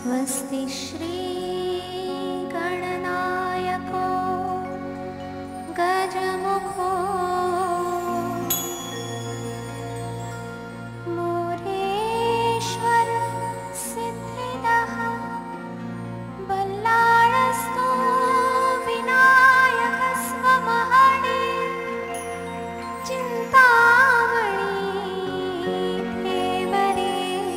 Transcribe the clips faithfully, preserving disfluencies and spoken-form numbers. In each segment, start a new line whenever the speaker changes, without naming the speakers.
स्वस्ति श्री गणनायको गजमुखो मोरेश्वर सिद्धिदः बल्लाळस्तो विनायकस्वमहणे चिन्तामणि देवरे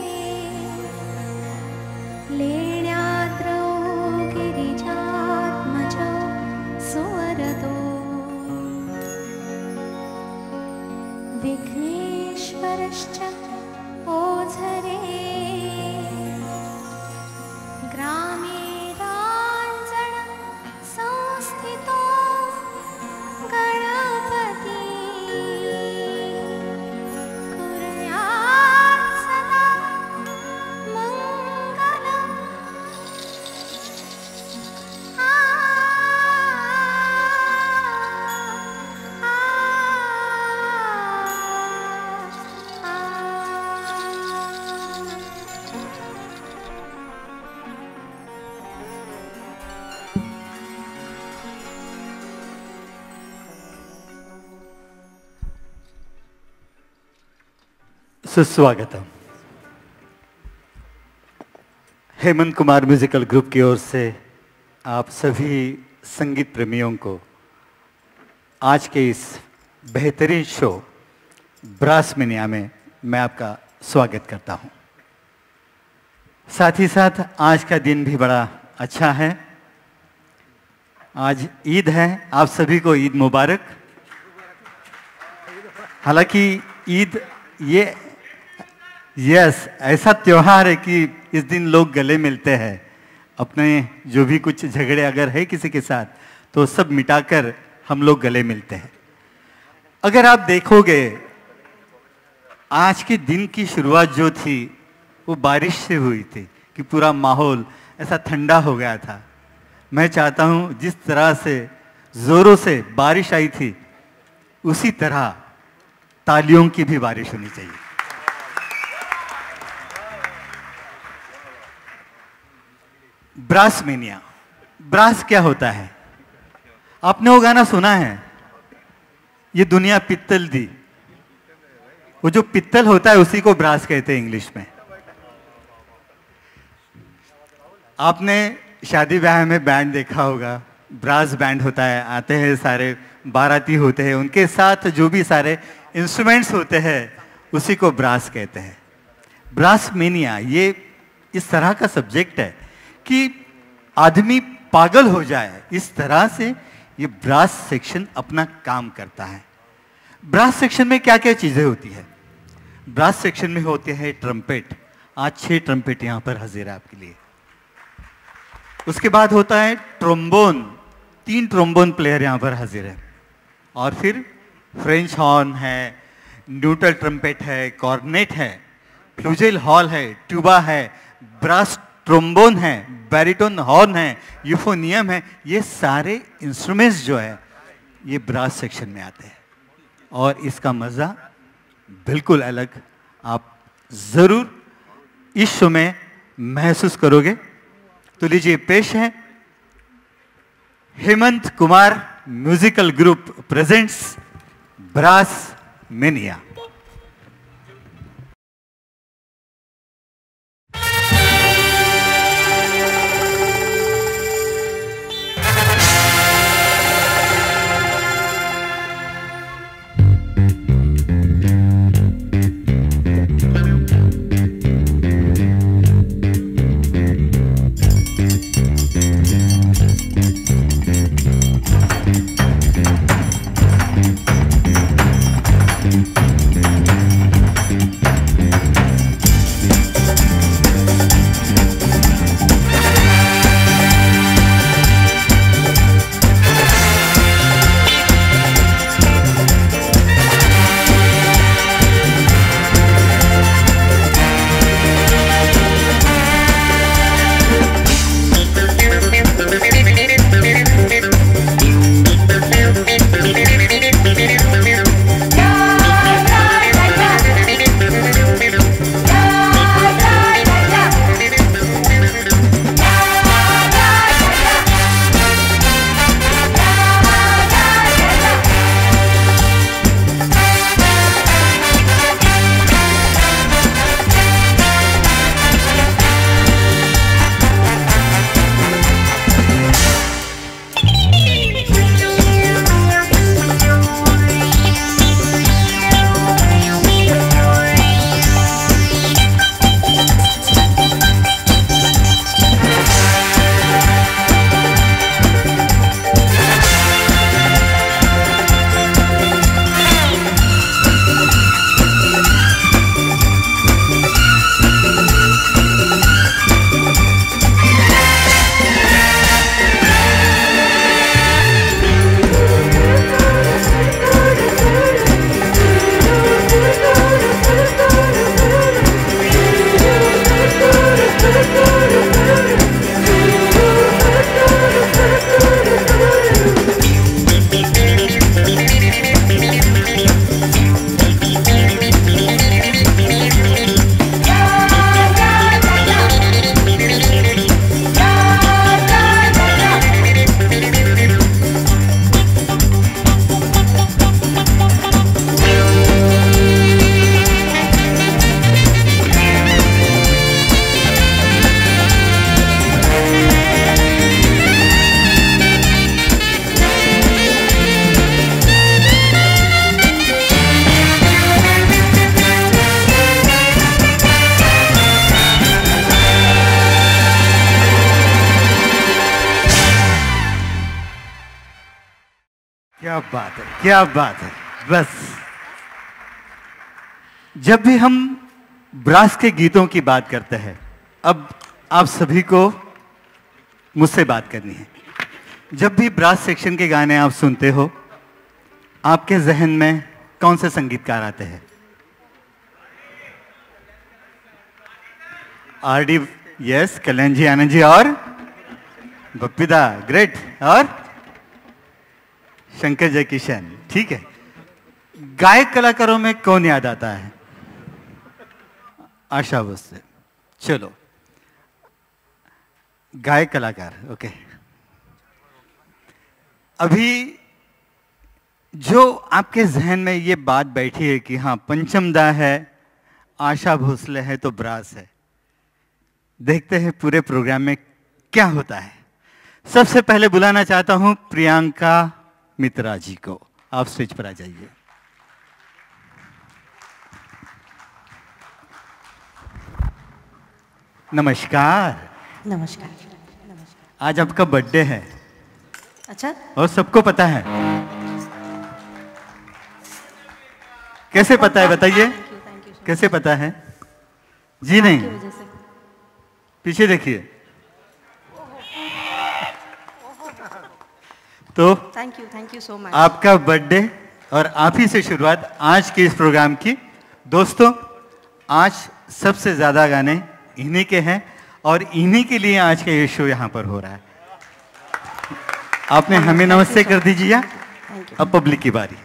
लेण्याद्रौ गिरिजात्मजौ सुवरदो विघ्नेश्वरश्च ओझरे ग्रामे राञ्जन संस्थितो गणपति कुर्यात् सदा मङ्गलम्। आ आ
सुस्वागतम। हेमंत कुमार म्यूजिकल ग्रुप की ओर से आप सभी संगीत प्रेमियों को आज के इस बेहतरीन शो ब्रास मेनिया में मैं आपका स्वागत करता हूं। साथ ही साथ आज का दिन भी बड़ा अच्छा है। आज ईद है, आप सभी को ईद मुबारक। हालांकि ईद ये यस ऐसा त्योहार है कि इस दिन लोग गले मिलते हैं, अपने जो भी कुछ झगड़े अगर है किसी के साथ तो सब मिटाकर हम लोग गले मिलते हैं। अगर आप देखोगे आज के दिन की शुरुआत जो थी वो बारिश से हुई थी कि पूरा माहौल ऐसा ठंडा हो गया था। मैं चाहता हूँ जिस तरह से जोरों से बारिश आई थी उसी तरह तालियों की भी बारिश होनी चाहिए। ब्रास मेनिया, ब्रास क्या होता है? आपने वो गाना सुना है, ये दुनिया पित्तल दी। वो जो पित्तल होता है उसी को ब्रास कहते हैं इंग्लिश में। आपने शादी ब्याह में बैंड देखा होगा, ब्रास बैंड होता है, आते हैं सारे बाराती होते हैं, उनके साथ जो भी सारे इंस्ट्रूमेंट्स होते हैं उसी को ब्रास कहते हैं। ब्रास मेनिया ये इस तरह का सब्जेक्ट है कि आदमी पागल हो जाए, इस तरह से ये ब्रास सेक्शन अपना काम करता है। ब्रास सेक्शन में क्या क्या चीजें होती है? ब्रास सेक्शन में होते हैं ट्रम्पेट। आज छह ट्रम्पेट यहां पर हाजिर है आपके लिए। उसके बाद होता है ट्रोम्बोन, तीन ट्रोम्बोन प्लेयर यहां पर हाजिर है। और फिर फ्रेंच हॉर्न है, न्यूट्रल ट्रम्पेट है, कॉर्नेट है, फ्लूजेल हॉल है, ट्यूबा है, ब्रास ट्रोम्बोन है, बैरिटोन हॉर्न है, यूफोनियम है। ये सारे इंस्ट्रूमेंट्स जो है ये ब्रास सेक्शन में आते हैं और इसका मज़ा बिल्कुल अलग आप ज़रूर इस शो में महसूस करोगे। तो लीजिए पेश है Hemant Kumar musical group presents brass mania.
Thank you.
बात है, क्या बात है। बस जब भी हम ब्रास के गीतों की बात करते हैं, अब आप सभी को मुझसे बात करनी है। जब भी ब्रास सेक्शन के गाने आप सुनते हो, आपके जहन में कौन से संगीतकार आते हैं? R D, yes, Kalyan ji, Anand ji और बप्पीदा, ग्रेट, और शंकर जयकिशन, ठीक है। गायक कलाकारों में कौन याद आता है? आशा भोसले। चलो, गायक कलाकार, ओके। अभी जो आपके जहन में ये बात बैठी है कि हाँ, पंचम दा है, आशा भोसले है तो ब्रास है, देखते हैं पूरे प्रोग्राम में क्या होता है। सबसे पहले बुलाना चाहता हूं प्रियंका मित्रा जी को, आप स्टेज पर आ जाइए। नमस्कार।
नमस्कार। नमस्कार।
आज आपका बर्थडे है।
अच्छा,
और सबको पता है। कैसे पता है बताइए? कैसे पता है? जी नहीं, पीछे देखिए। तो
thank you, thank you so much.
आपका बर्थडे और आप ही से शुरुआत आज के इस प्रोग्राम की। दोस्तों, आज सबसे ज्यादा गाने इन्हीं के हैं और इन्हीं के लिए आज का ये शो यहाँ पर हो रहा है। आपने हमें नमस्ते कर दीजिए। अब पब्लिक की बारी।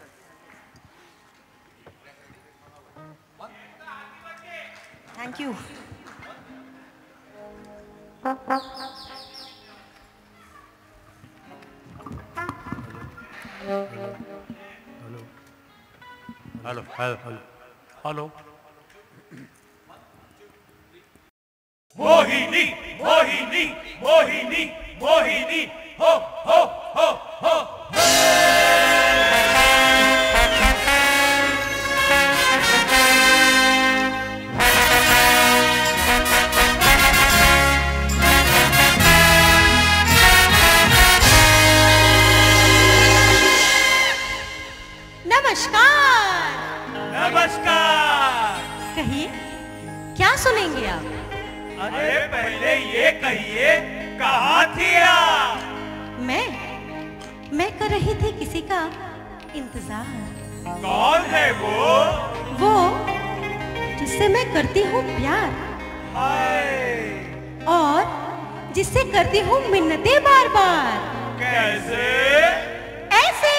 Thank you.
Hello hello hello hello. मोहिनी मोहिनी मोहिनी मोहिनी हो हो हो हो
नमस्कार।
नमस्कार।
कहिए, क्या सुनेंगे आप?
अरे पहले ये कहिए, कहाँ थी आप?
मैं मैं कर रही थी किसी का इंतजार।
कौन है वो?
वो जिससे मैं करती हूँ प्यार
हाय,
और जिससे करती हूँ मिन्नतें बार बार।
कैसे?
ऐसे।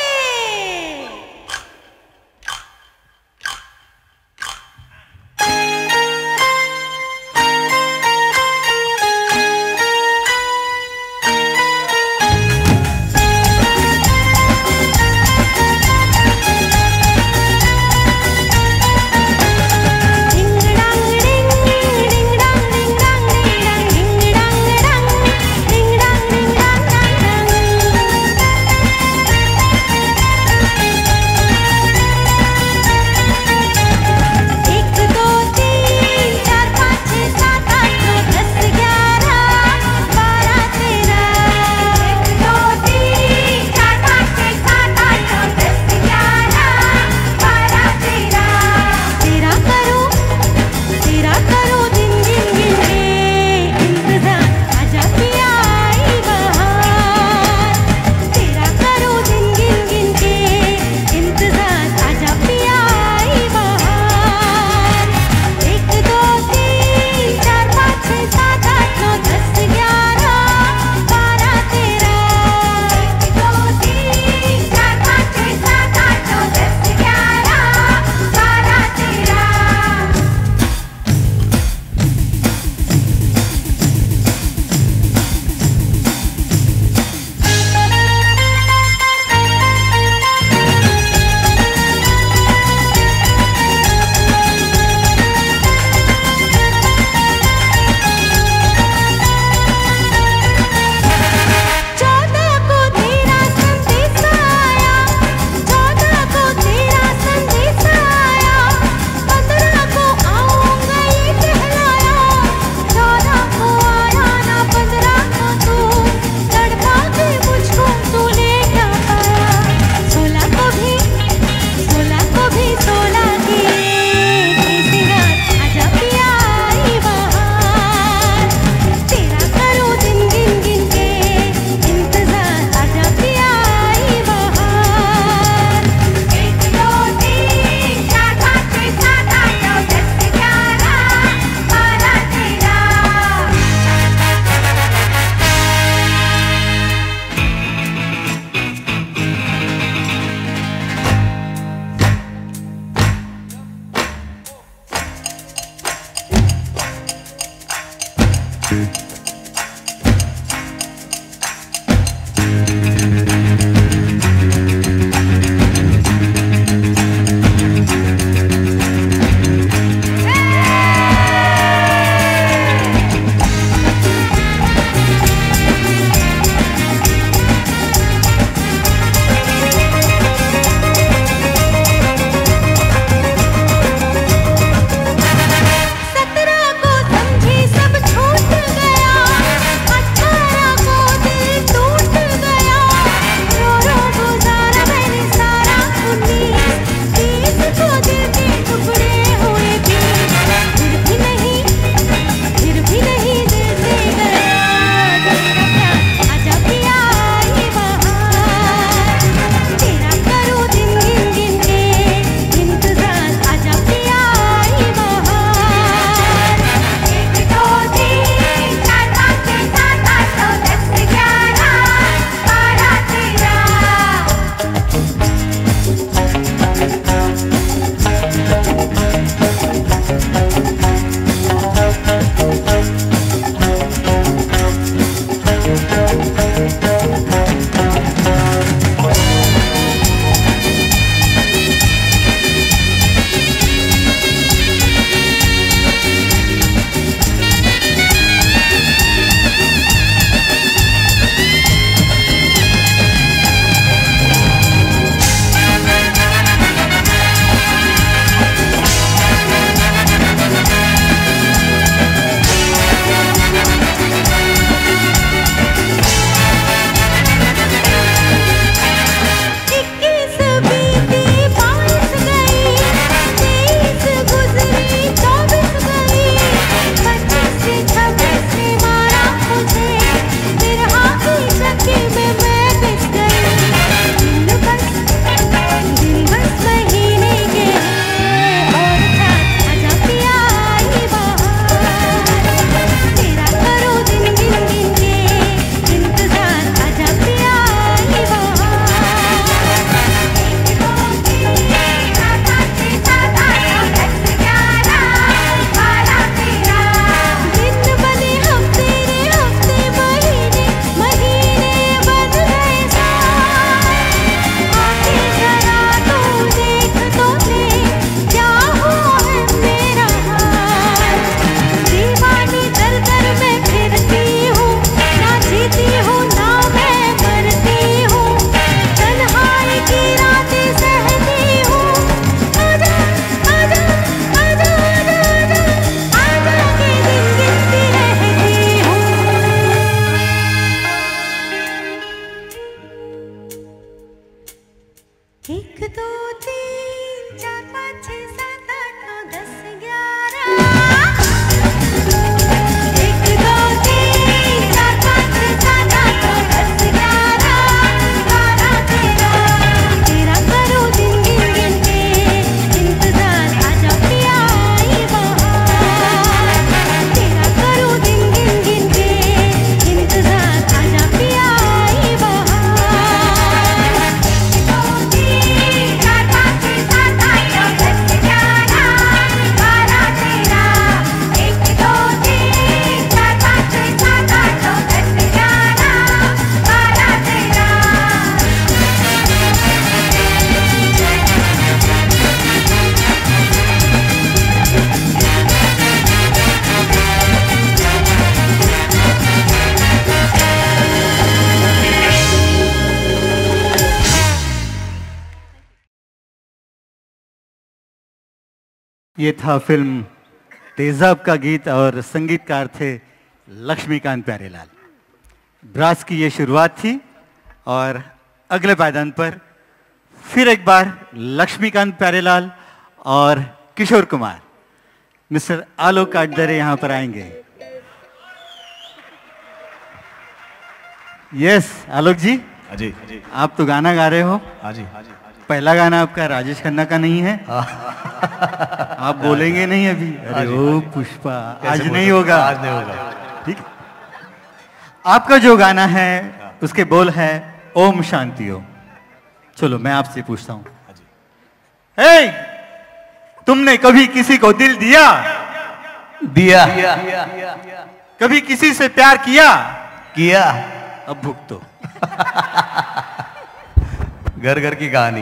एक दो तीन चार पाँच छः सात आठ नौ दस ग्यारह। एक दो तीन चार पाँच छः सात आठ नौ दस ग्यारह बारह तेरह। तेरा करो दिन गिन गिन के इंतजार, आजा पिया आई बहार। तेरा करो दिन गिन गिन के इंतजार, आजा पिया आई बहार।
ये था फिल्म तेजाब का गीत और संगीतकार थे लक्ष्मीकांत प्यारेलाल। ब्रास की ये शुरुआत थी और अगले पायदान पर फिर एक बार लक्ष्मीकांत प्यारेलाल और किशोर कुमार। मिस्टर आलोक काटदरे यहाँ पर आएंगे। यस आलोक जी,
जी
आप तो गाना गा रहे हो।
हाँ जी।
पहला गाना आपका राजेश खन्ना का नहीं है? आप बोलेंगे नहीं अभी? अरे ओ पुष्पा, आज नहीं होगा,
आज नहीं होगा।
ठीक। आपका जो गाना है उसके बोल है ओम शांति ओम। चलो मैं आपसे पूछता हूं, हे, तुमने कभी किसी को दिल दिया?
दिया।
कभी किसी से प्यार किया?
किया।
अब भुगतो।
घर घर की कहानी।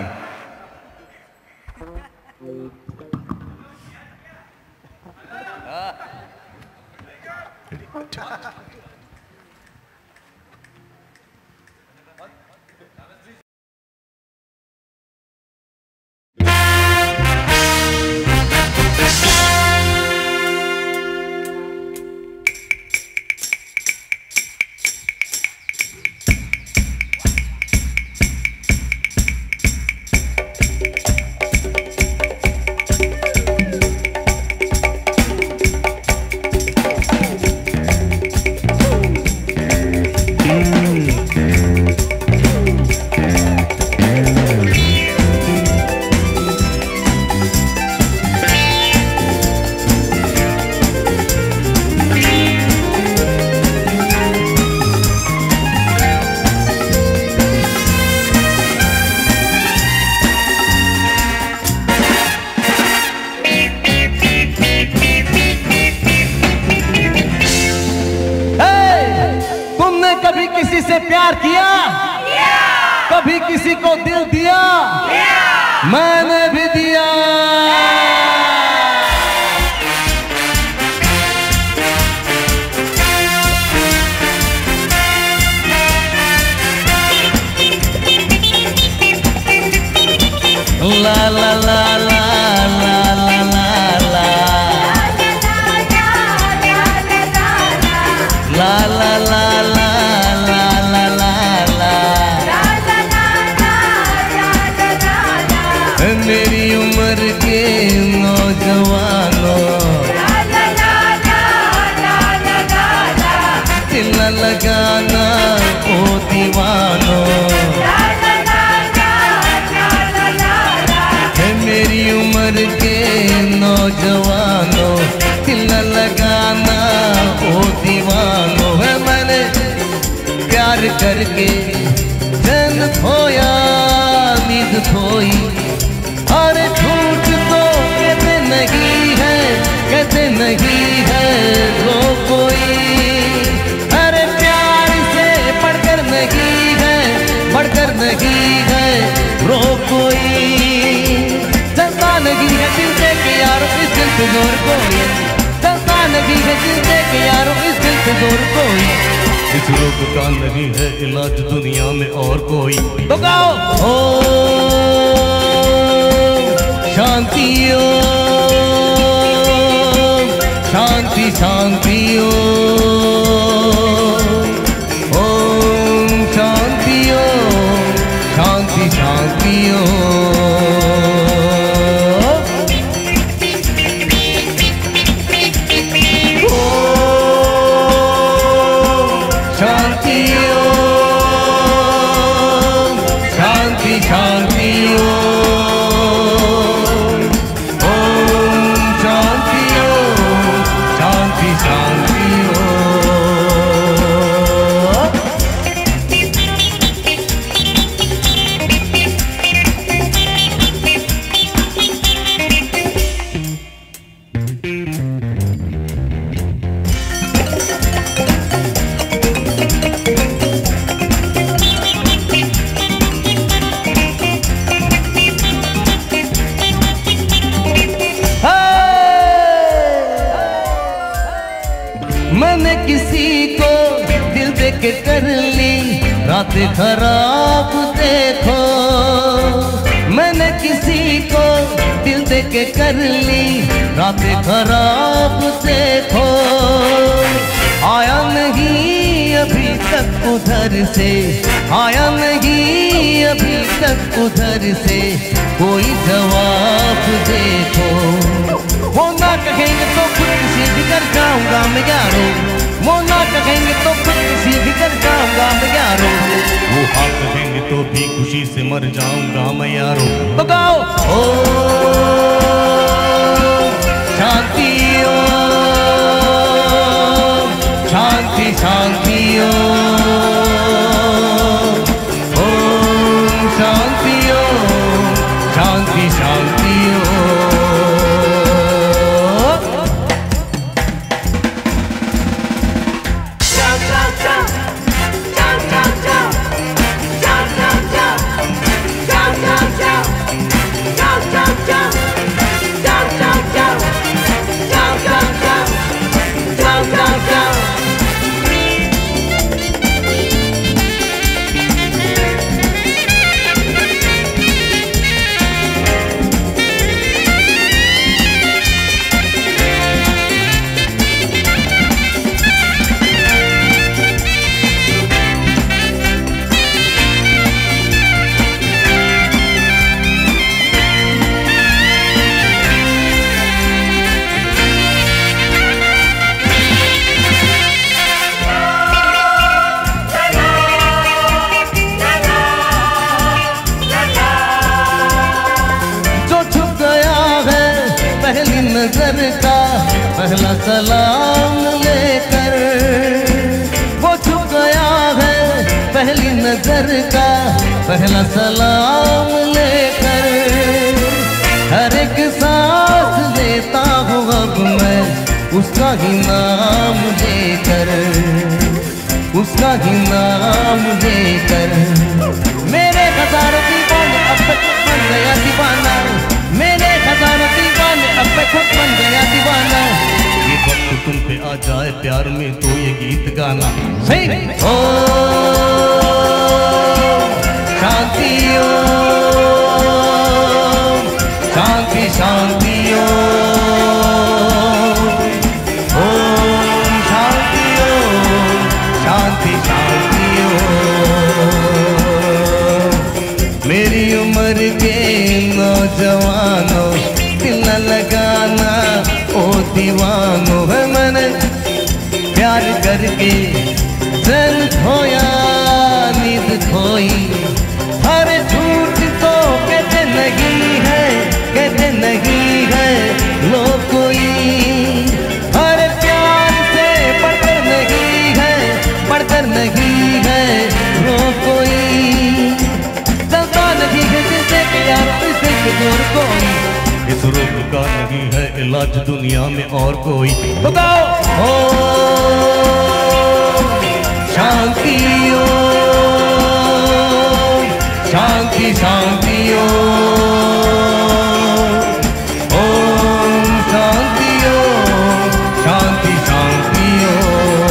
किसी से प्यार किया? yeah! कभी किसी को दिल दिया? yeah! मैंने भी दिया। ला ला ला ला ला ला ला ला ला ला मेरी उम्र के नौजवानों, दिल न लगाना ओ दीवानों। मेरी उम्र के नौजवानों, दिल न लगाना ओ दीवानों। है मैंने प्यार करके चैन खोया, नींद खोई, और झूठ तो कहते नहीं है, कहते नहीं है रो कोई। अरे प्यार से बढ़कर नहीं है, बढ़कर नहीं है रो कोई। चलता नहीं है दिल से के यारो इस दिल से जोर कोई, चलता नहीं है दिल से के यारो इस दिल से जोर कोई। इस रोग का नहीं है इलाज दुनिया में और कोई। तो गाओ ओ शांति ओम, शांति शांति ओम, ओम शांति ओम, शांति शांति ओम। के कर ली रात खराब देखो, मैंने किसी को दिल दे के कर ली रात खराब देखो। आया नहीं अभी तक उधर से, आया नहीं अभी तक उधर से कोई जवाब देखो। वो ना कहेंगे तो खुद किसी भी कर जाऊंगा मैं यारो, वो ना कहेंगे तो खुद किसी भी कर जाऊंगा मैं यारो।
वो हाँ कहेंगे तो भी खुशी से मर जाऊंगा मैं यारो।
तो गाओ ओ शांति ओ शांति शांति ओ ओम शांति ओ शांति शांति ओ। नजर का पहला सलाम लेकर, वो छुप गया है पहली नजर का पहला सलाम लेकर। हर एक सांस लेता हूँ अब मैं उसका ही नाम लेकर, उसका ही नाम लेकर। मेरे हजारों दीवाने अब तक बन गया दीवाना, मेरे हजारों दीवाने अब मैं खुद बन गया दीवाना।
ये वक्त तुम पे आ जाए प्यार में तो ये गीत गाना।
सही ओ शांति ओ शांति शांति ओ ओम शांति ओ शांति शांति ओ। मेरी उम्र के नौजवानों दिल न लगाना ओ दीवानो है, मैंने प्यार करके चैन खोया नींद खोई। हर झूठ तो कहते नहीं है, कहते नहीं है लोग कोई। हर प्यार से बढ़कर नहीं है, बढ़कर नहीं है लोग कोई। चलता नहीं है जिससे कि यार तुझसे दूर कोई,
इस रोग का नहीं है इलाज दुनिया में और कोई।
तो गाओ ओ शांति ओ शांति शांति ओ ओम शांति ओ शांति शांति ओ।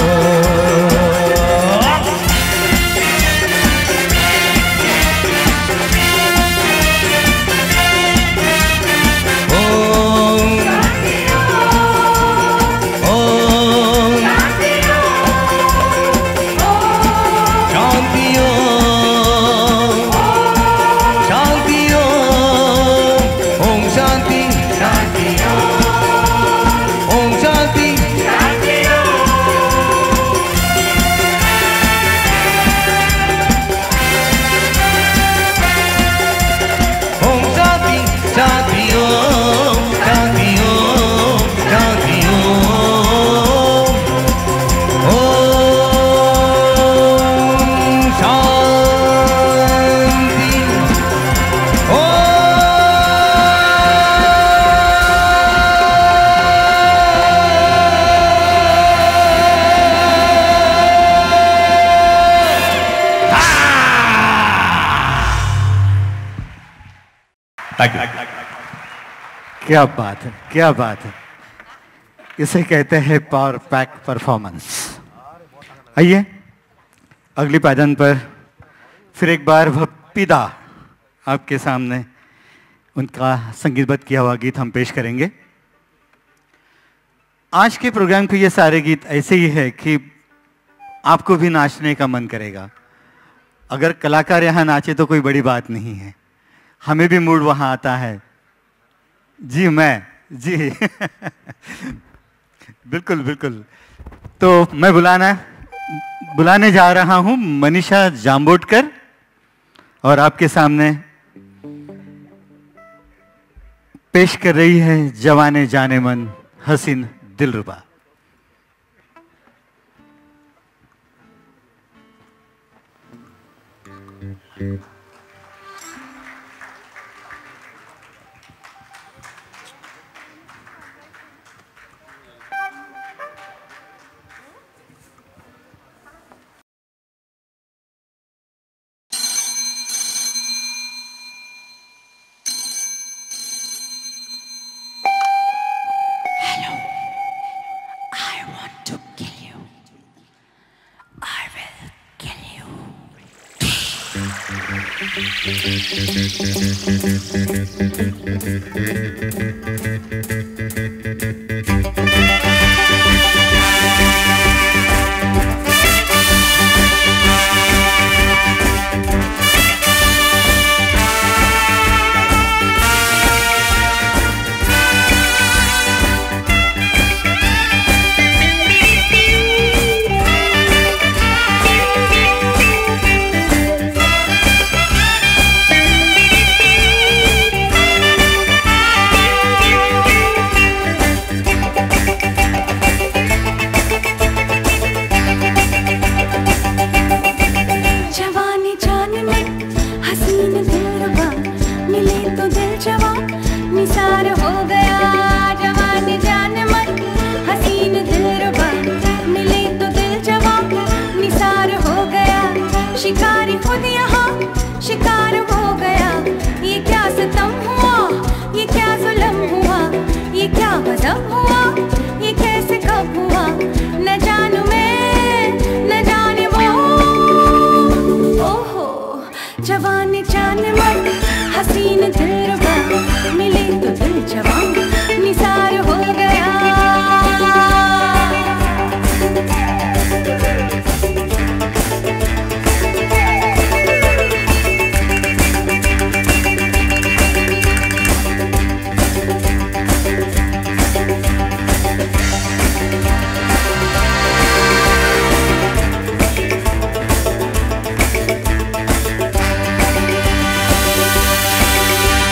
क्या बात है, क्या बात है। इसे कहते हैं पावर पैक परफॉर्मेंस। आइए अगली पायदान पर फिर एक बार भप्पिदा आपके सामने उनका संगीतबद्ध किया हुआ गीत हम पेश करेंगे। आज के प्रोग्राम के ये सारे गीत ऐसे ही है कि आपको भी नाचने का मन करेगा। अगर कलाकार यहाँ नाचे तो कोई बड़ी बात नहीं है, हमें भी मूड वहाँ आता है। जी मैं जी बिल्कुल बिल्कुल। तो मैं बुलाना बुलाने जा रहा हूँ मनीषा जाम्बोटकर और आपके सामने पेश कर रही है जवाने जाने मन हसीन दिलरुबा।
Thank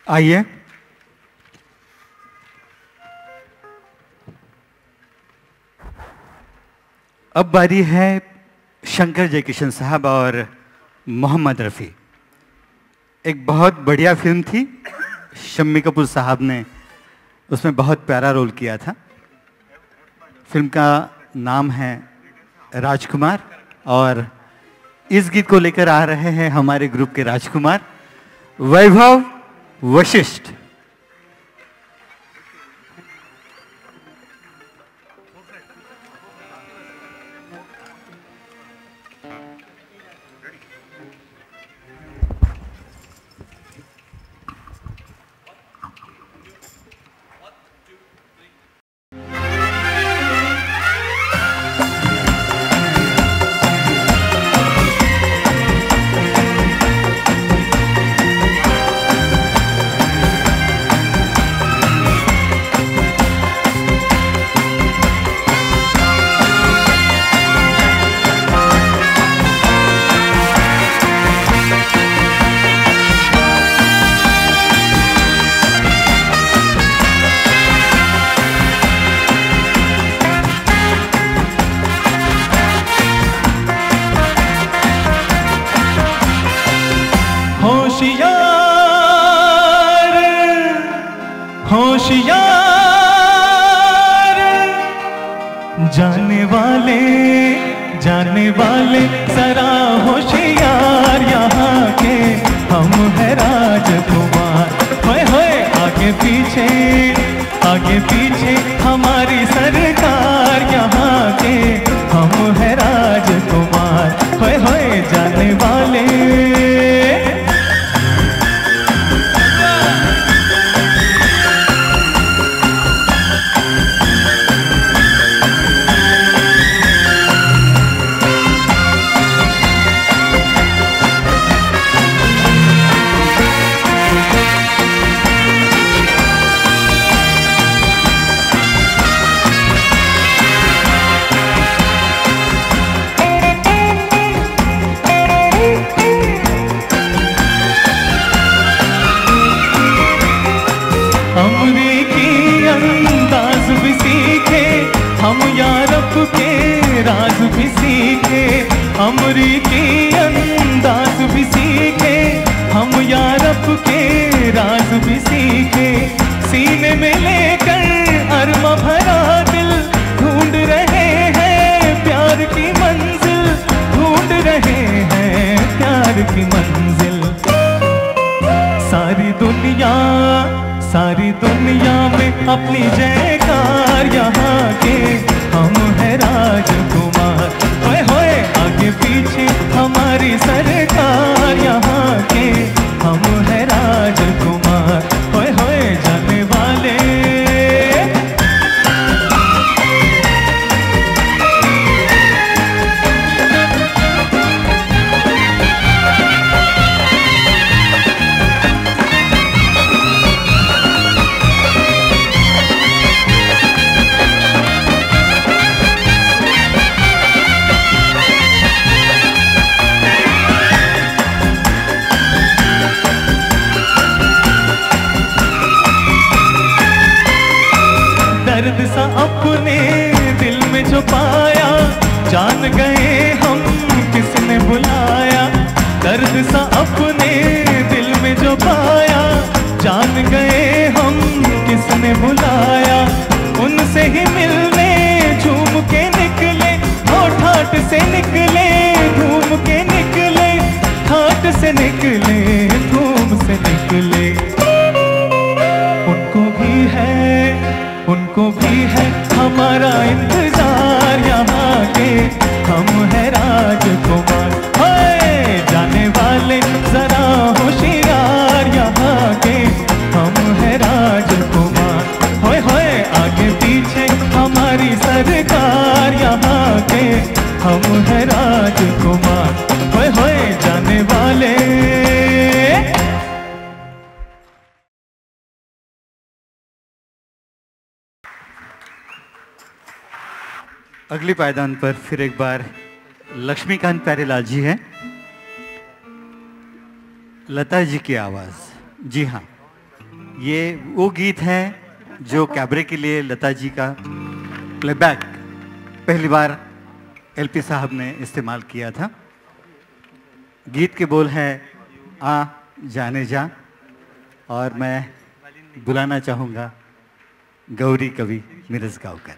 आइए। अब बारी है शंकर जयकिशन साहब और मोहम्मद रफ़ी। एक बहुत बढ़िया फिल्म थी, शम्मी कपूर साहब ने उसमें बहुत प्यारा रोल किया था। फिल्म का नाम है राजकुमार और इस गीत को लेकर आ रहे हैं हमारे ग्रुप के राजकुमार वैभव वशिष्ठ।
जाने वाले जाने वाले जरा होशियार यहाँ के हम है राजकुमार। होए होए आगे पीछे आगे पीछे हमारी सरकार यहाँ के हम है राजकुमार। होए होए जाने वाले अमरीकी अंदाज भी सीखे हम यारब के राज भी सीखे। अमरीकी अंदाज भी सीखे हम यारब के राज भी सीखे। सीने में लेकर अरमा भरा दिल ढूंढ रहे हैं प्यार की मंजिल, ढूंढ रहे हैं प्यार की मंजिल। सारी दुनिया सारी दुनिया में अपनी जयकार यहाँ के हम है राजकुमार। होए होए आगे पीछे हमारी सरकार यहाँ के हम है राजकुमार। होए होए जाने वाले दर्द सा अपने दिल में जो पाया जान गए हम किसने बुलाया। दर्द सा अपने दिल में जो पाया जान गए हम किसने बुलाया। उनसे ही मिलने झूम के निकले हो ठाट से निकले घूम के निकले ठाट से निकले धूम से निकले। उनको भी है उनको भी है हमारा इंतजार यहाँ के हम है राजकुमार। हाय जाने वाले जरा होशियार यहाँ के हम है राजकुमार। होए होए आगे पीछे हमारी सरकार यहाँ के हम है राजकुमार। होए होए जाने वाले
अगली पायदान पर फिर एक बार लक्ष्मीकांत प्यारेलाल जी हैं। लता जी की आवाज। जी हाँ। ये वो गीत है जो कैबरे के लिए लता जी का प्लेबैक पहली बार एलपी साहब ने इस्तेमाल किया था। गीत के बोल है आ जाने जा, और मैं बुलाना चाहूँगा गौरी कवि मिर्ज़गांवकर।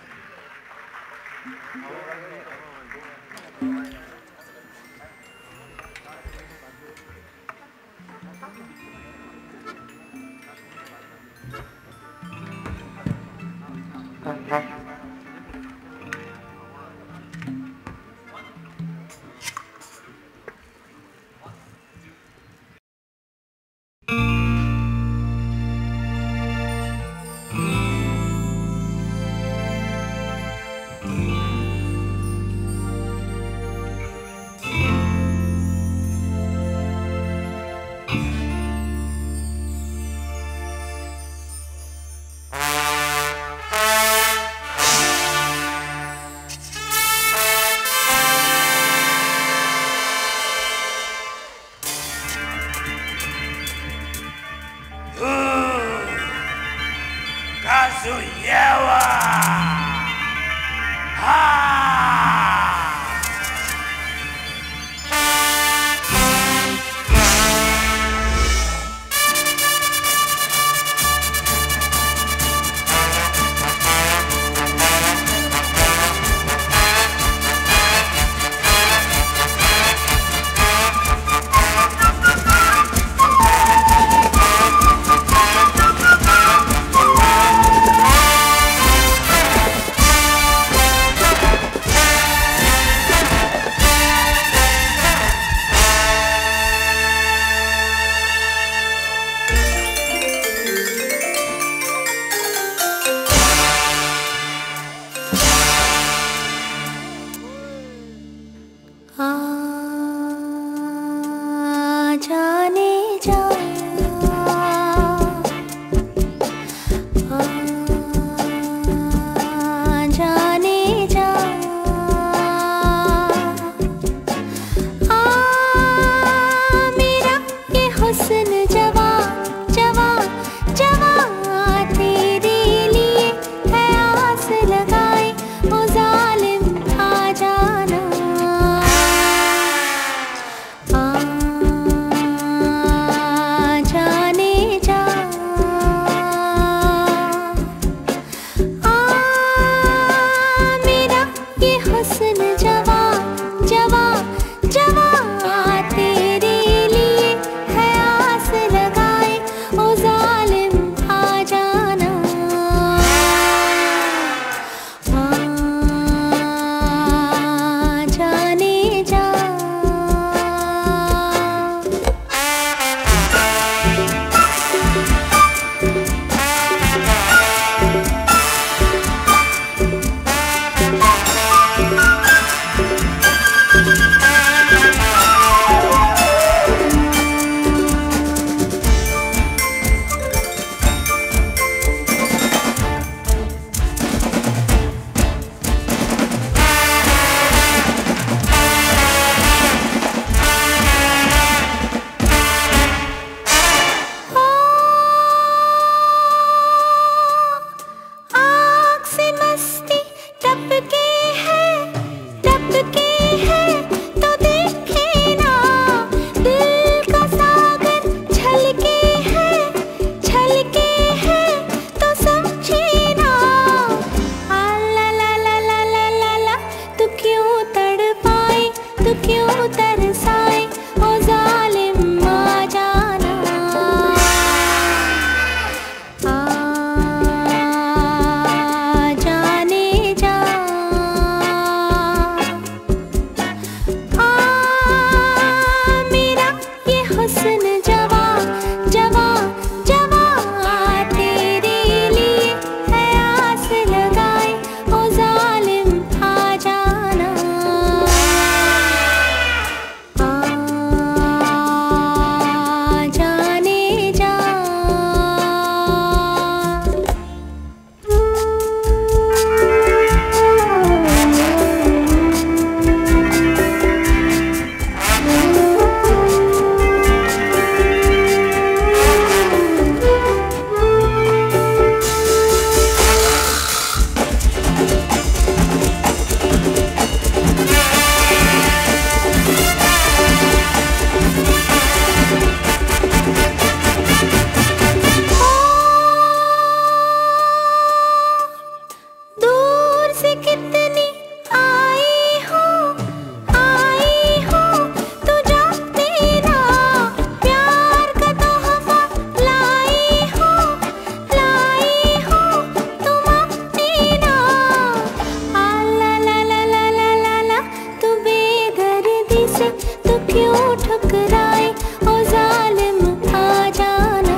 से कितनी आई हूँ आई हूँ तू जानते ना प्यार का तोहफा लाई हूँ लाई हूँ तू माने ना आ ला ला ला ला ला ला ला तू बेदर्दी से तू क्यों ठुकराए ओ जालिम आ जाना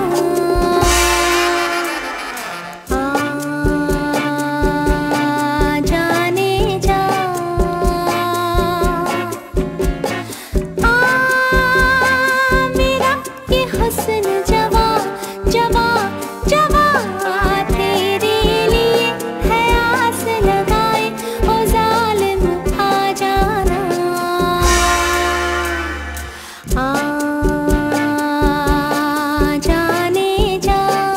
आ जाने जा आ मेरा ये हुस्न जवा जवा जवा तेरे लिए है आस लगाए ओ जालिम आ जाना आ जाने जा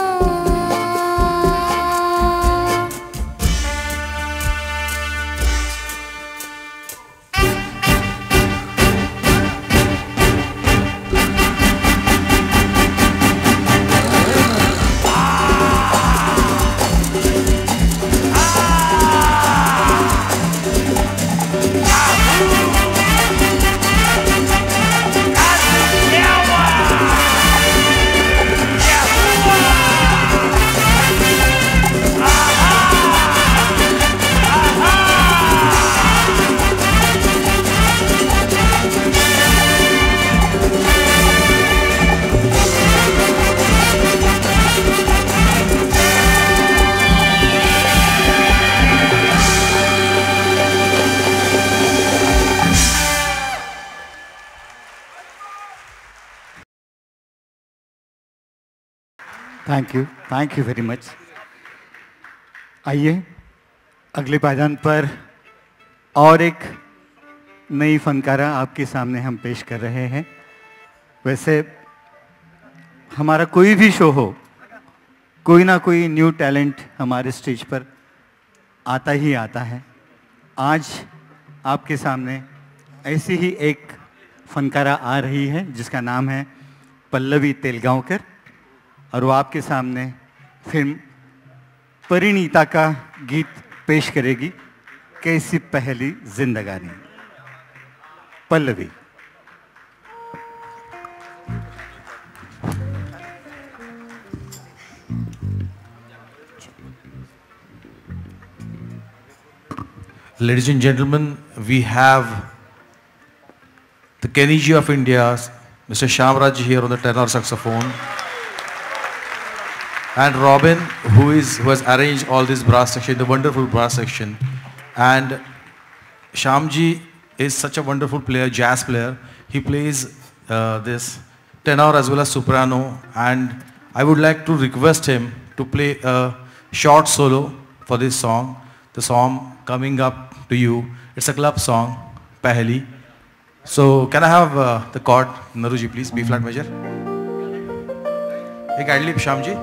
thank you thank you very much. आइए अगले पायदान पर और एक नई फनकारा आपके सामने हम पेश कर रहे हैं। वैसे हमारा कोई भी शो हो, कोई ना कोई न्यू टैलेंट हमारे स्टेज पर आता ही आता है। आज आपके सामने ऐसी ही एक फनकारा आ रही है जिसका नाम है पल्लवी तेलगांवकर, और वो आपके सामने फिल्म परिणीता का गीत पेश करेगी, कैसी पहली जिंदगानी। Pallavi.
Ladies and gentlemen, we have the Kenny G of India, Mister Shamraj here on the tenor saxophone, and Robin, who is who has arranged all this brass section, the wonderful brass section. And Shamji is such a wonderful player, jazz player. He plays uh, this tenor as well as soprano, and I would like to request him to play a short solo for this song. The song coming up to you, it's a club song, Paheli. So can I have uh, the chord, Naruji, please, B flat major. Hey, kindly, Shamji.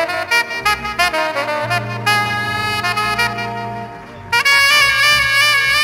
आ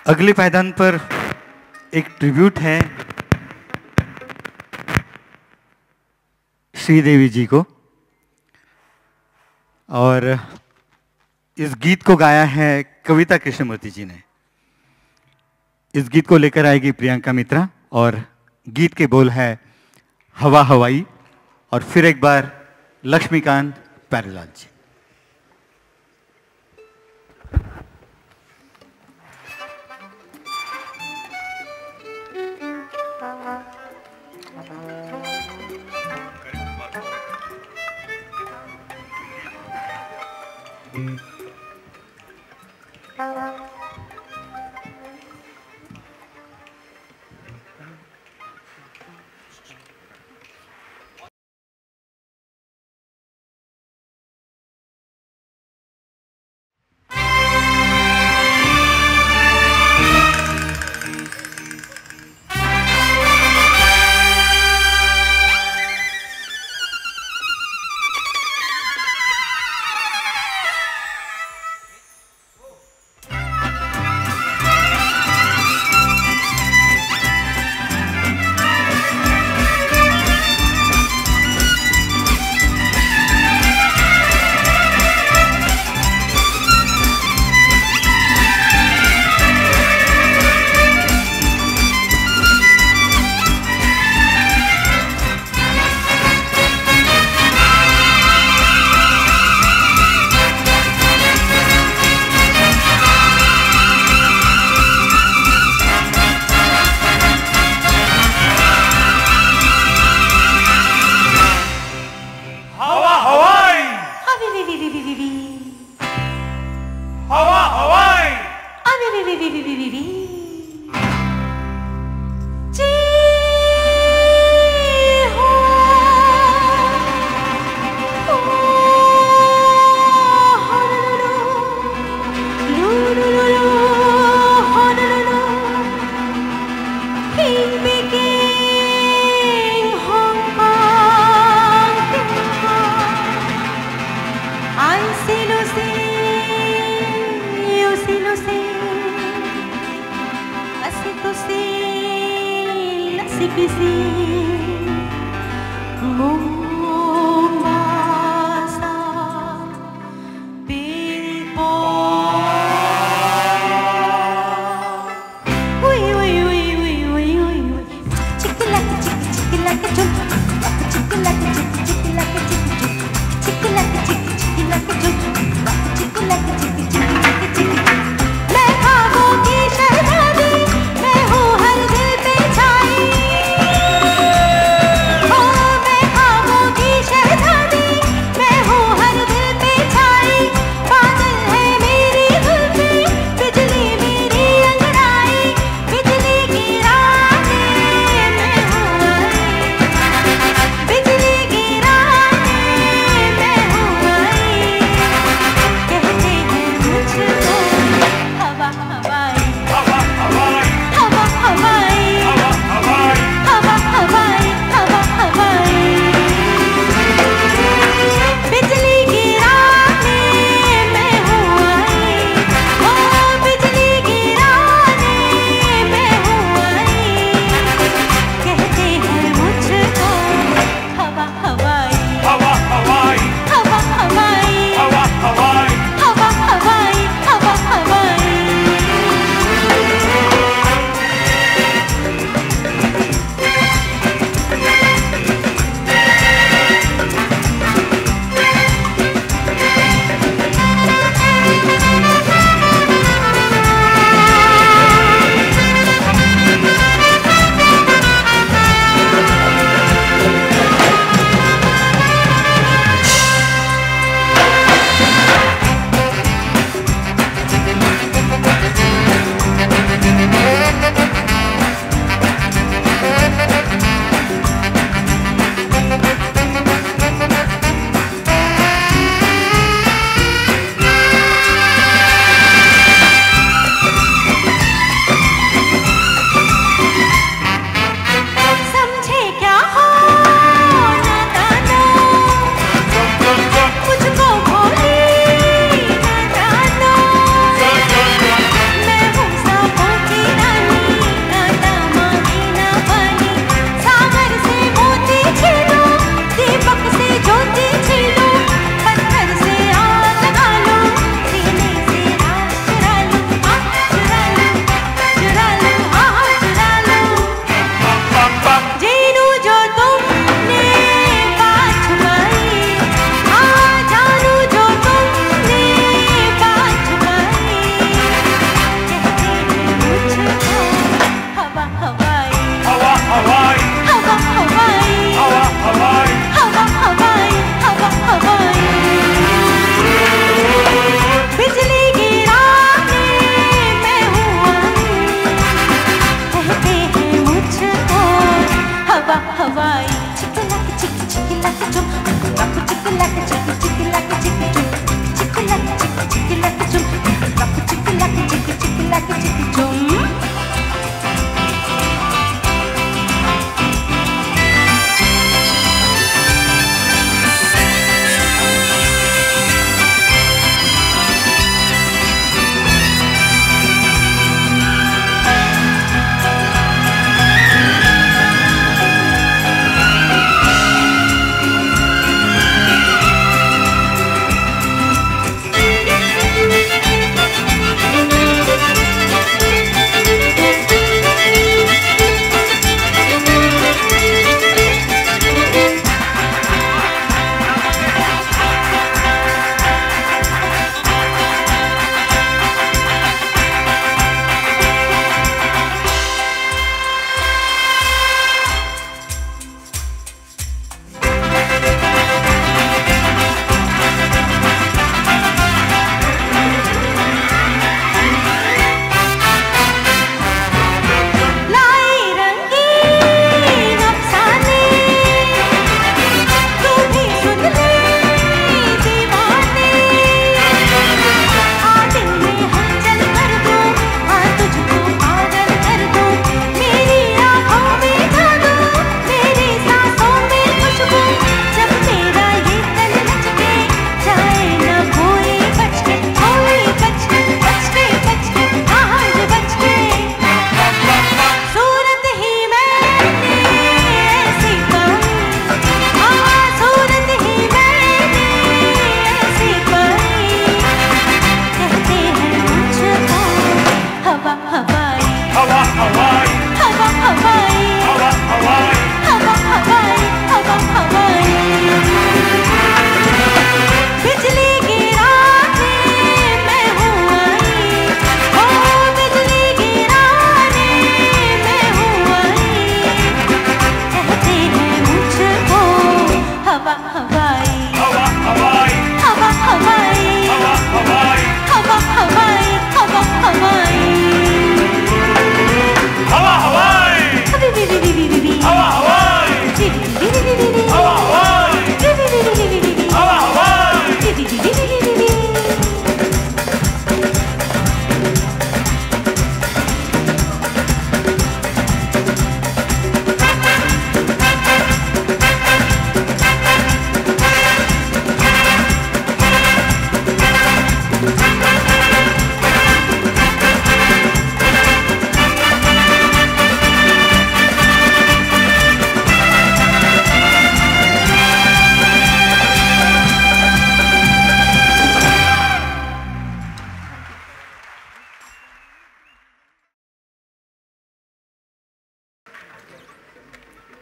अगले पायदान पर एक tribute है श्रीदेवी जी को, और इस गीत को गाया है कविता कृष्णमूर्ति जी ने। इस गीत को लेकर आएगी प्रियंका मित्रा, और गीत के बोल है हवा हवाई, और फिर एक बार लक्ष्मीकांत प्यारेलाल जी।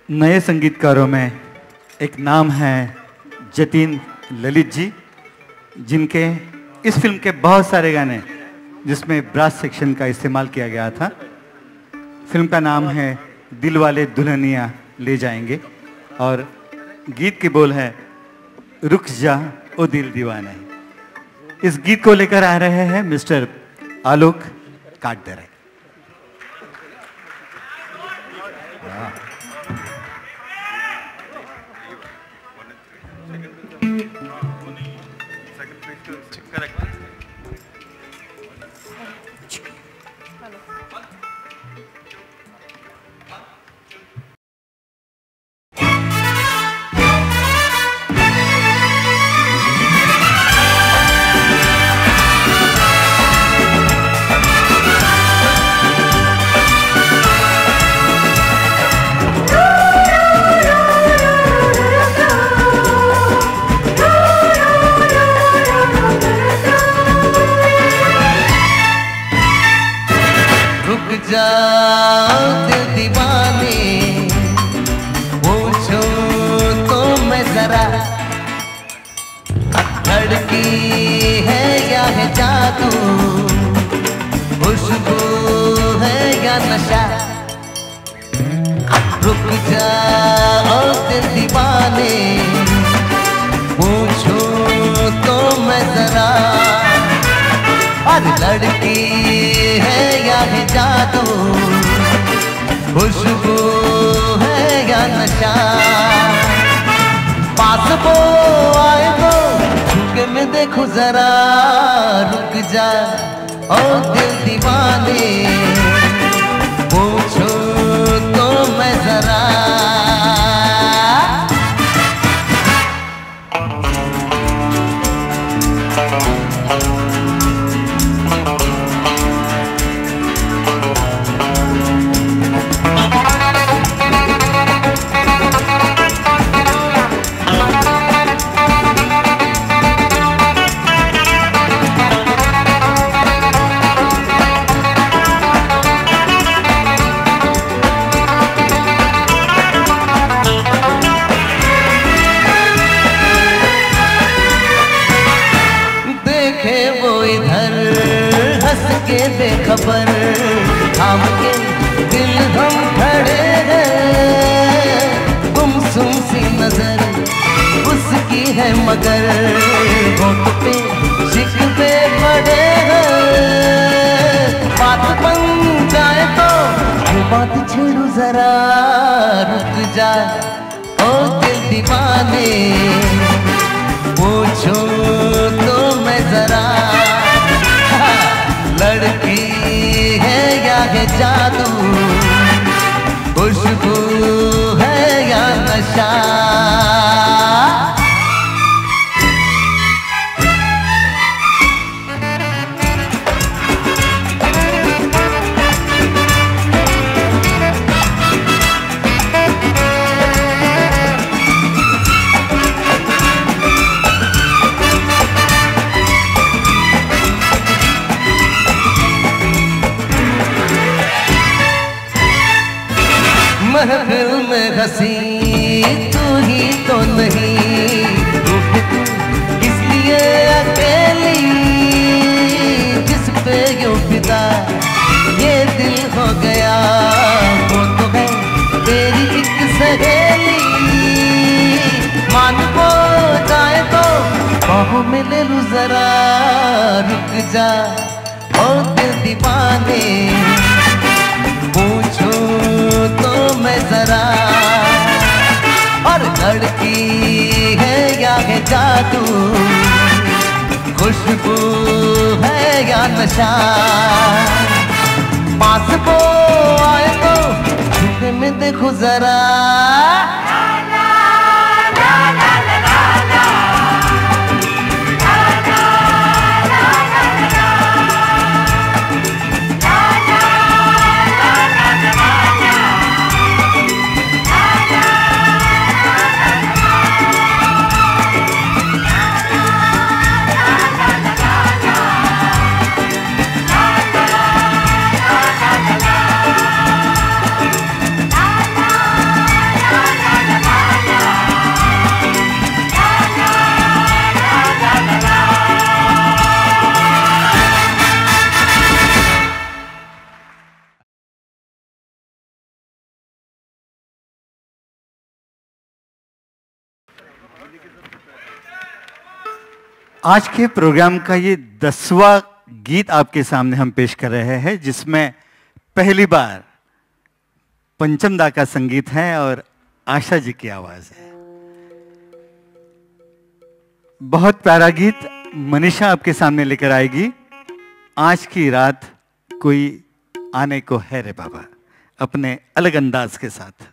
नए संगीतकारों में एक नाम है जतिन ललित जी, जिनके इस फिल्म के बहुत सारे गाने जिसमें ब्रास सेक्शन का इस्तेमाल किया गया था। फिल्म का नाम है दिल वाले दुल्हनिया ले जाएंगे और गीत के बोल है रुक जा ओ दिल दीवाना है। इस गीत को लेकर आ रहे हैं मिस्टर आलोक काटदरे।
महफिल में हंसी तू ही तो नहीं, इसलिए अकेली जिस पे यूं फिदा ये दिल हो गया, वो तो है तेरी एक सहेली। मान को जाए तो बाहों में ले लूं जरा, रुक जा ओ दिल दीवाने, पूछो तो मैं जरा, और लड़की है या है जादू, खुशबू है या नशा, पास को आए तो झुके में देखो जरा।
la
आज के प्रोग्राम का ये दसवां गीत आपके सामने हम पेश कर रहे हैं, जिसमें पहली बार पंचम दा का संगीत है और आशा जी की आवाज है। बहुत प्यारा गीत मनीषा आपके सामने लेकर आएगी। आज की रात कोई आने को है रे बाबा, अपने अलग अंदाज के साथ।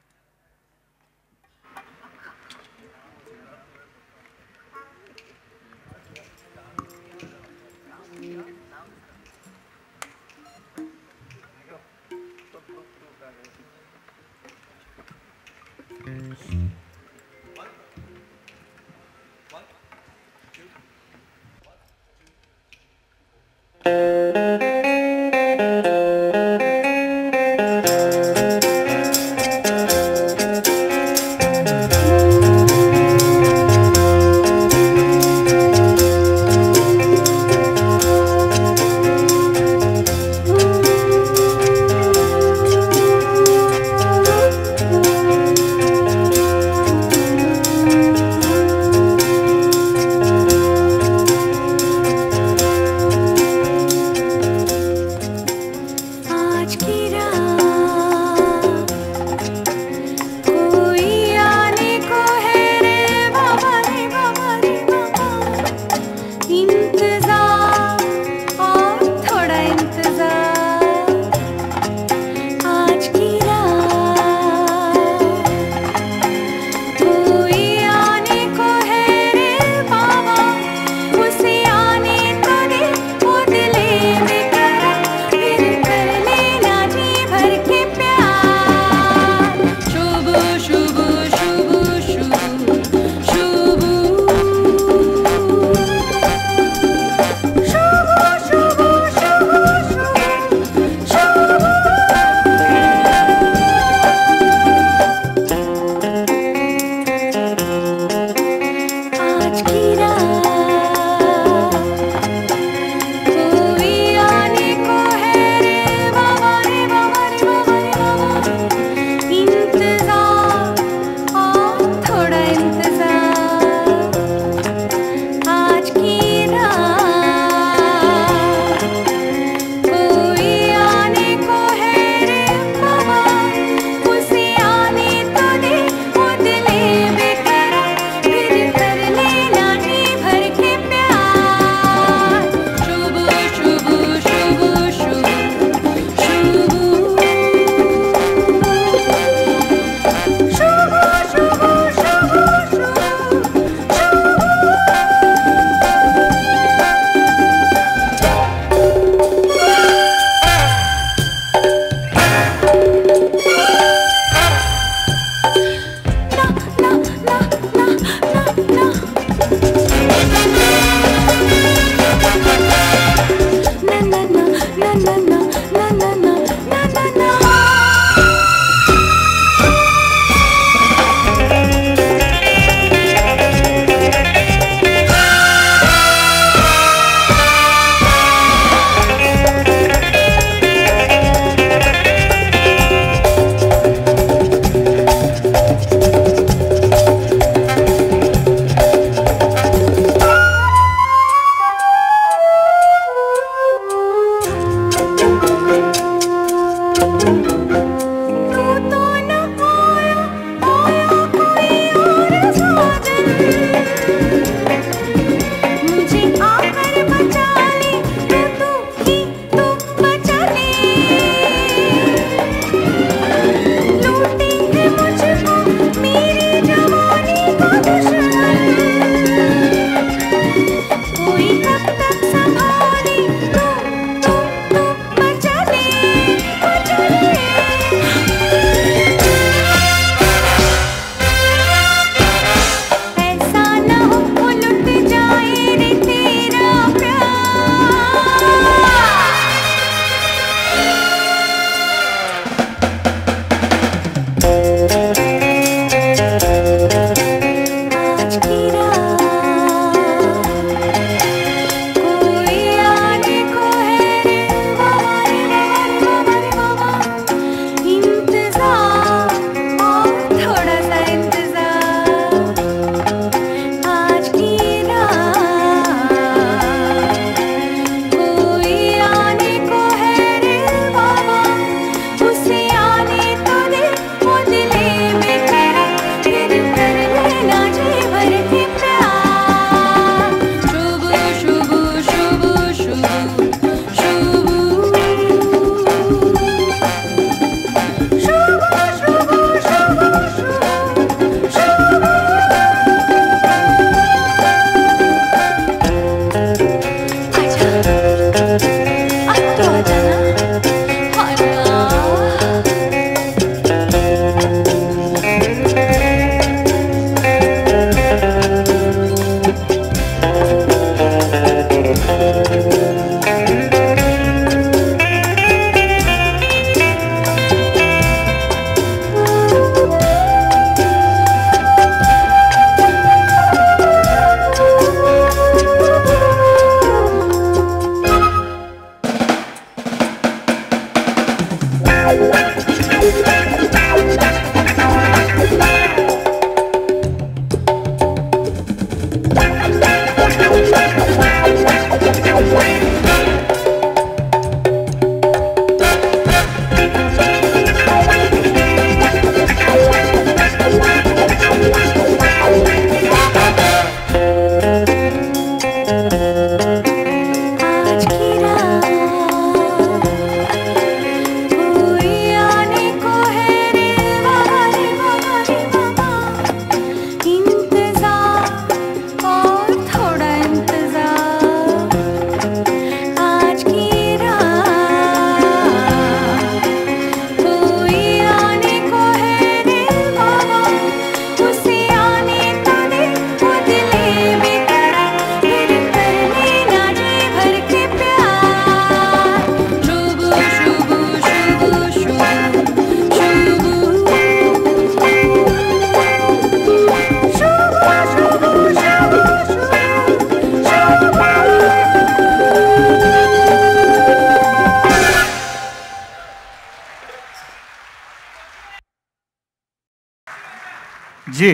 जी,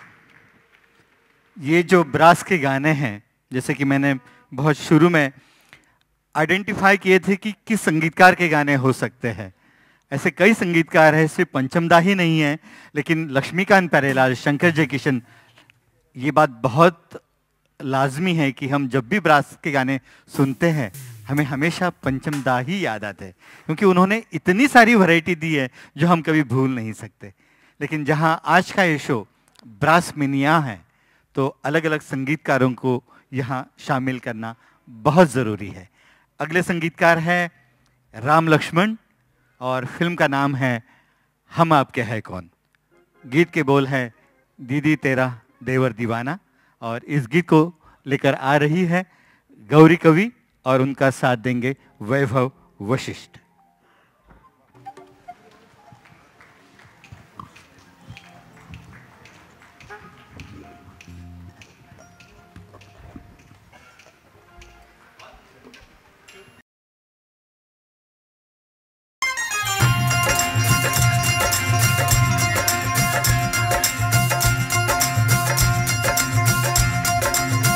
ये जो ब्रास के गाने हैं, जैसे कि मैंने बहुत शुरू में आइडेंटिफाई किए थे कि किस संगीतकार के गाने हो सकते हैं। ऐसे कई संगीतकार हैं, सिर्फ पंचमदा ही नहीं है, लेकिन लक्ष्मीकांत प्यारेलाल, शंकर जयकिशन, ये बात बहुत लाजमी है कि हम जब भी ब्रास के गाने सुनते हैं हमें हमेशा पंचमदा ही याद आते हैं, क्योंकि उन्होंने इतनी सारी वैरायटी दी है जो हम कभी भूल नहीं सकते। लेकिन जहां आज का ये शो ब्रास मिनिया है, तो अलग अलग संगीतकारों को यहाँ शामिल करना बहुत ज़रूरी है। अगले संगीतकार हैं राम लक्ष्मण और फिल्म का नाम है हम आपके हैं कौन। गीत के बोल है दीदी तेरा देवर दीवाना, और इस गीत को लेकर आ रही है गौरी कवि और उनका साथ देंगे वैभव वशिष्ठ।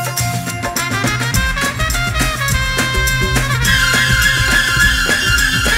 आ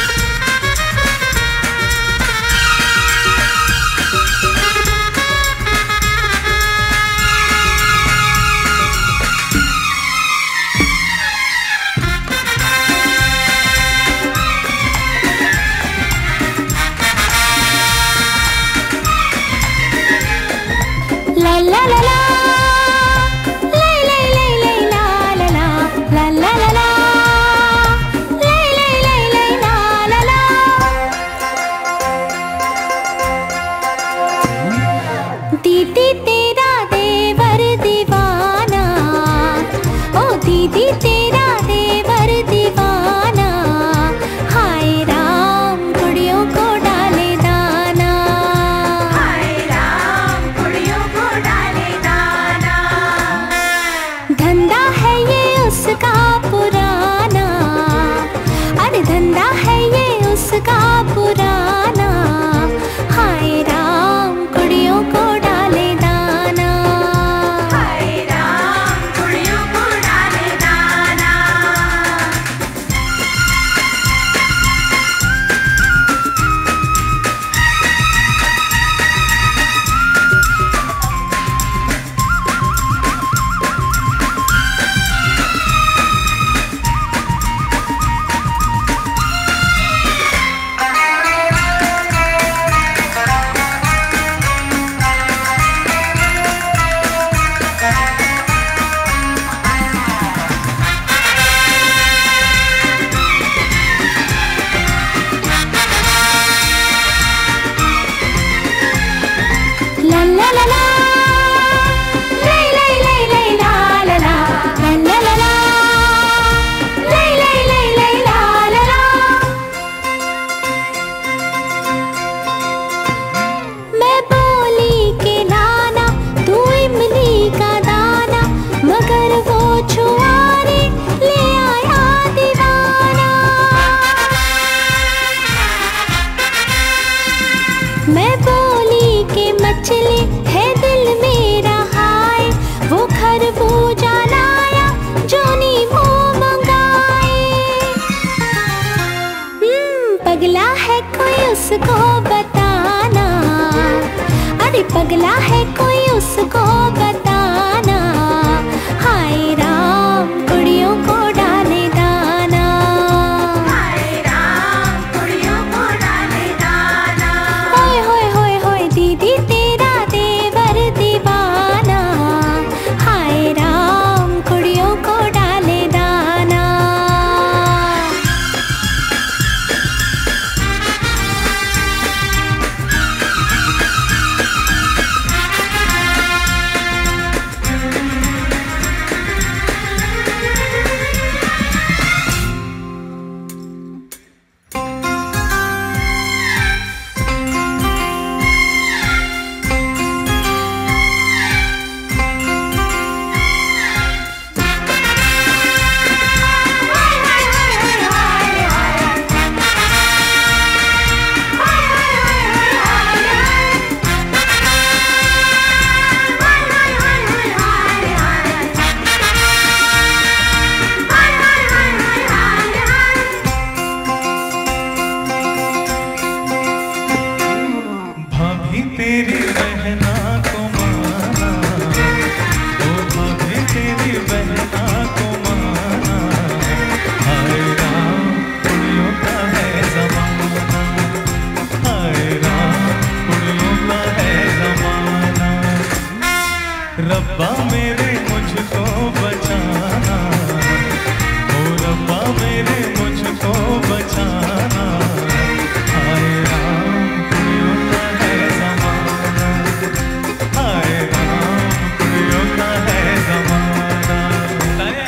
रब्बा मेरे मुझको बचाना, ओ रब्बा मेरे मुझको बचाना। हाय राम प्रियों का है ज़माना, हाय राम प्रियों का है ज़माना। तालियां।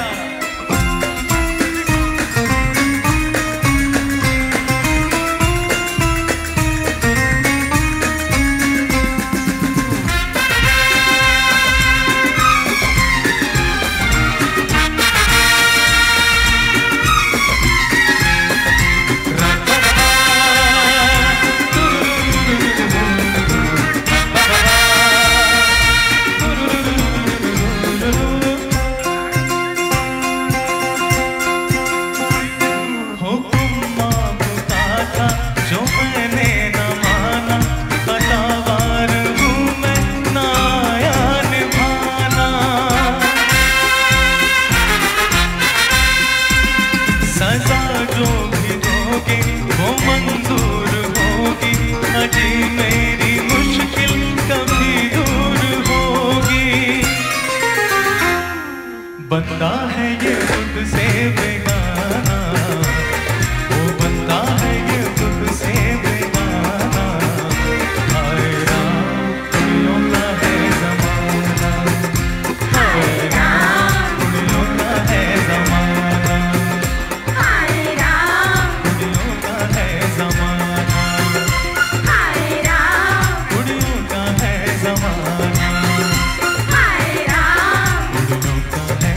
बंदा है ये खुद से बेगाना, वो बंदा है ये खुद से बेगाना। हाय राम प्रियों का है ज़माना, हाय राम प्रियों का है ज़माना, हाय राम प्रियों का है ज़माना, हाय राम प्रियों का है ज़माना, हाय राम प्रियों का है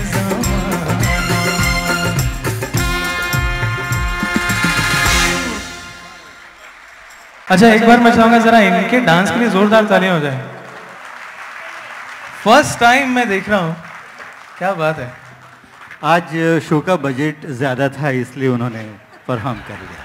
अच्छा, एक बार मैं चाहूंगा जरा इनके डांस के लिए जोरदार तालियां हो जाए। फर्स्ट टाइम मैं देख रहा हूं, क्या बात है।
आज शो का बजट ज्यादा था इसलिए उन्होंने परफॉर्म कर लिया।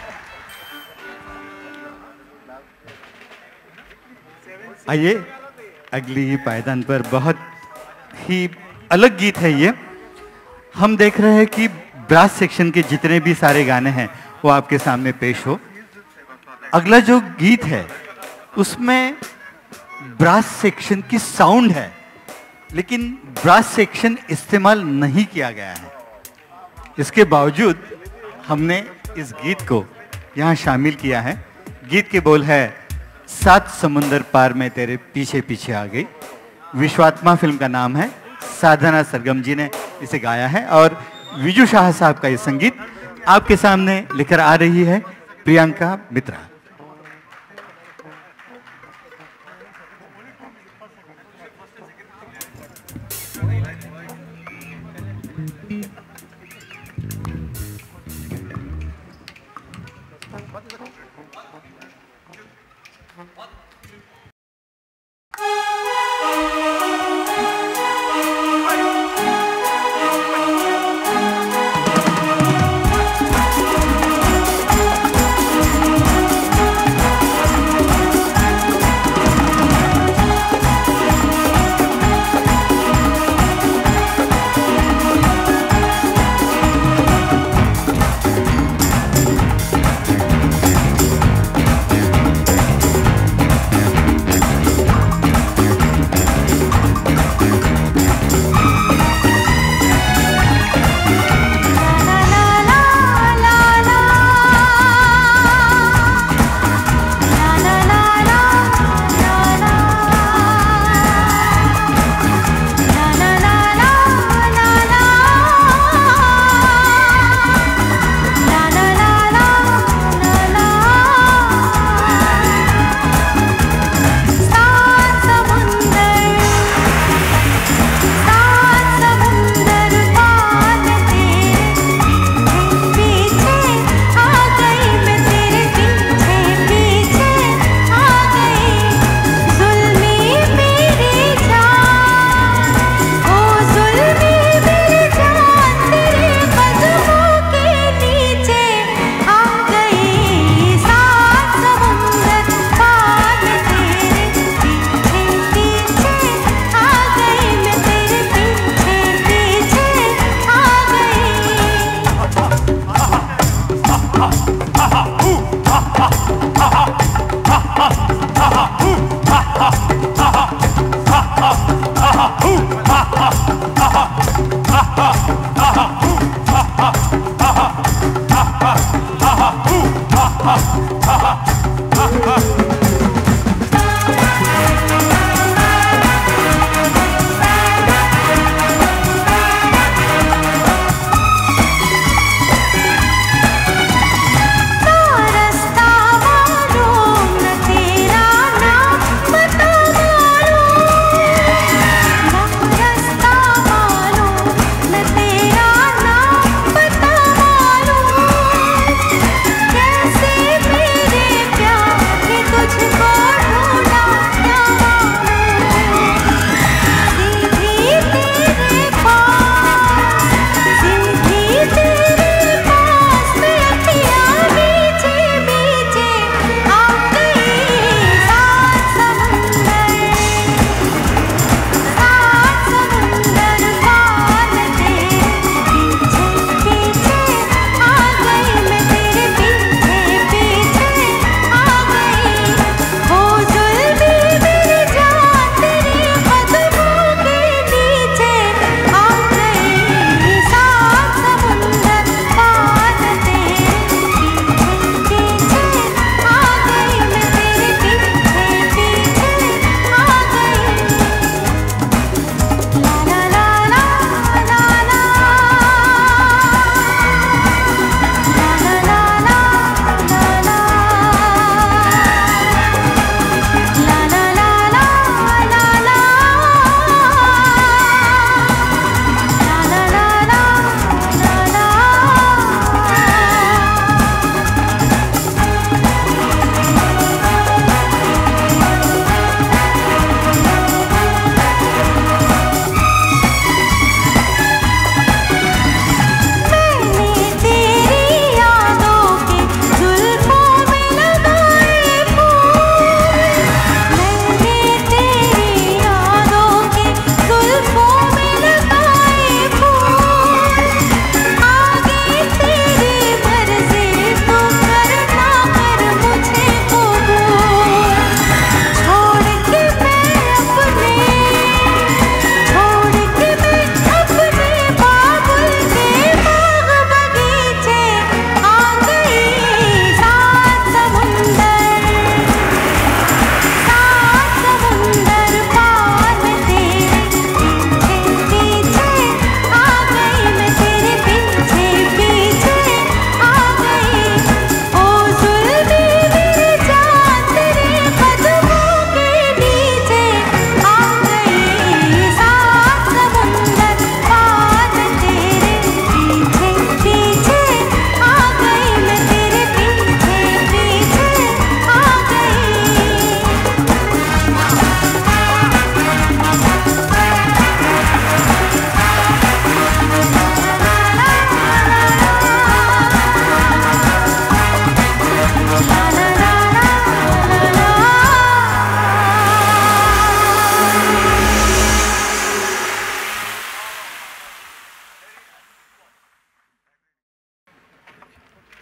आइए अगली पायदान पर बहुत ही अलग गीत है ये। हम देख रहे हैं कि ब्रास सेक्शन के जितने भी सारे गाने हैं वो आपके सामने पेश हो। अगला जो गीत है उसमें ब्रास सेक्शन की साउंड है, लेकिन ब्रास सेक्शन इस्तेमाल नहीं किया गया है। इसके बावजूद हमने इस गीत को यहाँ शामिल किया है। गीत के बोल है सात समुंदर पार में तेरे पीछे पीछे आ गई। विश्वात्मा फिल्म का नाम है। साधना सरगम जी ने इसे गाया है और विजू शाह साहब का ये संगीत आपके सामने लेकर आ रही है प्रियंका मित्रा।
हाँ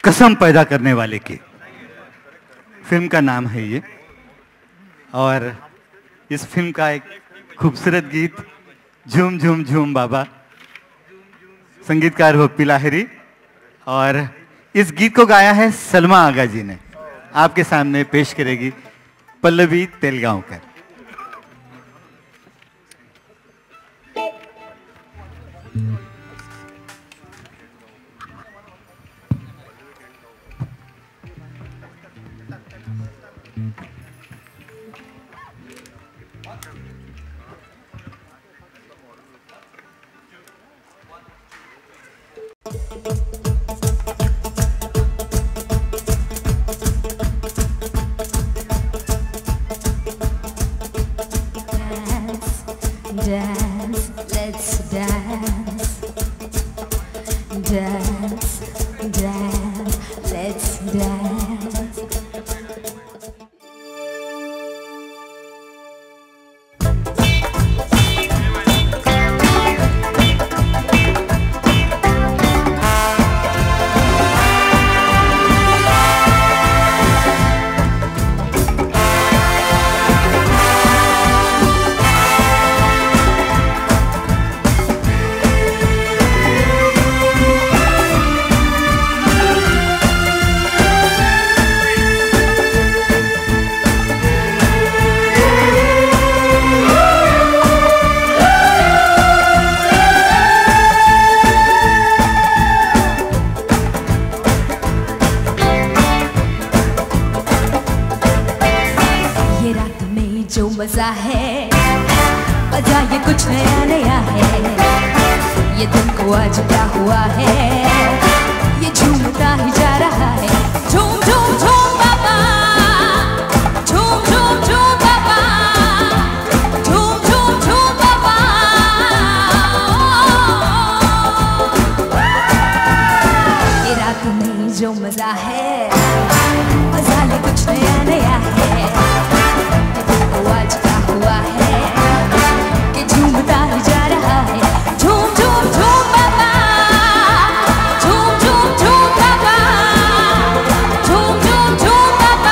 कसम पैदा करने वाले की फिल्म का नाम है ये। और इस फिल्म का एक खूबसूरत गीत झूम झूम झूम बाबा, संगीतकार हो पिलाहरी, और इस गीत को गाया है सलमा आगा जी ने। आपके सामने पेश करेगी Pallavi Telgaonkar.
Dance, let's dance. Dance, dance, let's dance. जो मजा है मजा ये कुछ नया नया है, ये तुमको आज क्या हुआ है, ये झूमता ही जा रहा है। झूम झूम झूम बाबा, झूम झूम झूम बाबा, झूम झूम झूम बाबा। ये रात में जो मजा है मजा ये कुछ नया नया है, आज क्या हुआ है कि झूमता ही जा रहा है। झूम झूम झूम बाबा, झूम झूम झूम बाबा, झूम झूम झूम बाबा।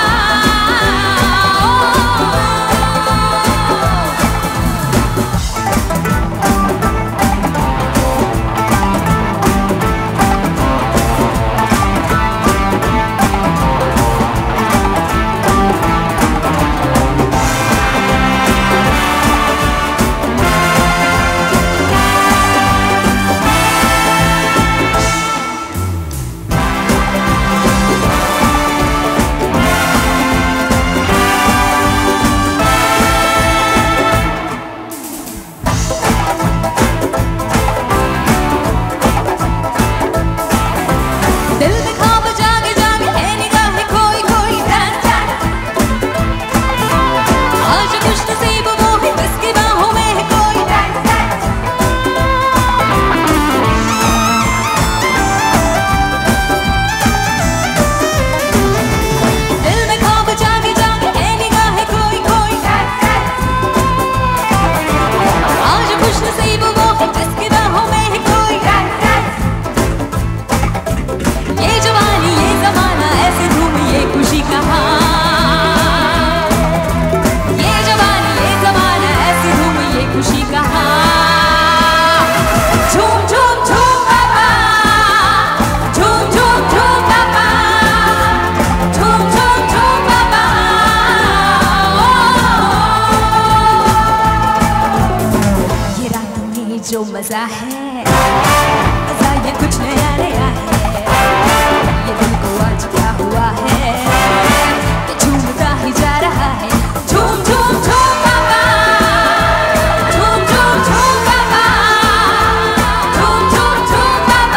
जो मजा है मजा ये कुछ नया नया है, ये दिल को आज क्या हुआ है कि झूमता ही जा रहा है। झूम झूम झूम बाबा, झूम झूम झूम बाबा, झूम झूम झूम बाबा।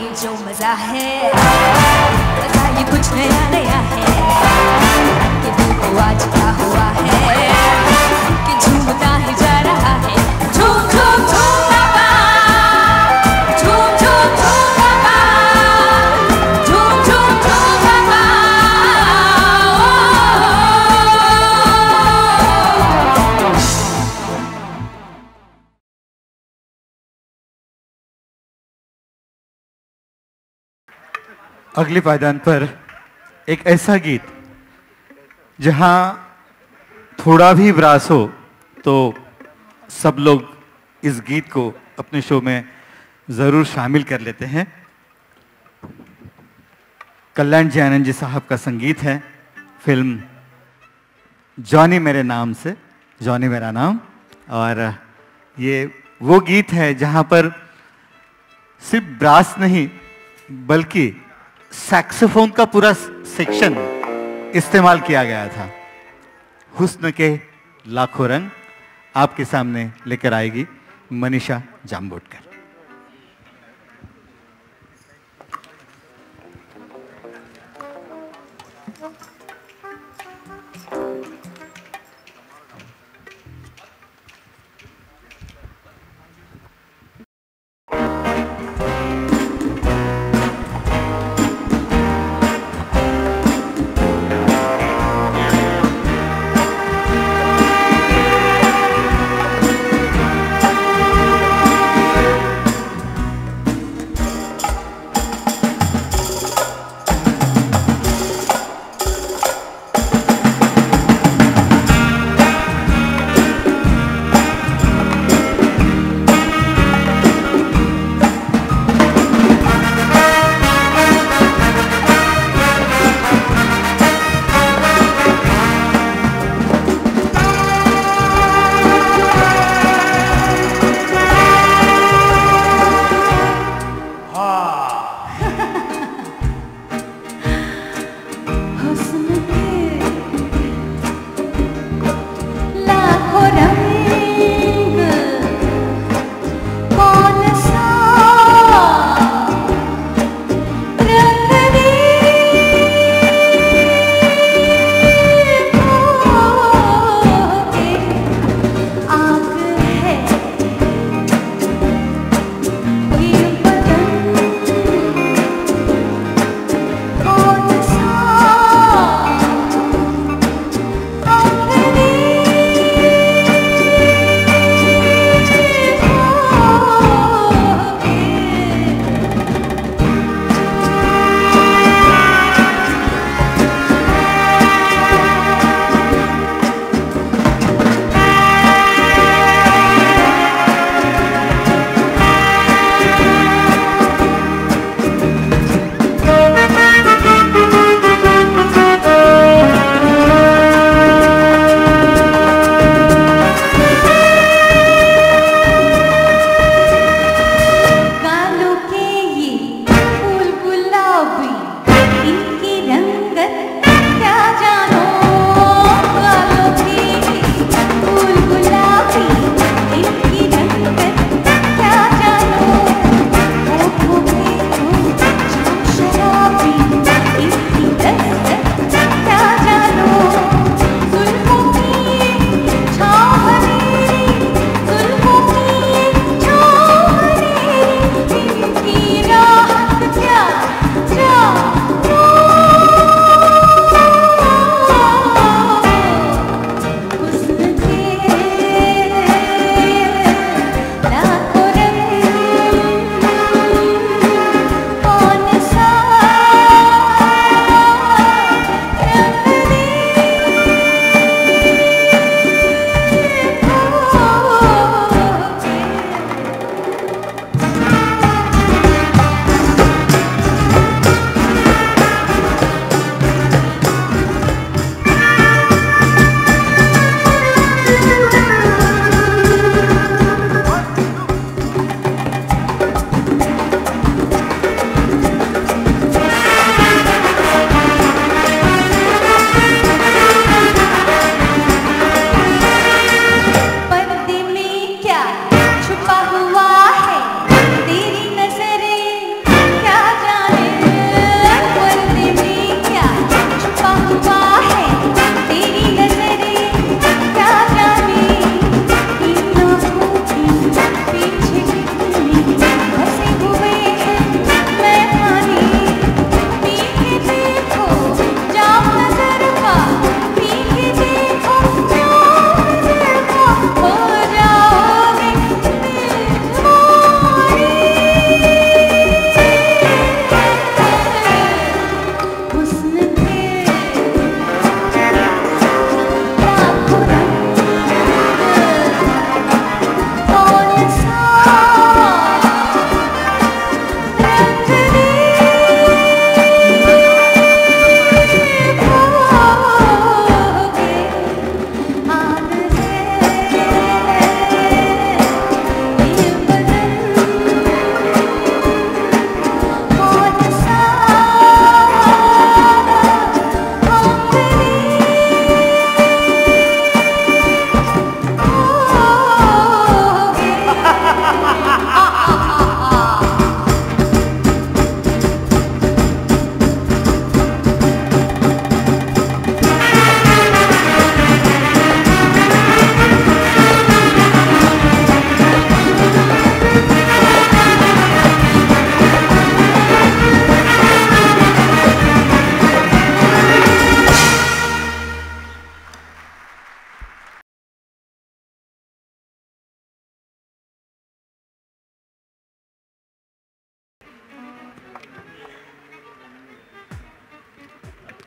ये जो मजा है, मजा ये कुछ नया नया है कि दिल को आज क्या हुआ है कि झूमता ही जा रहा है। झूम झूम झूम बाबा, झूम झूम झूम बाबा, झूम झूम झूम बाबा।
अगले पायदान पर एक ऐसा गीत जहां थोड़ा भी ब्रास हो तो सब लोग इस गीत को अपने शो में ज़रूर शामिल कर लेते हैं। कल्याण जी आनंद जी साहब का संगीत है, फिल्म जॉनी मेरे नाम से, जॉनी मेरा नाम। और ये वो गीत है जहां पर सिर्फ ब्रास नहीं बल्कि सैक्सोफोन का पूरा सेक्शन इस्तेमाल किया गया था। हुस्न के लाखों रंग आपके सामने लेकर आएगी मनीषा जाम्बोटकर।
हाँ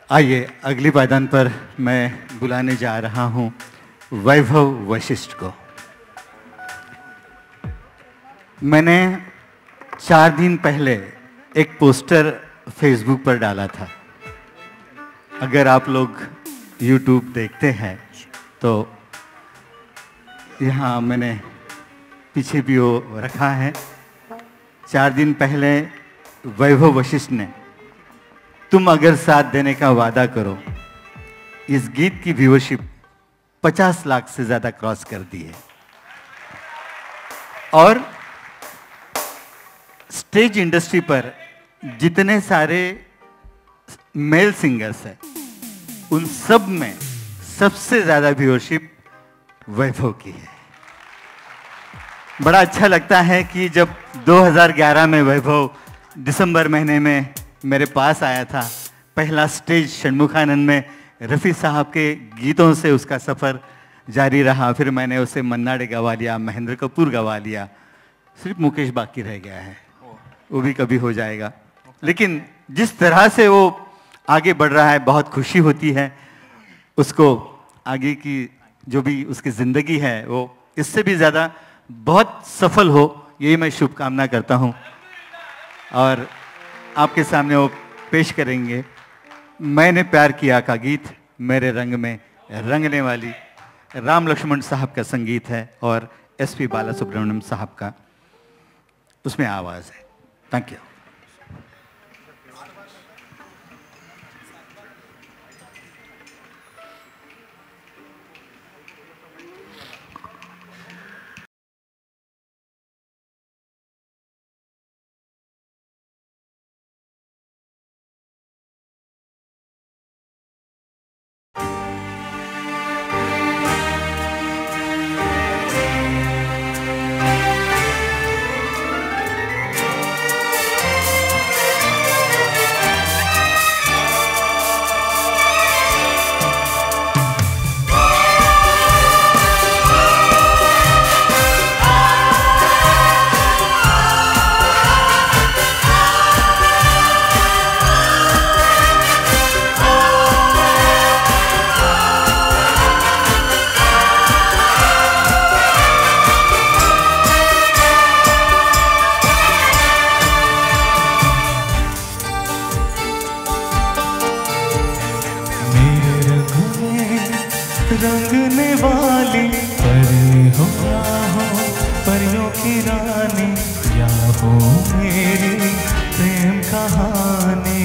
आइए अगली पायदान पर मैं बुलाने जा रहा हूं वैभव वशिष्ठ को। मैंने चार दिन पहले एक पोस्टर फेसबुक पर डाला था। अगर आप लोग यूट्यूब देखते हैं तो यहाँ मैंने पीछे भी वो रखा है। चार दिन पहले वैभव वशिष्ठ ने तुम अगर साथ देने का वादा करो, इस गीत की व्यूअरशिप पचास लाख से ज्यादा क्रॉस कर दी है। और स्टेज इंडस्ट्री पर जितने सारे मेल सिंगर्स हैं उन सब में सबसे ज्यादा व्यूअरशिप वैभव की है। बड़ा अच्छा लगता है कि जब दो हज़ार ग्यारह में वैभव दिसंबर महीने में मेरे पास आया था, पहला स्टेज षणमुखानंद में रफ़ी साहब के गीतों से उसका सफ़र जारी रहा। फिर मैंने उसे मन्ना डे गवा लिया, महेंद्र कपूर गवा लिया, सिर्फ मुकेश बाकी रह गया है, वो भी कभी हो जाएगा। लेकिन जिस तरह से वो आगे बढ़ रहा है बहुत खुशी होती है। उसको आगे की जो भी उसकी ज़िंदगी है वो इससे भी ज़्यादा बहुत सफल हो, यही मैं शुभकामना करता हूँ। और आपके सामने वो पेश करेंगे मैंने प्यार किया का गीत, मेरे रंग में रंगने वाली। राम लक्ष्मण साहब का संगीत है और एस पी बाला सुब्रमण्यम साहब का उसमें आवाज़ है। Thank you.
रंगने वाली परी हो या हो परियों की रानी, या हो मेरी प्रेम कहानी।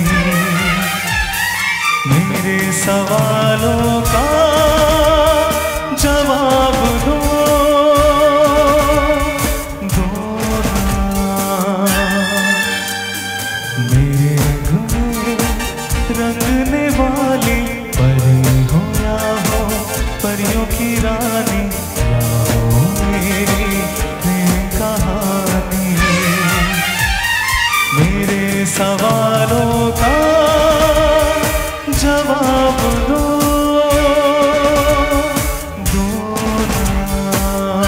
मेरे सवालों का जवाब दो, दो ना। मेरे रंग में रंगने वाली परी हो या हो परियों की रानी, या हो मेरी प्रेम कहानी। मेरे सवालों का जवाब दो, दो ना।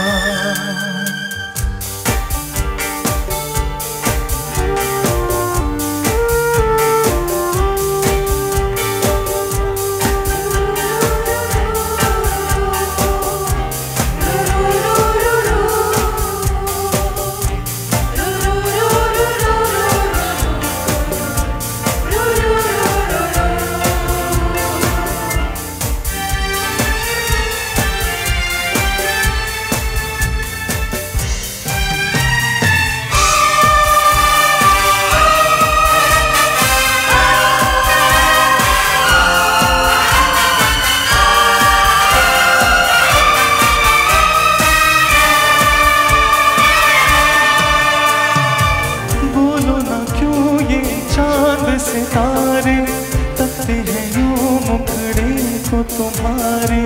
सितारे तकते हैं यूं मुखड़े को तुम्हारे।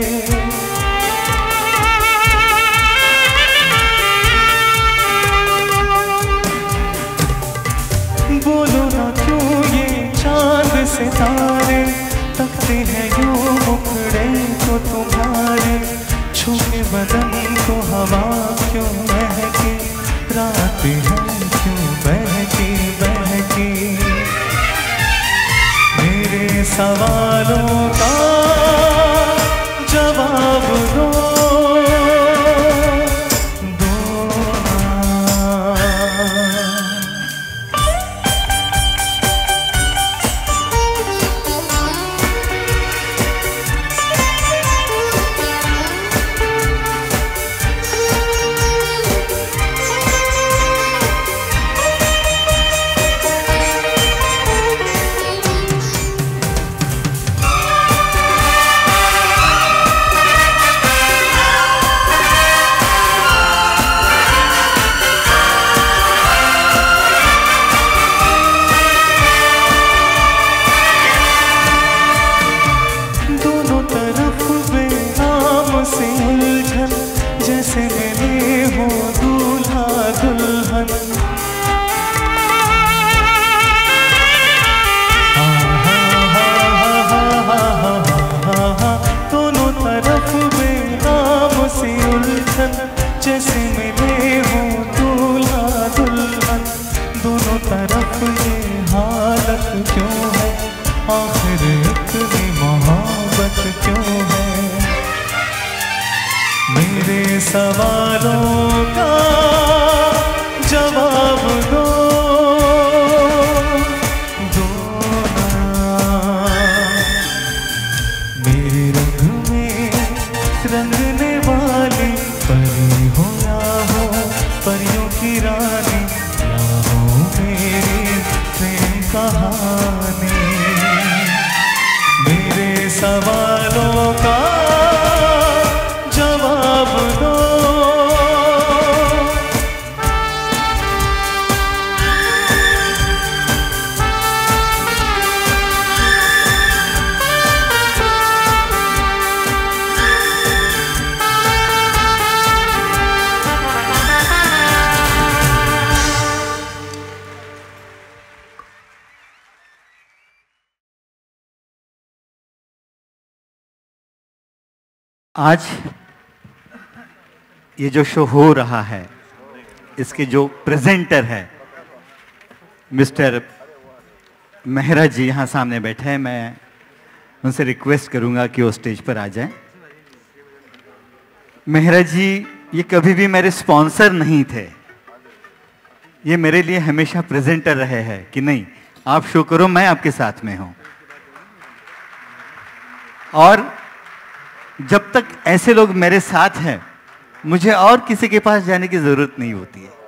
बोलो ना क्यों ये चांद सितारे तकते हैं यूं मुखड़े को तुम्हारे। छूके बदन को हवा क्यों महके, रात है क्यों बहकी बहकी। मेरे सवालों का जवाब दो, दो दोनों तरफ बेनाम से उलझन, जैसे मैंने हो दूल्हा दुल्हन। दोनों तरफ बेनाम से उलझन, जैसे मैंने हो दूल्हा दुल्हन। दोनों तरफ ये हालत क्यों है, आखिर इतनी मोहब्बत क्यों है। मेरे सवालों का जवाब दो, दो ना। मेरे रंग में रंगने वाली परी हो या हो परियों की रानी, या हो मेरी प्रेम कहानी। मेरे सवालों का जवाब दो।
आज ये जो शो हो रहा है, इसके जो प्रेजेंटर है मिस्टर मेहरा जी यहाँ सामने बैठे हैं। मैं उनसे रिक्वेस्ट करूंगा कि वो स्टेज पर आ जाएं। मेहरा जी ये कभी भी मेरे स्पॉन्सर नहीं थे, ये मेरे लिए हमेशा प्रेजेंटर रहे हैं कि नहीं आप शो करो, मैं आपके साथ में हूं। और जब तक ऐसे लोग मेरे साथ हैं, मुझे और किसी के पास जाने की जरूरत नहीं होती है।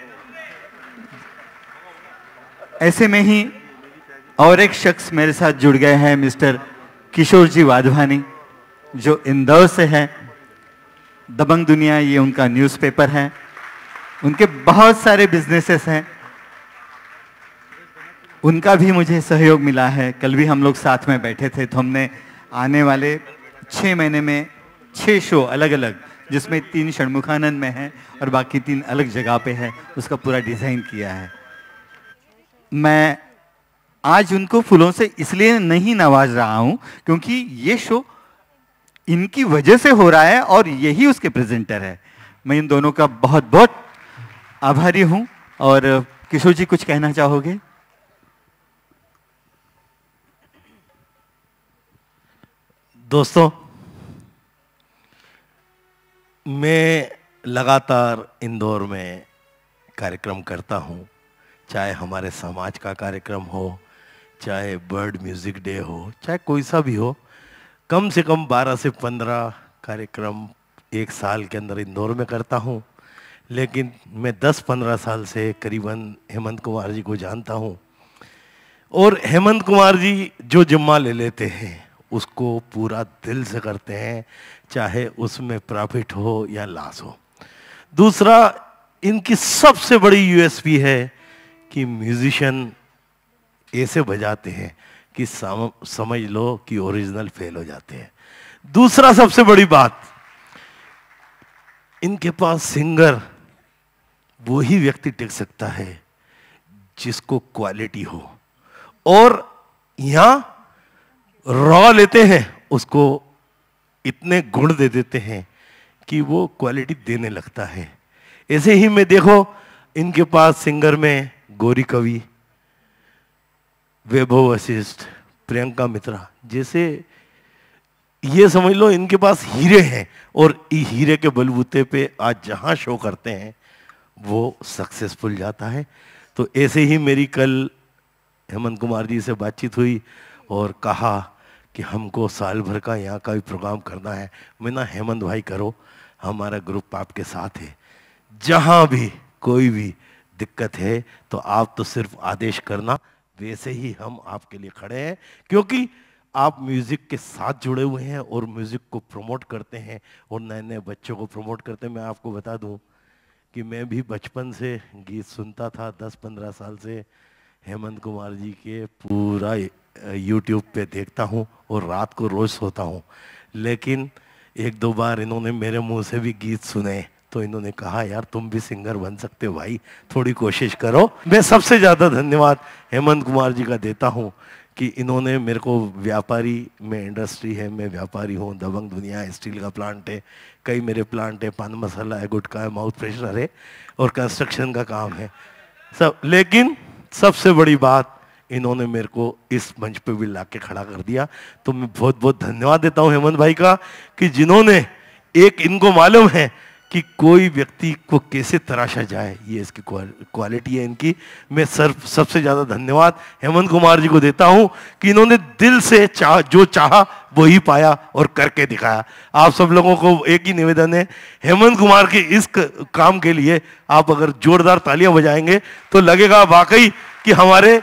ऐसे में ही और एक शख्स मेरे साथ जुड़ गए हैं, मिस्टर किशोर जी वाधवानी, जो इंदौर से है। दबंग दुनिया ये उनका न्यूज़पेपर है, उनके बहुत सारे बिजनेसेस हैं, उनका भी मुझे सहयोग मिला है। कल भी हम लोग साथ में बैठे थे, तो हमने आने वाले छः महीने में छः शो अलग अलग, जिसमें तीन षणमुखानंद में है और बाकी तीन अलग जगह पे है, उसका पूरा डिज़ाइन किया है। मैं आज उनको फूलों से इसलिए नहीं नवाज रहा हूं क्योंकि ये शो इनकी वजह से हो रहा है और यही उसके प्रेजेंटर है। मैं इन दोनों का बहुत बहुत आभारी हूं। और किशोर जी कुछ कहना चाहोगे?
दोस्तों, मैं लगातार इंदौर में कार्यक्रम करता हूं, चाहे हमारे समाज का कार्यक्रम हो, चाहे बर्ड म्यूज़िक डे हो, चाहे कोई सा भी हो। कम से कम बारह से पंद्रह कार्यक्रम एक साल के अंदर इंदौर में करता हूं। लेकिन मैं दस पंद्रह साल से करीबन हेमंत कुमार जी को जानता हूं, और हेमंत कुमार जी जो जिम्मा ले लेते हैं उसको पूरा दिल से करते हैं, चाहे उसमें प्रॉफिट हो या लॉस हो। दूसरा, इनकी सबसे बड़ी यूएसपी है कि म्यूजिशियन ऐसे बजाते हैं कि सम, समझ लो कि ओरिजिनल फेल हो जाते हैं। दूसरा सबसे बड़ी बात, इनके पास सिंगर वही व्यक्ति टिक सकता है जिसको क्वालिटी हो, और यहां रॉ लेते हैं उसको इतने गुण दे देते हैं कि वो क्वालिटी देने लगता है। ऐसे ही मैं देखो इनके पास सिंगर में गौरी कवि, वैभव वशिष्ठ,
प्रियंका मित्रा, जैसे ये समझ लो इनके पास हीरे हैं और इस हीरे के बलबूते पे आज जहाँ शो करते हैं वो सक्सेसफुल जाता है। तो ऐसे ही मेरी कल हेमंत कुमार जी से बातचीत हुई और कहा कि हमको साल भर का यहाँ का भी प्रोग्राम करना है। मैं ना हेमंत भाई करो, हमारा ग्रुप आपके साथ है, जहाँ भी कोई भी दिक्कत है तो आप तो सिर्फ आदेश करना, वैसे ही हम आपके लिए खड़े हैं, क्योंकि आप म्यूज़िक के साथ जुड़े हुए हैं और म्यूज़िक को प्रमोट करते हैं और नए नए बच्चों को प्रमोट करते हैं। मैं आपको बता दूं कि मैं भी बचपन से गीत सुनता था, दस पंद्रह साल से हेमंत कुमार जी के पूरा यूट्यूब पे देखता हूँ और रात को रोज़ सोता हूँ। लेकिन एक दो बार इन्होंने मेरे मुंह से भी गीत सुने तो इन्होंने कहा यार तुम भी सिंगर बन सकते हो भाई, थोड़ी कोशिश करो। मैं सबसे ज़्यादा धन्यवाद हेमंत कुमार जी का देता हूँ कि इन्होंने मेरे को, व्यापारी में इंडस्ट्री है, मैं व्यापारी हूँ, दबंग दुनिया है, स्टील का प्लांट है, कई मेरे प्लांट है, पान मसाला है, गुटखा है, माउथ फ्रेशनर है और कंस्ट्रक्शन का काम है सब। लेकिन सबसे बड़ी बात, इन्होंने मेरे को इस मंच पे भी ला के खड़ा कर दिया। तो मैं बहुत बहुत धन्यवाद देता हूँ हेमंत भाई का कि जिन्होंने, एक इनको मालूम है कि कोई व्यक्ति को कैसे तराशा जाए, ये इसकी क्वालिटी है इनकी। मैं सर सबसे ज़्यादा धन्यवाद हेमंत कुमार जी को देता हूं कि इन्होंने दिल से चाह, जो चाहा वो ही पाया और करके दिखाया। आप सब लोगों को एक ही निवेदन है, हेमंत कुमार के इस काम के लिए आप अगर जोरदार तालियां बजाएंगे तो लगेगा वाकई कि हमारे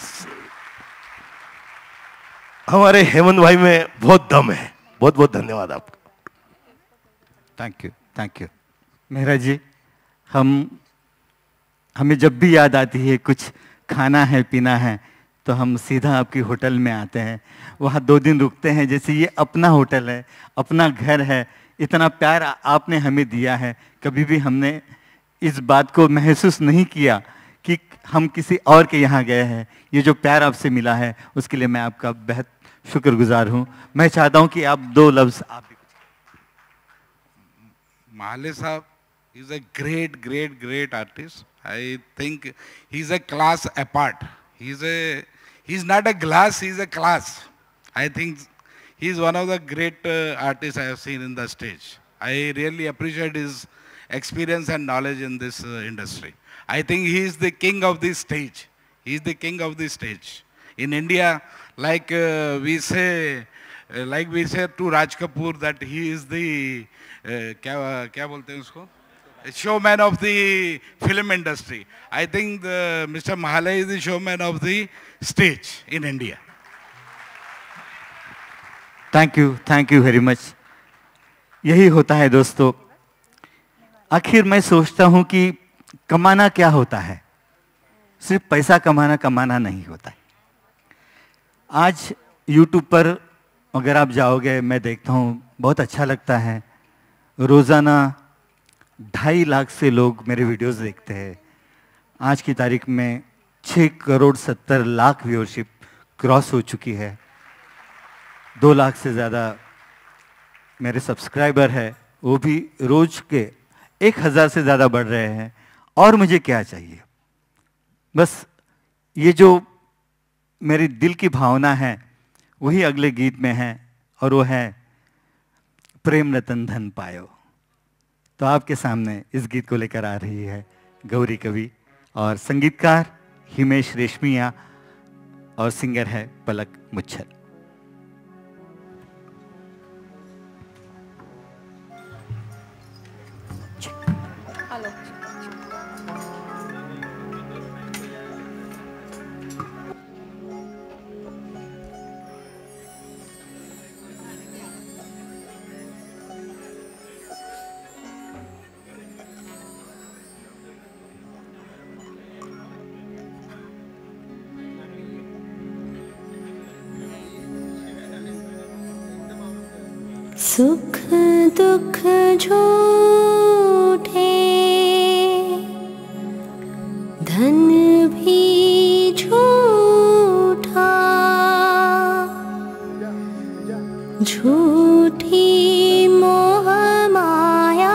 हमारे हेमंत भाई में बहुत दम है। बहुत बहुत धन्यवाद आपका।
Thank you, thank you Mehra ji. हम हमें जब भी याद आती है कुछ खाना है पीना है तो हम सीधा आपकी होटल में आते हैं, वहाँ दो दिन रुकते हैं, जैसे ये अपना होटल है, अपना घर है। इतना प्यार आपने हमें दिया है, कभी भी हमने इस बात को महसूस नहीं किया कि हम किसी और के यहाँ गए हैं। ये जो प्यार आपसे मिला है उसके लिए मैं आपका बेहद शुक्रगुजार हूँ। मैं चाहता हूँ कि आप दो लफ्ज़ आप
Mahalle Saab is a great, great, great artist. I think he's a class apart. He's a, he's not a glass, he's a class. I think he's one of the great uh, artists I have seen in the stage. I really appreciate his experience and knowledge in this uh, industry. I think he is the king of the stage. He is the king of the stage. In India, like uh, we say, uh, like we say to Raj Kapoor that he is the Uh, क्या क्या बोलते हैं उसको, showman of the film industry. I think the Mister Mahalle is the showman of the stage in India.
Thank you, thank you very much. यही होता है दोस्तों। आखिर मैं सोचता हूं कि कमाना क्या होता है, सिर्फ पैसा कमाना कमाना नहीं होता है। आज यूट्यूब पर अगर आप जाओगे, मैं देखता हूं बहुत अच्छा लगता है, रोज़ाना ढाई लाख से लोग मेरे वीडियोस देखते हैं। आज की तारीख में छः करोड़ सत्तर लाख व्यूअरशिप क्रॉस हो चुकी है। दो लाख से ज़्यादा मेरे सब्सक्राइबर है, वो भी रोज़ के एक हज़ार से ज़्यादा बढ़ रहे हैं। और मुझे क्या चाहिए, बस ये जो मेरी दिल की भावना है वही अगले गीत में है, और वो है प्रेम रतन धन पायो। तो आपके सामने इस गीत को लेकर आ रही है गौरी कवि, और संगीतकार हिमेश रेशमिया, और सिंगर है पलक मुच्छल।
सुख दुख झूठे, धन भी झूठा, झूठी मोह माया,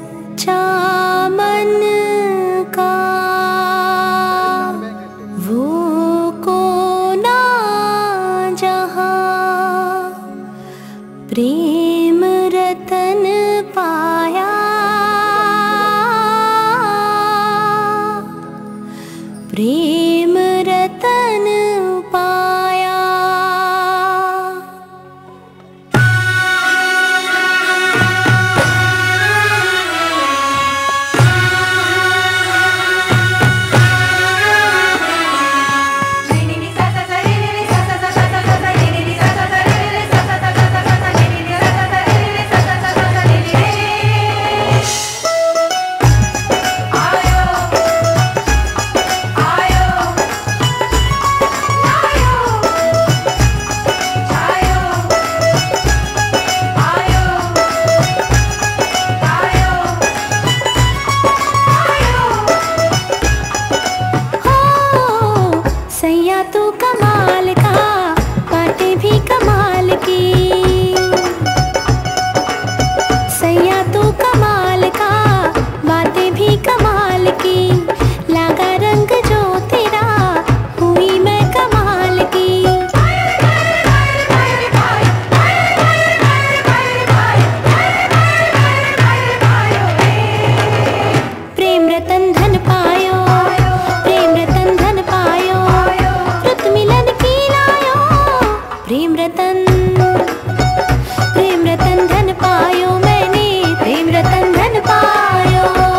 सच्चा मन का वो प्रेम रतन पाया। सैया तू कमाल का, बातें भी कमाल की। सैया तू कमाल का, बातें भी कमाल की। लागा रंग जो तेरा, हुई मैं कमाल की। प्रेम रतन धन पायो, प्रेम रतन धन पायो। रुत मिलन की लायो, प्रेम रतन, प्रेम रतन धन पायो मैंने, प्रेम रतन धन पायो।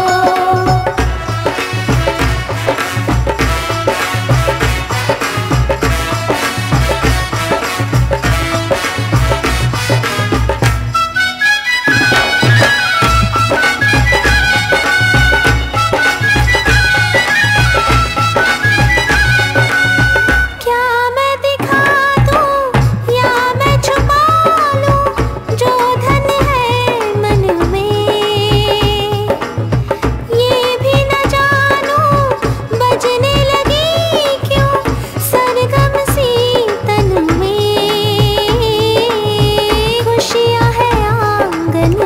क्या मैं दिखा दूं या मैं छुपा लूं, जो धन है मन में। ये भी न जानूं बजने लगी क्यों, सरगम सी तन में। खुशियां है आंगन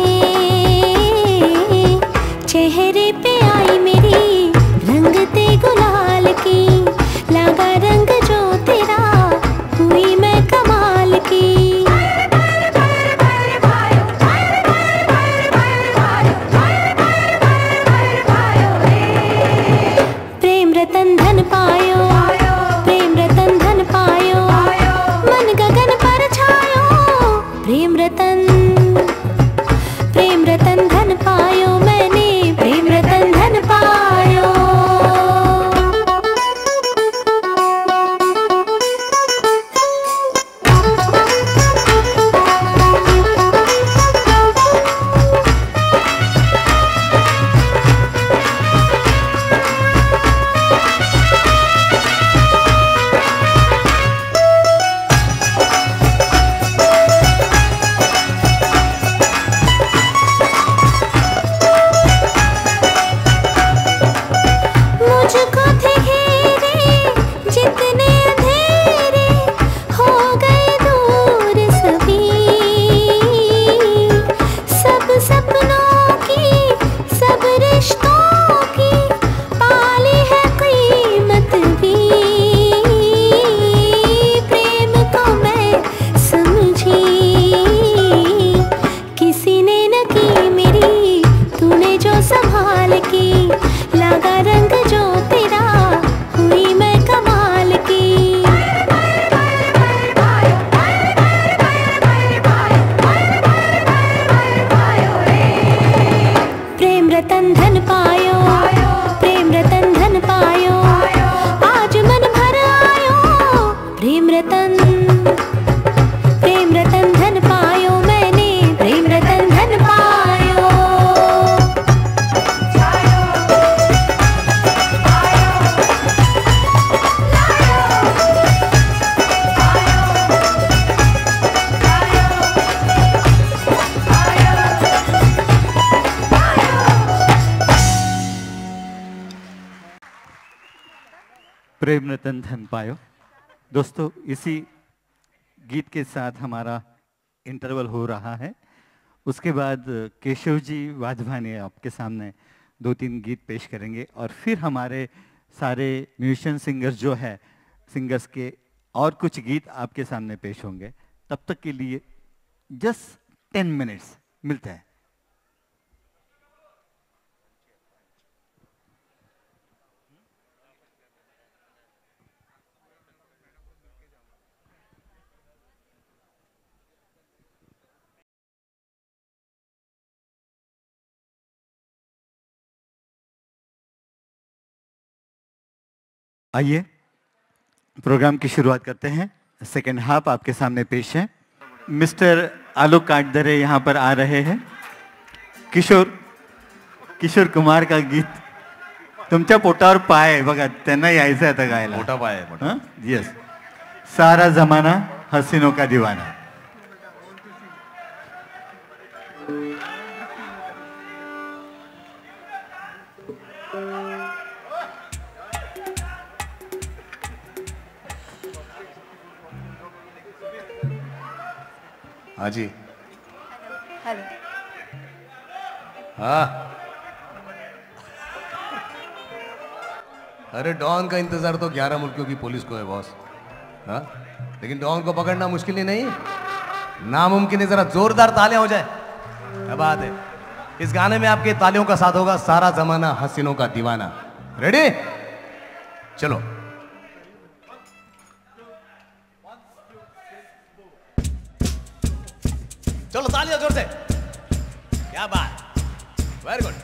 में, चेहरे पे आई मेरी रंगते गुलाल की। लागा रंग जो तेरा, हुई मैं कमाल की। प्रेम रतन धन पायो, प्रेम रतन धन पायो। मन गगन पर छायो, प्रेम रतन, प्रेम रतन धन पायो मैंने, प्रेम रतन धन पायो। मुझको थे घेरे जितने अंधेरे, हो गए दूर सभी। सब सपनों की, सब रिश्तों की, पाली है कीमत भी। प्रेम को मैं समझी, किसी ने न की मेरी, तूने जो संभाल की। लागा रंग जो तेरा, हुई मैं कमाल की। प्रेम रतन धन पायो, प्रेम रतन धन पायो। आज मन भर आयो, प्रेम रतन, प्रेम रतन धन पायो मैंने, प्रेम रतन धन पायो।
प्रेम रतन धन पायो। दोस्तों, इसी गीत के साथ हमारा इंटरवल हो रहा है। उसके बाद केशव जी वाधवानी आपके सामने दो तीन गीत पेश करेंगे और फिर हमारे सारे म्यूजिशियन सिंगर्स जो है सिंगर्स के और कुछ गीत आपके सामने पेश होंगे। तब तक के लिए जस्ट टेन मिनट्स मिलते हैं। आइए प्रोग्राम की शुरुआत करते हैं। सेकेंड हाफ आपके सामने पेश है। मिस्टर आलोक काटदरे यहाँ पर आ रहे हैं। किशोर किशोर कुमार का गीत तुमच्या पोटावर पाय बघा, त्यांना यायचं आता गायला.
मोठा पाय आहे, मोठा.
यस, सारा जमाना हसीनों का दीवाना.
हाँ जी.
हेलो.
हाँ. अरे डॉन का इंतजार तो ग्यारह मुल्कों की पुलिस को है बॉस. हाँ, लेकिन डॉन को पकड़ना मुश्किल ही नहीं, नामुमकिन है. जरा जोरदार तालियां हो जाए. क्या बात है. इस गाने में आपके तालियों का साथ होगा सारा जमाना हसीनों का दीवाना. रेडी? चलो. चलो तालियां जोर से. क्या बात. Very good.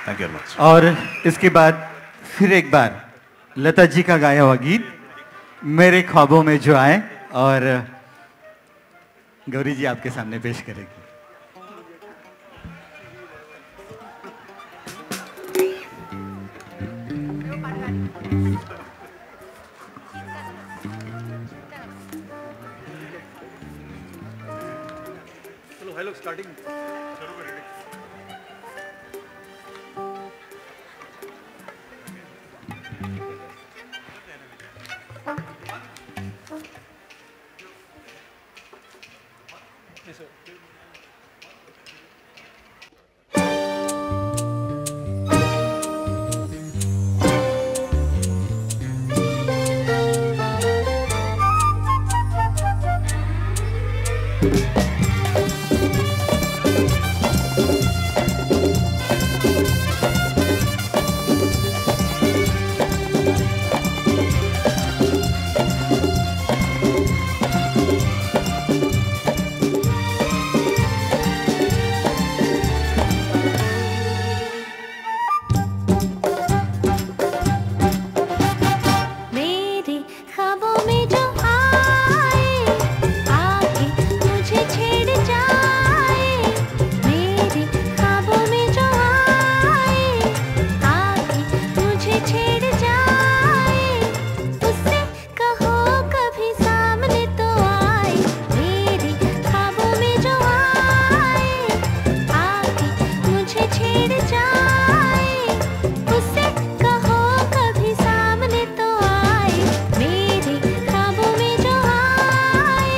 Thank you very much.
और इसके बाद फिर एक बार लता जी का गाया हुआ गीत मेरे ख्वाबों में जो आए, और गौरी जी आपके सामने पेश करेगी।
चलो हेलो स्टार्टिंग शुरू करेंगे।
मेरे ख्वाबों में जो आए आके मुझे छेड़ जाए, मेरे ख्वाबों में जो आए आके मुझे छेड़ जाए, उससे कहो कभी सामने तो आए। मेरे ख्वाबों में जो आए आके मुझे छेड़ जाए, उससे कहो कभी सामने तो आए। मेरे ख्वाबों में जो आए।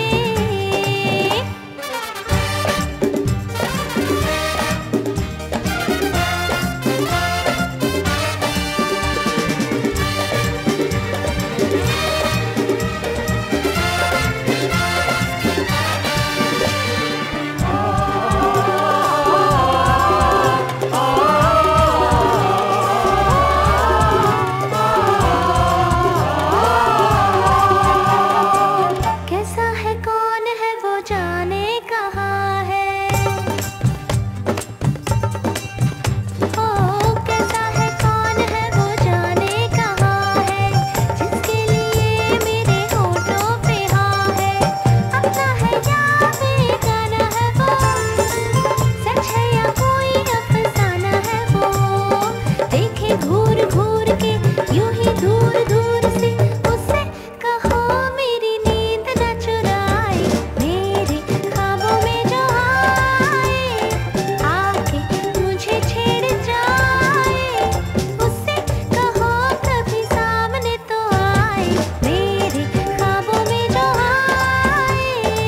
कैसा है कौन है वो जाने कहाँ है, ओ कैसा है कौन है वो जाने कहाँ है, जिसके लिए मेरे होठों पे हाँ है। अपना है या बेगाना है वो, सच है या कोई अफसाना है वो, देखे घूर घूर के यूं ही दूर दूर से, उससे कहो मेरी नींद न चुराए। मेरे ख्वाबों में जो आए आके मुझे छेड़ जाए, उससे कहो कभी सामने तो आए। मेरे ख्वाबों में जो आए।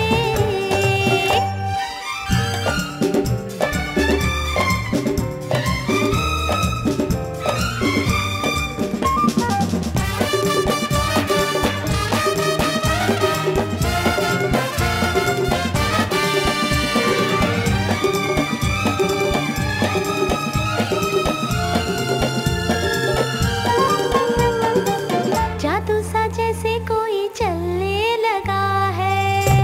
जादू सा जैसे कोई चलने लगा है,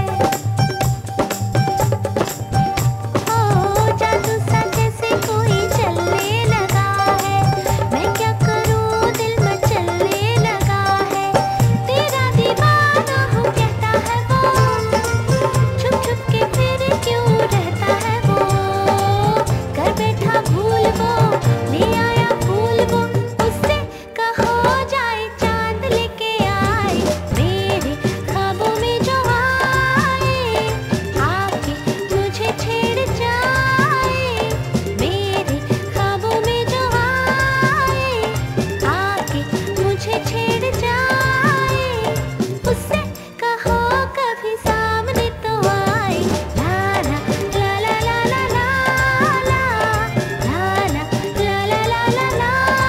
ओ जादू सा जैसे कोई चलने लगा है, मैं क्या करूं दिल में चलने लगा है। तेरा दीवाना हूँ कहता है वो, छुप छुप के फिर क्यों रहता है वो, घर बैठा भूल वो ले आया फूल वो, उससे कहो जाए चांद लेके आए। मेरे ख्वाबों में जो आए आके मुझे छेड़ जाए, मेरे ख्वाबों में जो आए आके मुझे छेड़ जाए, उससे कहो कभी सामने तो आए। ला ला ला ला ला ला ला ला ला ला ला ला ला ला।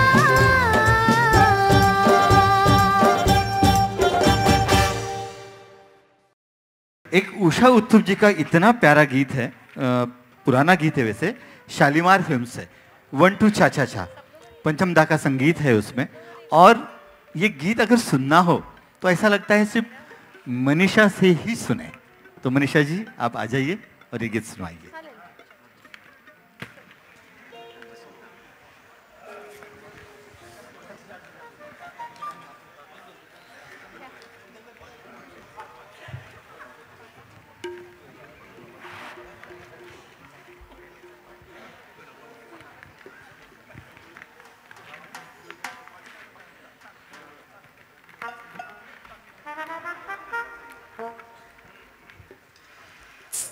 एक उषा उत्थुप जी का इतना प्यारा गीत है, अ, पुराना गीत है वैसे, शालीमार फिल्म से, वन टू चा चा चा, पंचम दा का संगीत है उसमें। और ये गीत अगर सुनना हो तो ऐसा लगता है सिर्फ मनीषा से ही सुने। तो मनीषा जी आप आ जाइए और ये गीत सुनाइए।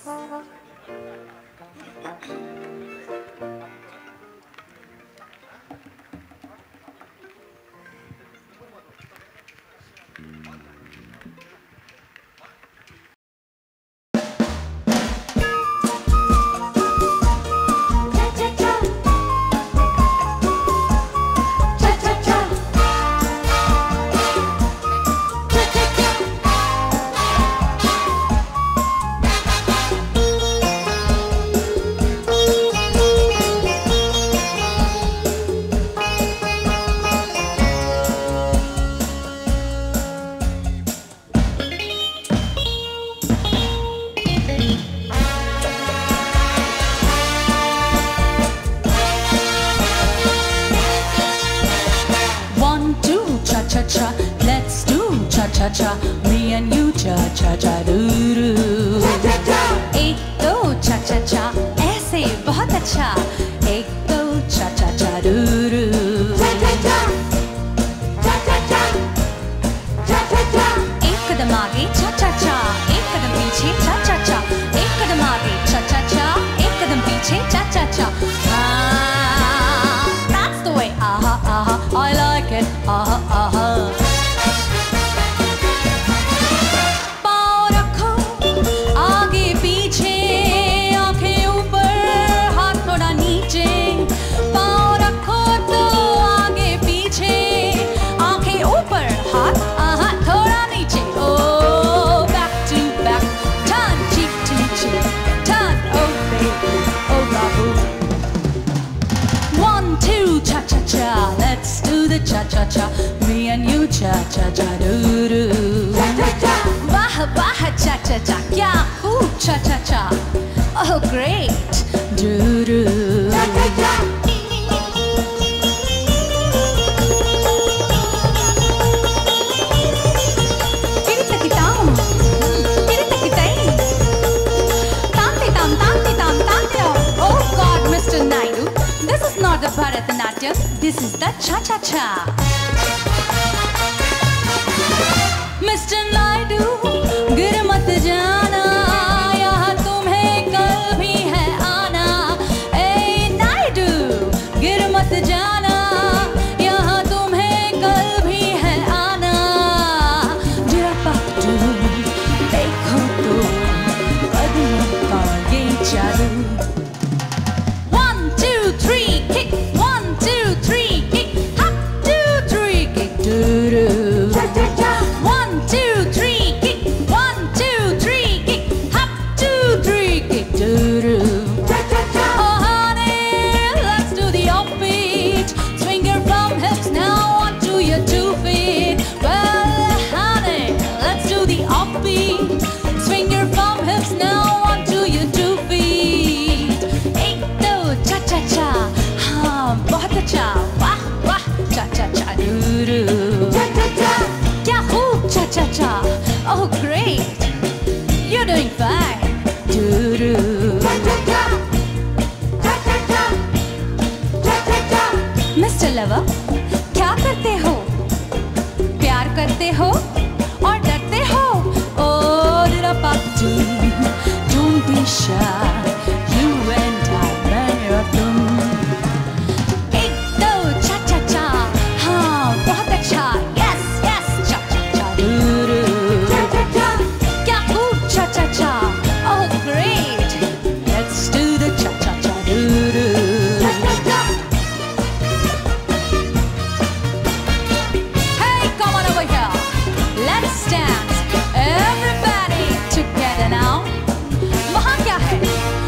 cha, let's do cha cha cha, me and you cha cha cha doo doo. एक दो cha cha cha, ऐसे बहुत अच्छा, एक दो cha cha cha doo doo. एक कदम आगे cha cha cha, एक कदम पीछे cha cha cha, एक कदम आगे cha cha cha, एक कदम पीछे cha cha cha. Ah, that's the way. Aha aha, I like it. Aha aha. Let's do the cha cha cha, me and you cha cha cha doo doo. Wah wah cha cha cha, kya खूब cha cha cha, oh great doo doo. Kirita kitam, kirita kitai, tamte tam tamte tam tamte. Oh God, Mister Naidu, this is not the Bharatanatyam. This is the cha-cha-cha. Mister Naidu, गिर मत जाना, यहाँ तुम्हें कल भी है आना. ए नायडू, गिर मत जाना, यहाँ तुम्हें कल भी है आना. जरा पकड़ो, देखो तो कदमों का ये जादू. One, two, three, kick. One, two, three, kick. Hop, two, three, kick. Doo doo. One, two, three, kick. One, two, three, kick. Hop, two, three, kick. Doo doo. Oh honey, let's do the offbeat. Swing your plum hips now onto your two feet. Well, honey, let's do the offbeat. Swing your plum hips now onto your two feet. Ek do cha cha cha, हाँ बहुत अच्छा, वाह वाह cha cha cha doo doo. क्या खूब cha cha cha, oh great, you're doing fine doo doo. Mister Lover, क्या करते हो? प्यार करते हो और डरते हो? Oh did I pop do? Don't be shy, you and I marathon. एक दो cha cha cha, हाँ बहुत अच्छा, yes yes cha cha cha doo doo. क्या खूब cha cha cha, oh great, let's do the cha cha cha doo doo. Hey, come on over here, let's dance, everybody together now. वहाँ क्या है?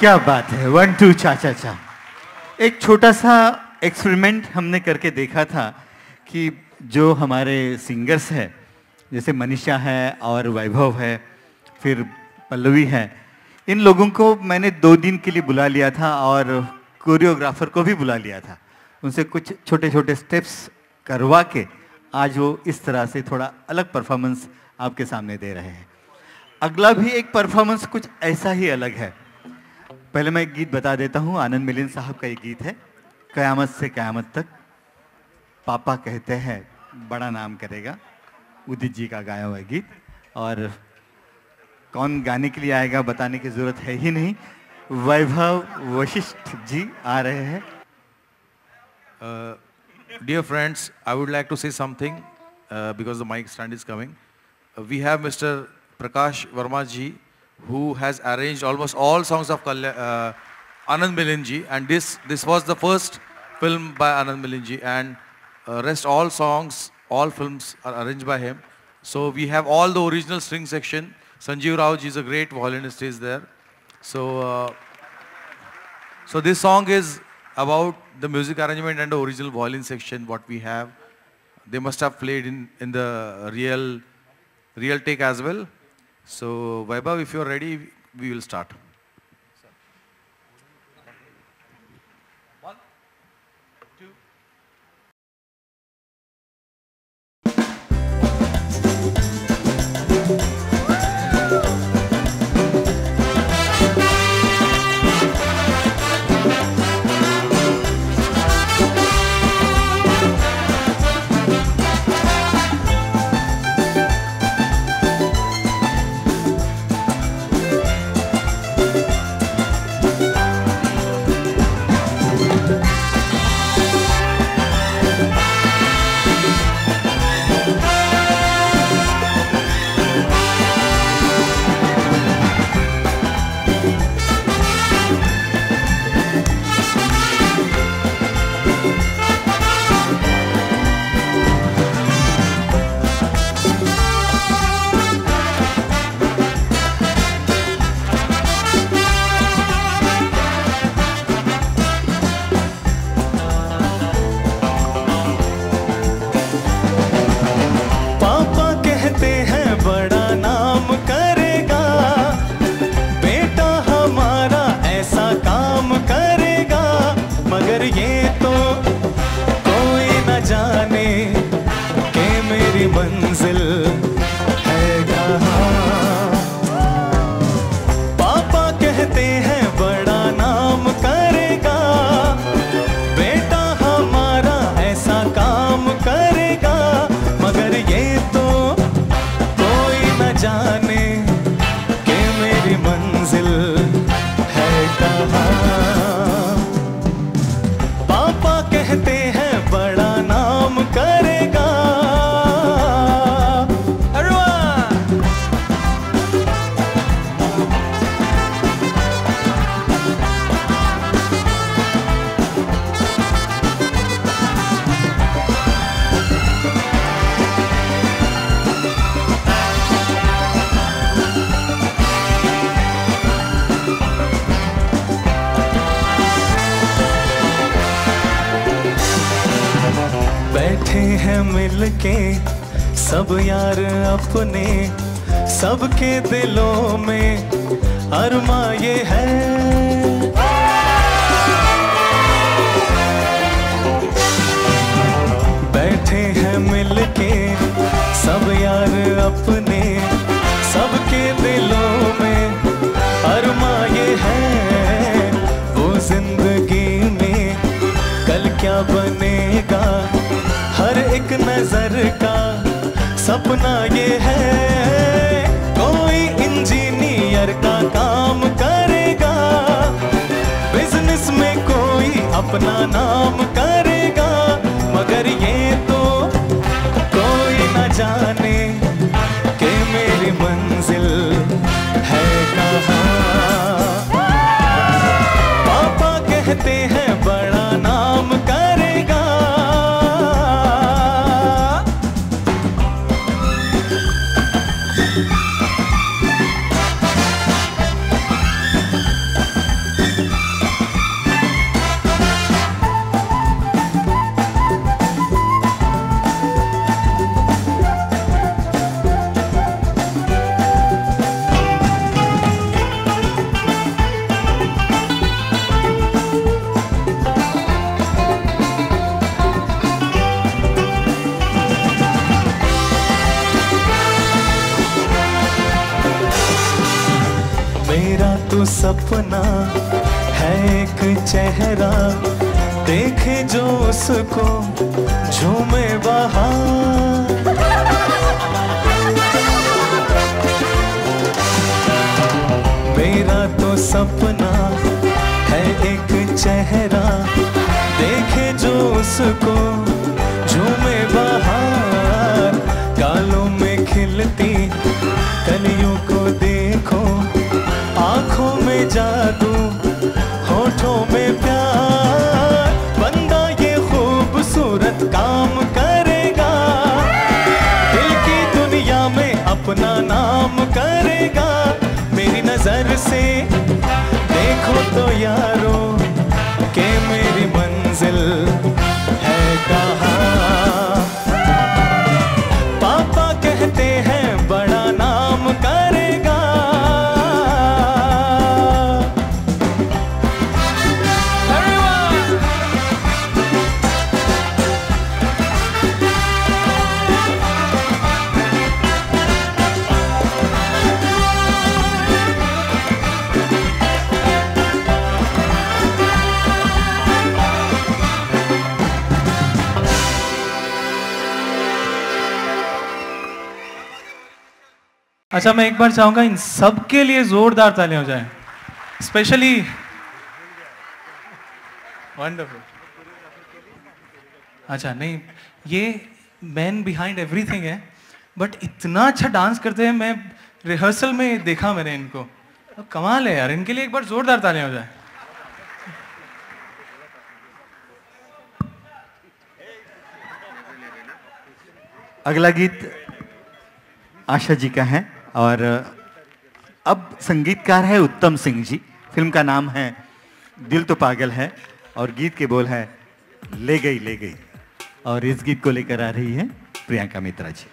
क्या बात है, वन टू चा चा चा। एक छोटा सा एक्सपेरिमेंट हमने करके देखा था कि जो हमारे सिंगर्स हैं जैसे मनीषा है और वैभव है, फिर पल्लवी है, इन लोगों को मैंने दो दिन के लिए बुला लिया था और कोरियोग्राफर को भी बुला लिया था। उनसे कुछ छोटे छोटे स्टेप्स करवा के आज वो इस तरह से थोड़ा अलग परफॉर्मेंस आपके सामने दे रहे हैं। अगला भी एक परफॉर्मेंस कुछ ऐसा ही अलग है। पहले मैं एक गीत बता देता हूँ, आनंद मिलिंद साहब का एक गीत है, कयामत से कयामत तक। पापा कहते हैं बड़ा नाम करेगा, उदित जी का गाया हुआ गीत। और कौन गाने के लिए आएगा बताने की जरूरत है ही नहीं, वैभव वशिष्ठ जी आ रहे हैं।
Dear friends, I would like to say something uh, because the mic stand is coming. Uh, we have Mister Prakash Verma ji, who has arranged almost all songs of Kalya, uh, Anand Milind ji, and this this was the first film by Anand Milind ji, and uh, rest all songs, all films are arranged by him. So we have all the original string section. Sanjeev Rao ji is a great violinist, is there. So uh, so this song is about the music arrangement and the original violin section what we have. They must have played in in the real real take as well. So Vaibhav, if you're ready, we will start. One, two.
मिलके सब यार अपने, सबके दिलों में अरमा ये है। बैठे हैं मिलके सब यार अपने, सबके दिलों में अरमा ये है। वो जिंदगी में कल क्या बनेगा, हर एक नजर का सपना ये है। कोई इंजीनियर का काम करेगा, बिजनेस में कोई अपना नाम करेगा, मगर ये तो कोई न जाने कि मेरी मंजिल है कहाँ। पापा कहते हैं बड़ा नाम करेगा। सपना है एक चेहरा, देखे जो उसको झूमे बहार। मेरा तो सपना है एक चेहरा, देखे जो उसको झूमे बहार। गालों में खिलती कलियों को देखो, आंखों में जादू होठों में प्यार। बंदा ये खूबसूरत काम करेगा, दिल की दुनिया में अपना नाम करेगा। मेरी नजर से देखो तो यारो के मेरी मंजिल है कहाँ। पापा कहते हैं बड़ा नाम करेगा। अच्छा, मैं एक बार चाहूंगा इन सब के लिए जोरदार तालियां हो जाएं, स्पेशली वंडरफुल। अच्छा नहीं, ये मैन बिहाइंड एवरीथिंग है, बट इतना अच्छा डांस करते हैं। मैं रिहर्सल में देखा मैंने इनको, तो कमाल है यार। इनके लिए एक बार जोरदार तालियां हो जाएं।
अगला गीत आशा जी का है और अब संगीतकार है उत्तम सिंह जी। फिल्म का नाम है दिल तो पागल है और गीत के बोल है ले गई ले गई। और इस गीत को लेकर आ रही है प्रियंका मित्रा जी।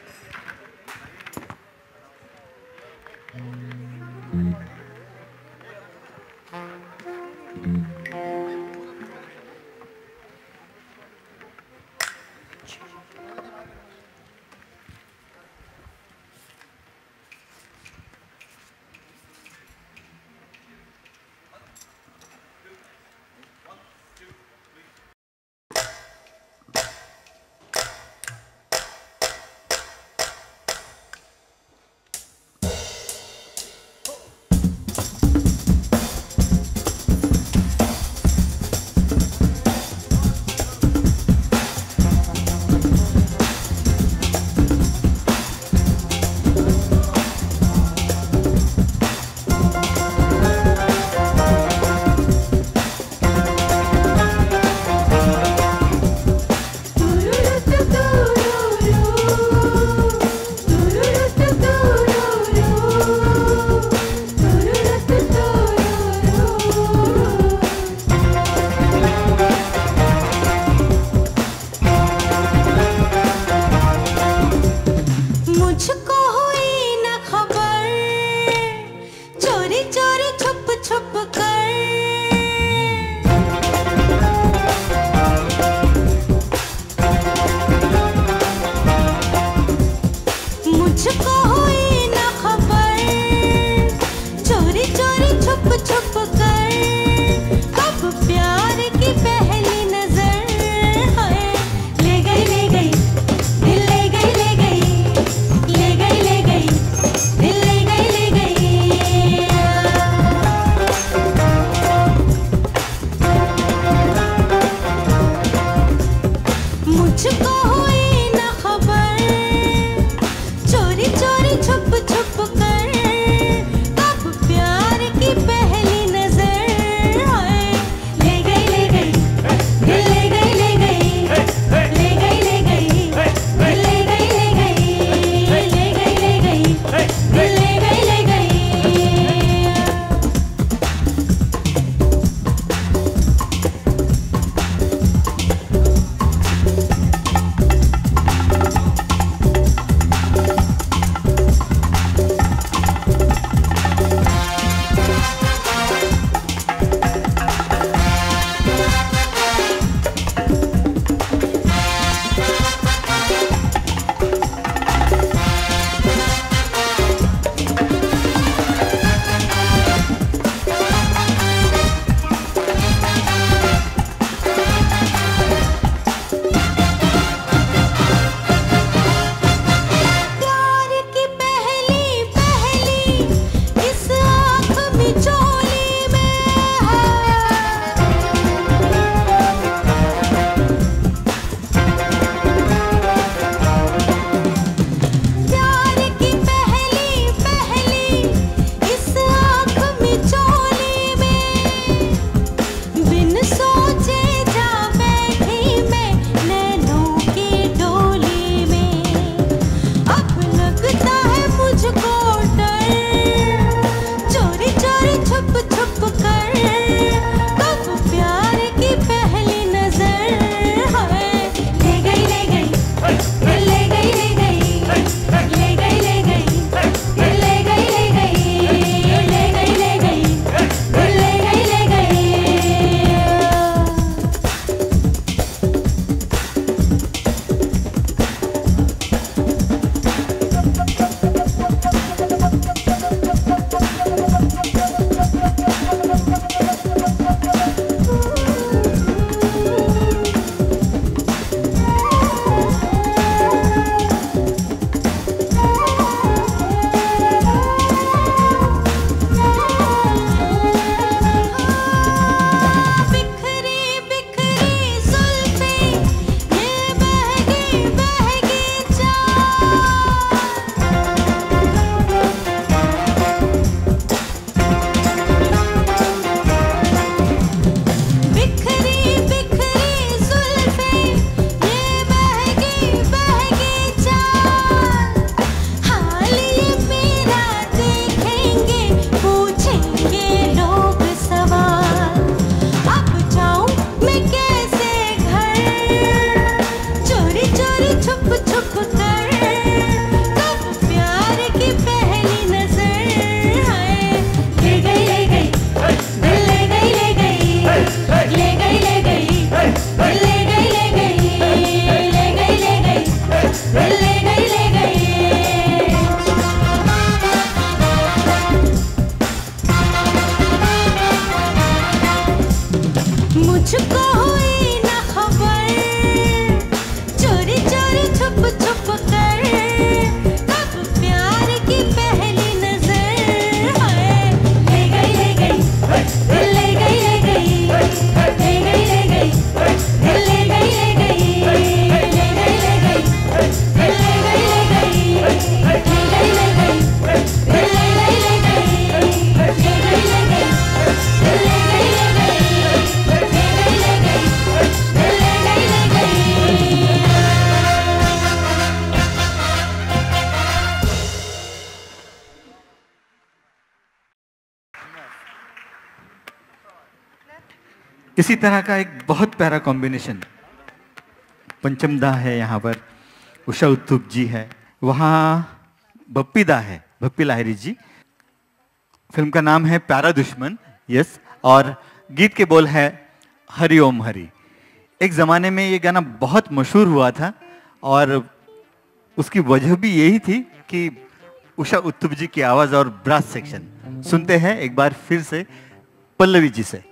इसी तरह का एक बहुत प्यारा कॉम्बिनेशन पंचम दा है, यहाँ पर उषा उत्तुप जी है, वहाँ बप्पी दा है, बप्पी लाहिरी जी। फिल्म का नाम है प्यारा दुश्मन, यस, और गीत के बोल है हरि ओम हरि। एक ज़माने में ये गाना बहुत मशहूर हुआ था और उसकी वजह भी यही थी कि उषा उत्तुप जी की आवाज़ और ब्रास सेक्शन। सुनते हैं एक बार फिर से पल्लवी जी से।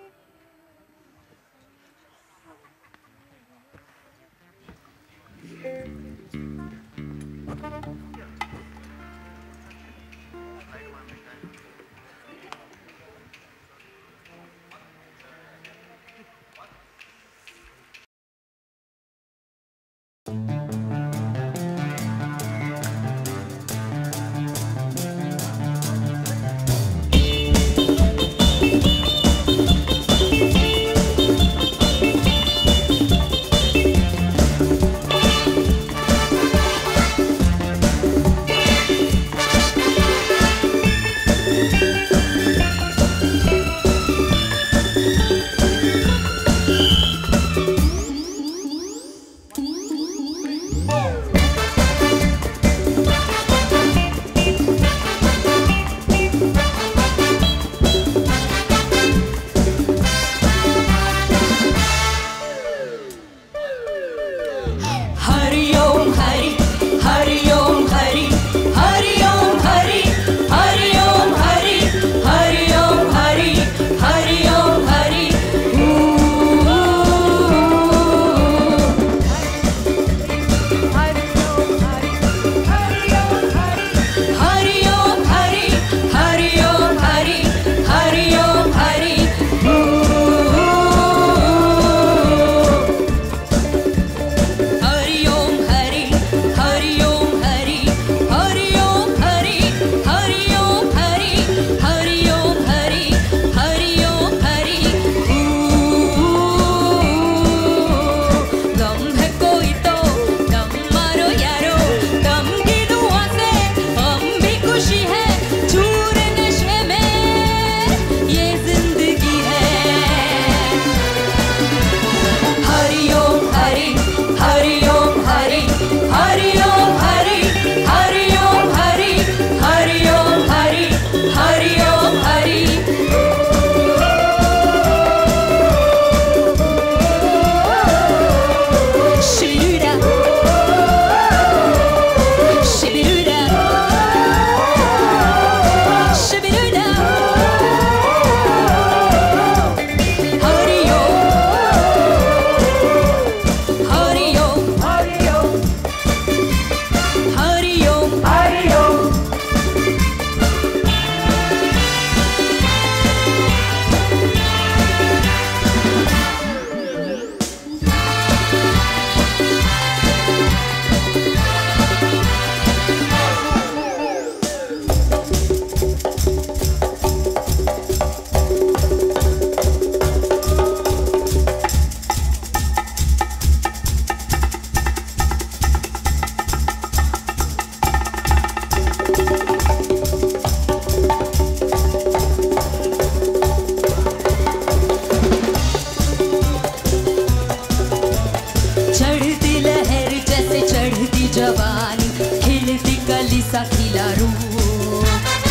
जवानी खिलती कली सा खिला रूह,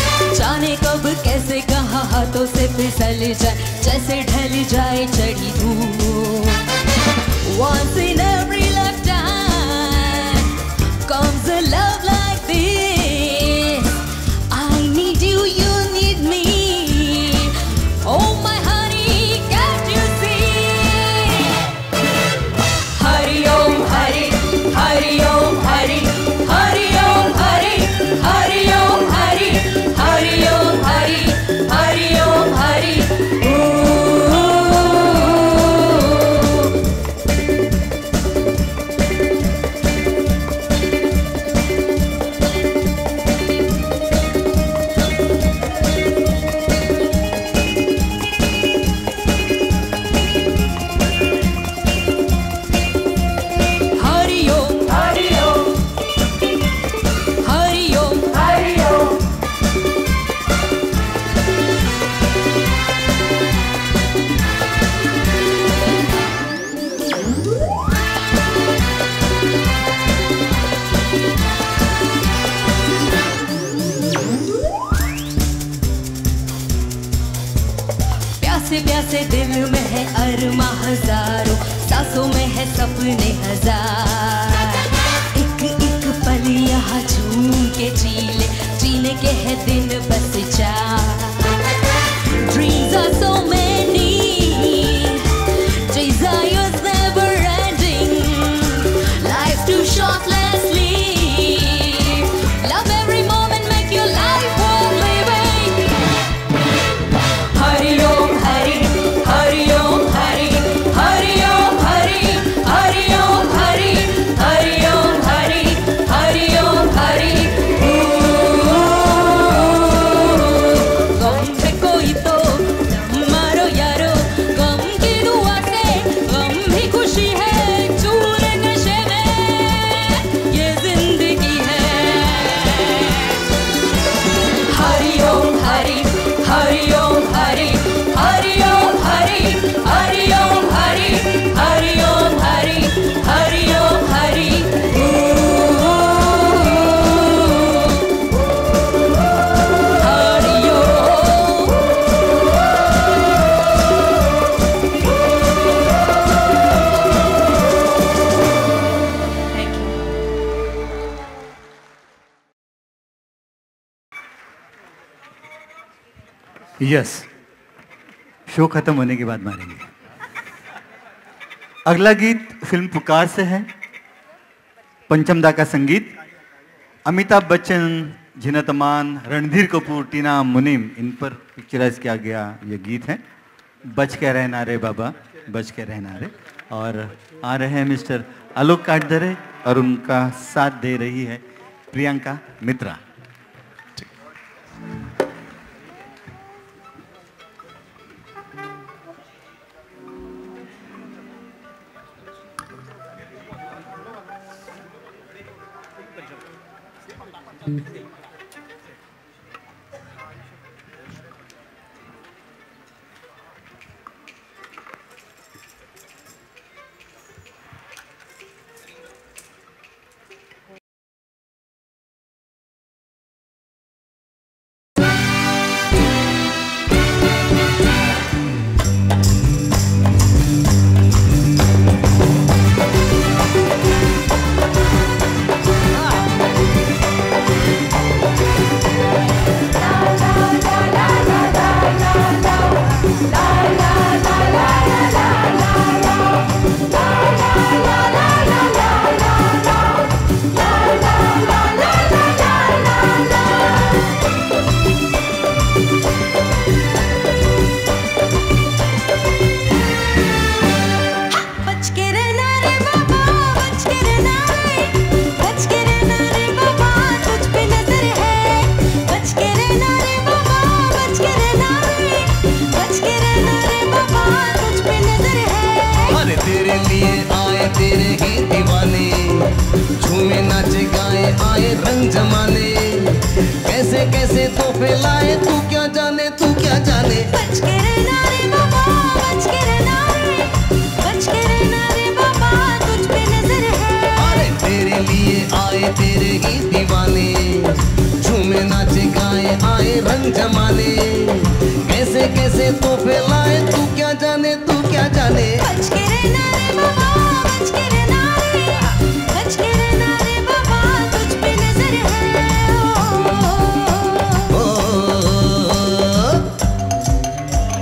जाने कब कैसे कहाँ हाथों से फिसल जाए, जैसे ढल जाए चढ़ी धूप। Once in every lifetime comes a love like this. I need you, you need me. Oh my honey, can't you see? Hari Om Hari, Hari Om Hari, Hari Om Hari, Hari Om Hari, Hari Om Hari, Hari Om Hari. Ooh. प्यासे प्यासे दिल में है अरमा हजारों, सांसों में है सपने हजार। एक एक पल यहाँ झूम के जी ले, जीने के है दिन बस चार। Dreams are so many, desires never ending. Life's too short, let's live. Love every moment, make your life worth living. Hari Om Hari, Hari Om Hari, Hari Om Hari, Hari Om Hari, Hari Om Hari, Hari Om Hari. गम है कोई तो दम मारो यारो, गम की दुआ से गम भी खुशी है। चूरे नशे में ये जिंदगी है। Hari Om Hari, Hari Om Hari, Hari Om Hari, Hari Om Hari, Hari Om Hari, Hari Om Hari. Hari Om. Thank you.
Yes, show खत्म होने के बाद मारेंगे। अगला गीत फिल्म पुकार से है। पंचमदा का संगीत, अमिताभ बच्चन, जीनत अमान, रणधीर कपूर, टीना मुनीम, इन पर पिक्चराइज किया गया ये गीत है। बच के रहना रे बाबा, बच के रहना रे। और आ रहे हैं मिस्टर आलोक काटदरे और उनका साथ दे रही है प्रियंका मित्रा।
बच के रहना रे बाबा, बच के रहना रे, बच के रहना रे बाबा, तुझ पे नजर है। बच के रहना रे बाबा, बच के रहना रे, बच के रहना रे बाबा, तुझ पे नजर है।
अरे तेरे लिए आए तेरे ही दीवाने, झूमे नाचे गाए आए रंग जमाने। कैसे कैसे तोहफे लाए तू क्या जाने, तू क्या जाने।
बच के रहना रे बाबा, बच के रहना रे, बच के रहना रे बाबा, तुझ पे नजर है।
अरे तेरे लिए आए तेरे ही दीवाने, झूमे नाचे गाए आए रंग जमाने। कैसे कैसे तोहफे लाए तू क्या जाने, तू क्या जाने।
बच के रहना रे बाबा, बच के रहना रे, बच के रहना रे बाबा, तुझ पे नजर है।
ओ, ओ, ओ, ओ,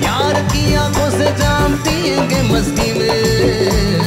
यार की आंखों से जाम पिएंगे मस्ती में।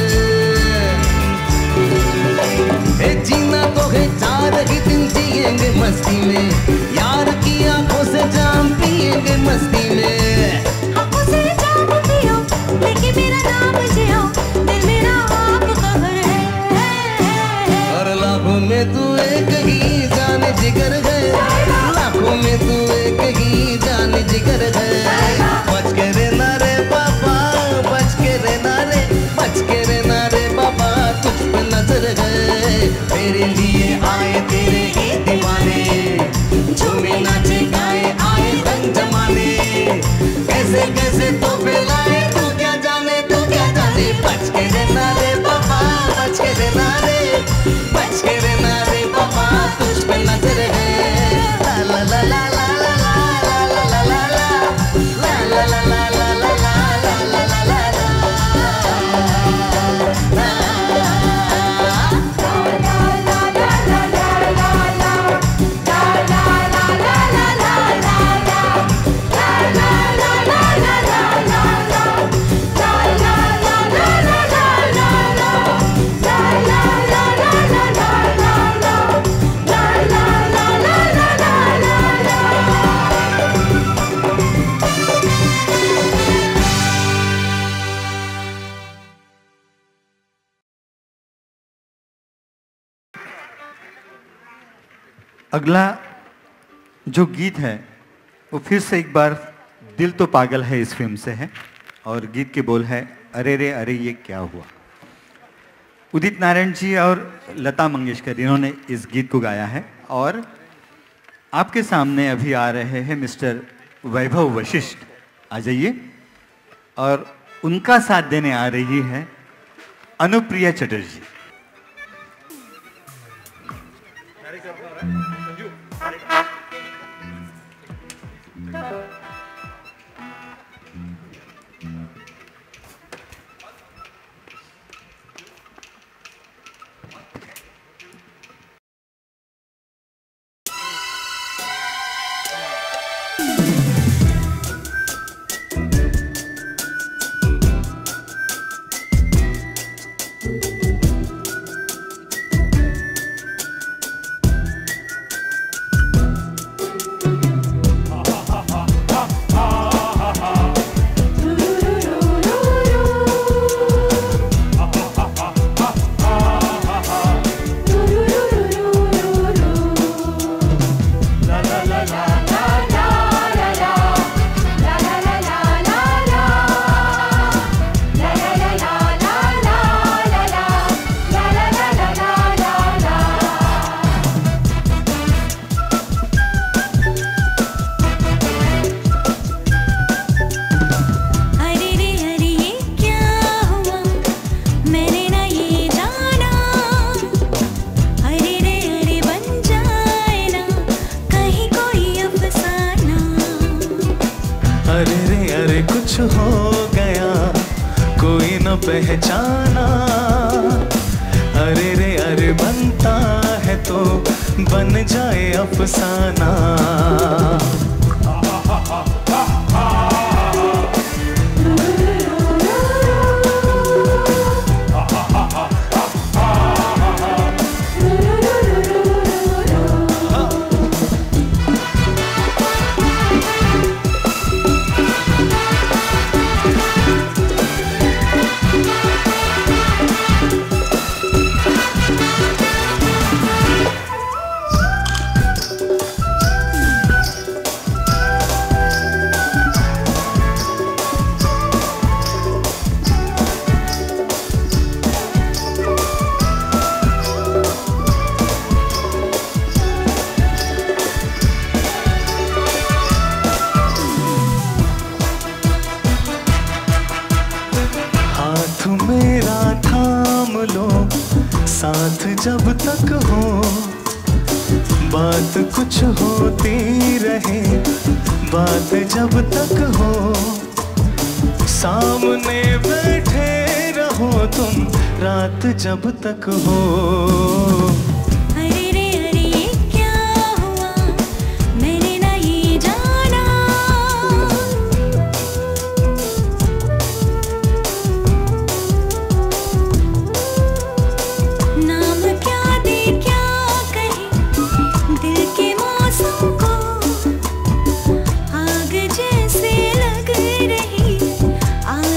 ए जीना तो है चार ही दिन जिएंगे मस्ती में, यार की आंखों से जाम पिएंगे मस्ती में।
आंखों से जाम पियो लेके मेरा नाम जियो, दिल मेरा आपका घर है।
और लाखों में तू एक ही जान जिगर है, लाखों में तू एक ही जान जिगर है। बच के रहना रे बाबा, बच के रहना रे, बच के रहना रे बाबा, तुझ पे नजर है। मेरे लिए आए तेरे ही दीवाने, झूमे नाचे गाए आए रंग जमाने, कैसे कैसे तो लाए तू क्या जाने, तू क्या जाने। बच के रहना रे बाबा, बच के रहना रे, बच के रहना रे बाबा, तुझ पे नजर है। ला ला ला ला ला ला ला ला ला ला ला ला ला ला ला ला ला ला ला।
अगला जो गीत है वो फिर से एक बार दिल तो पागल है इस फिल्म से है, और गीत के बोल है अरे रे अरे ये क्या हुआ। उदित नारायण जी और लता मंगेशकर इन्होंने इस गीत को गाया है, और आपके सामने अभी आ रहे हैं मिस्टर वैभव वशिष्ठ, आ जाइए। और उनका साथ देने आ रही है अनुप्रिया चटर्जी।
पहचाना, अरे रे अरे बनता है तो बन जाए अफसाना। साथ जब तक हो बात कुछ होती रहे, बात जब तक हो सामने बैठे रहो तुम रात जब तक हो।
अरे रे अरे ये क्या हुआ मैंने ना ये जाना,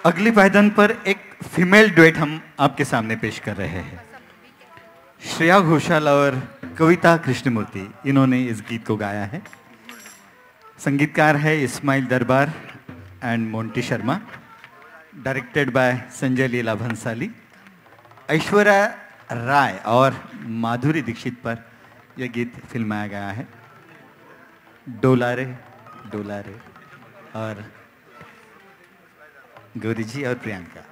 अगली पायदान पर एक फीमेल डुएट हम आपके सामने पेश कर रहे हैं। श्रेया घोषाल और कविता कृष्णमूर्ति, इन्होंने इस गीत को गाया है। संगीतकार है Ismail Darbar and Monty Sharma. Directed by Sanjay Leela Bhansali. Aishwarya Rai और माधुरी दीक्षित पर यह गीत फिल्माया गया है। डोला रे डोला रे और गौरी जी और प्रियंका।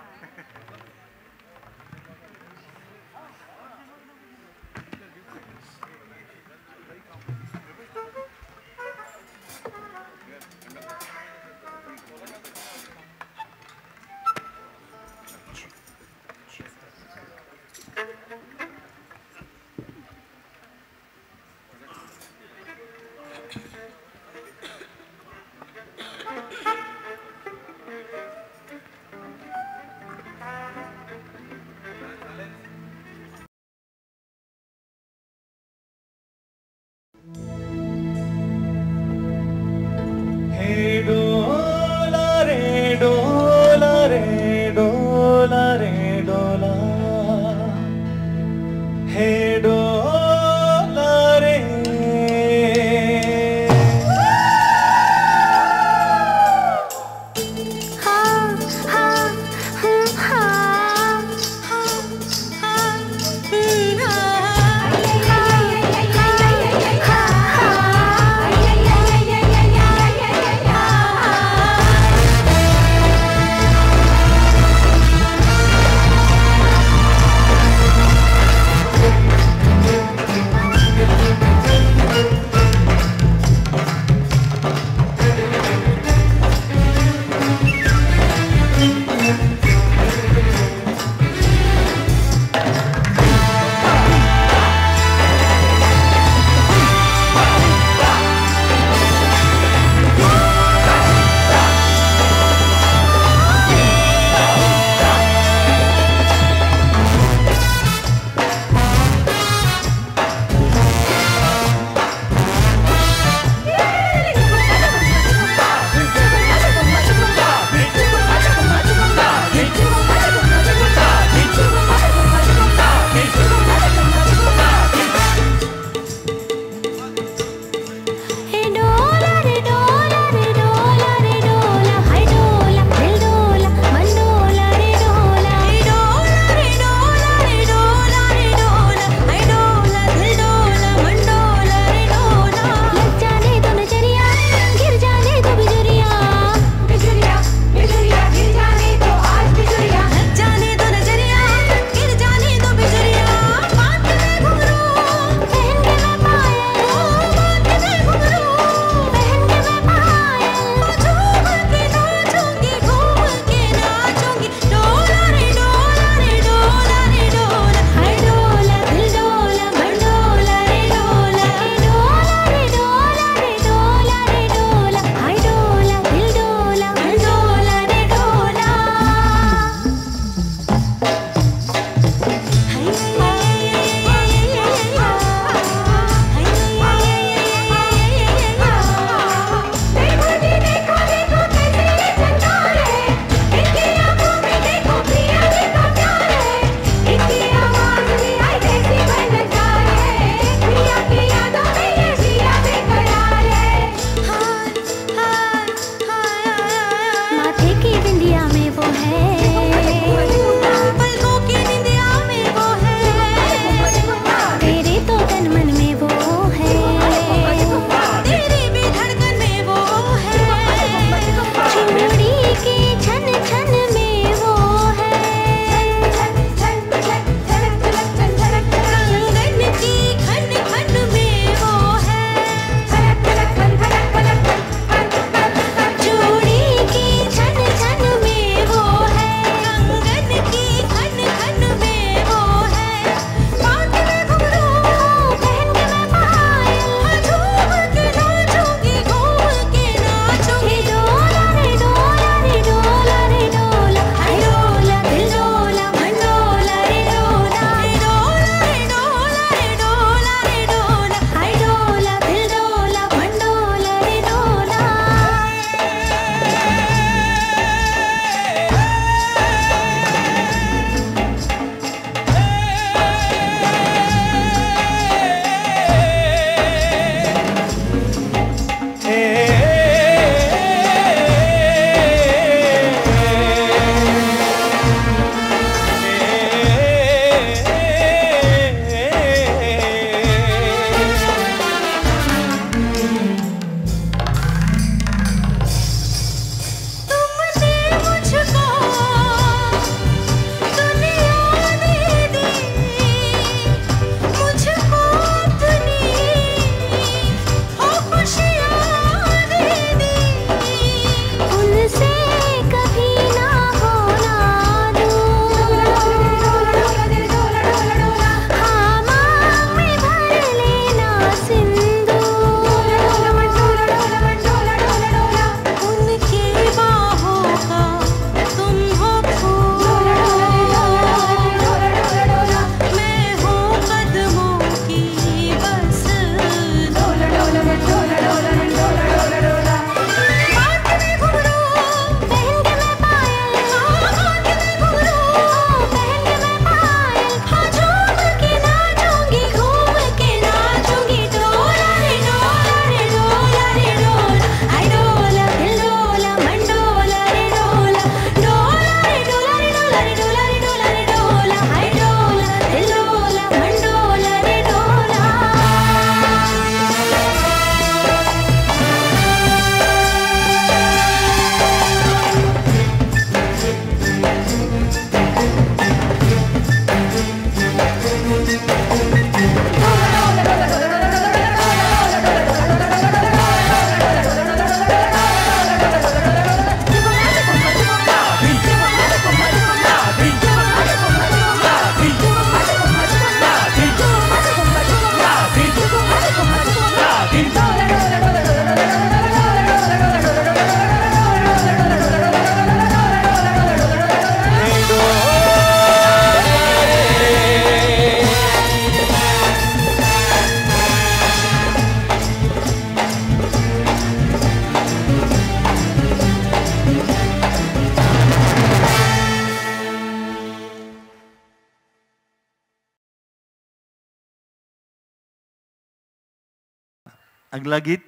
अगला गीत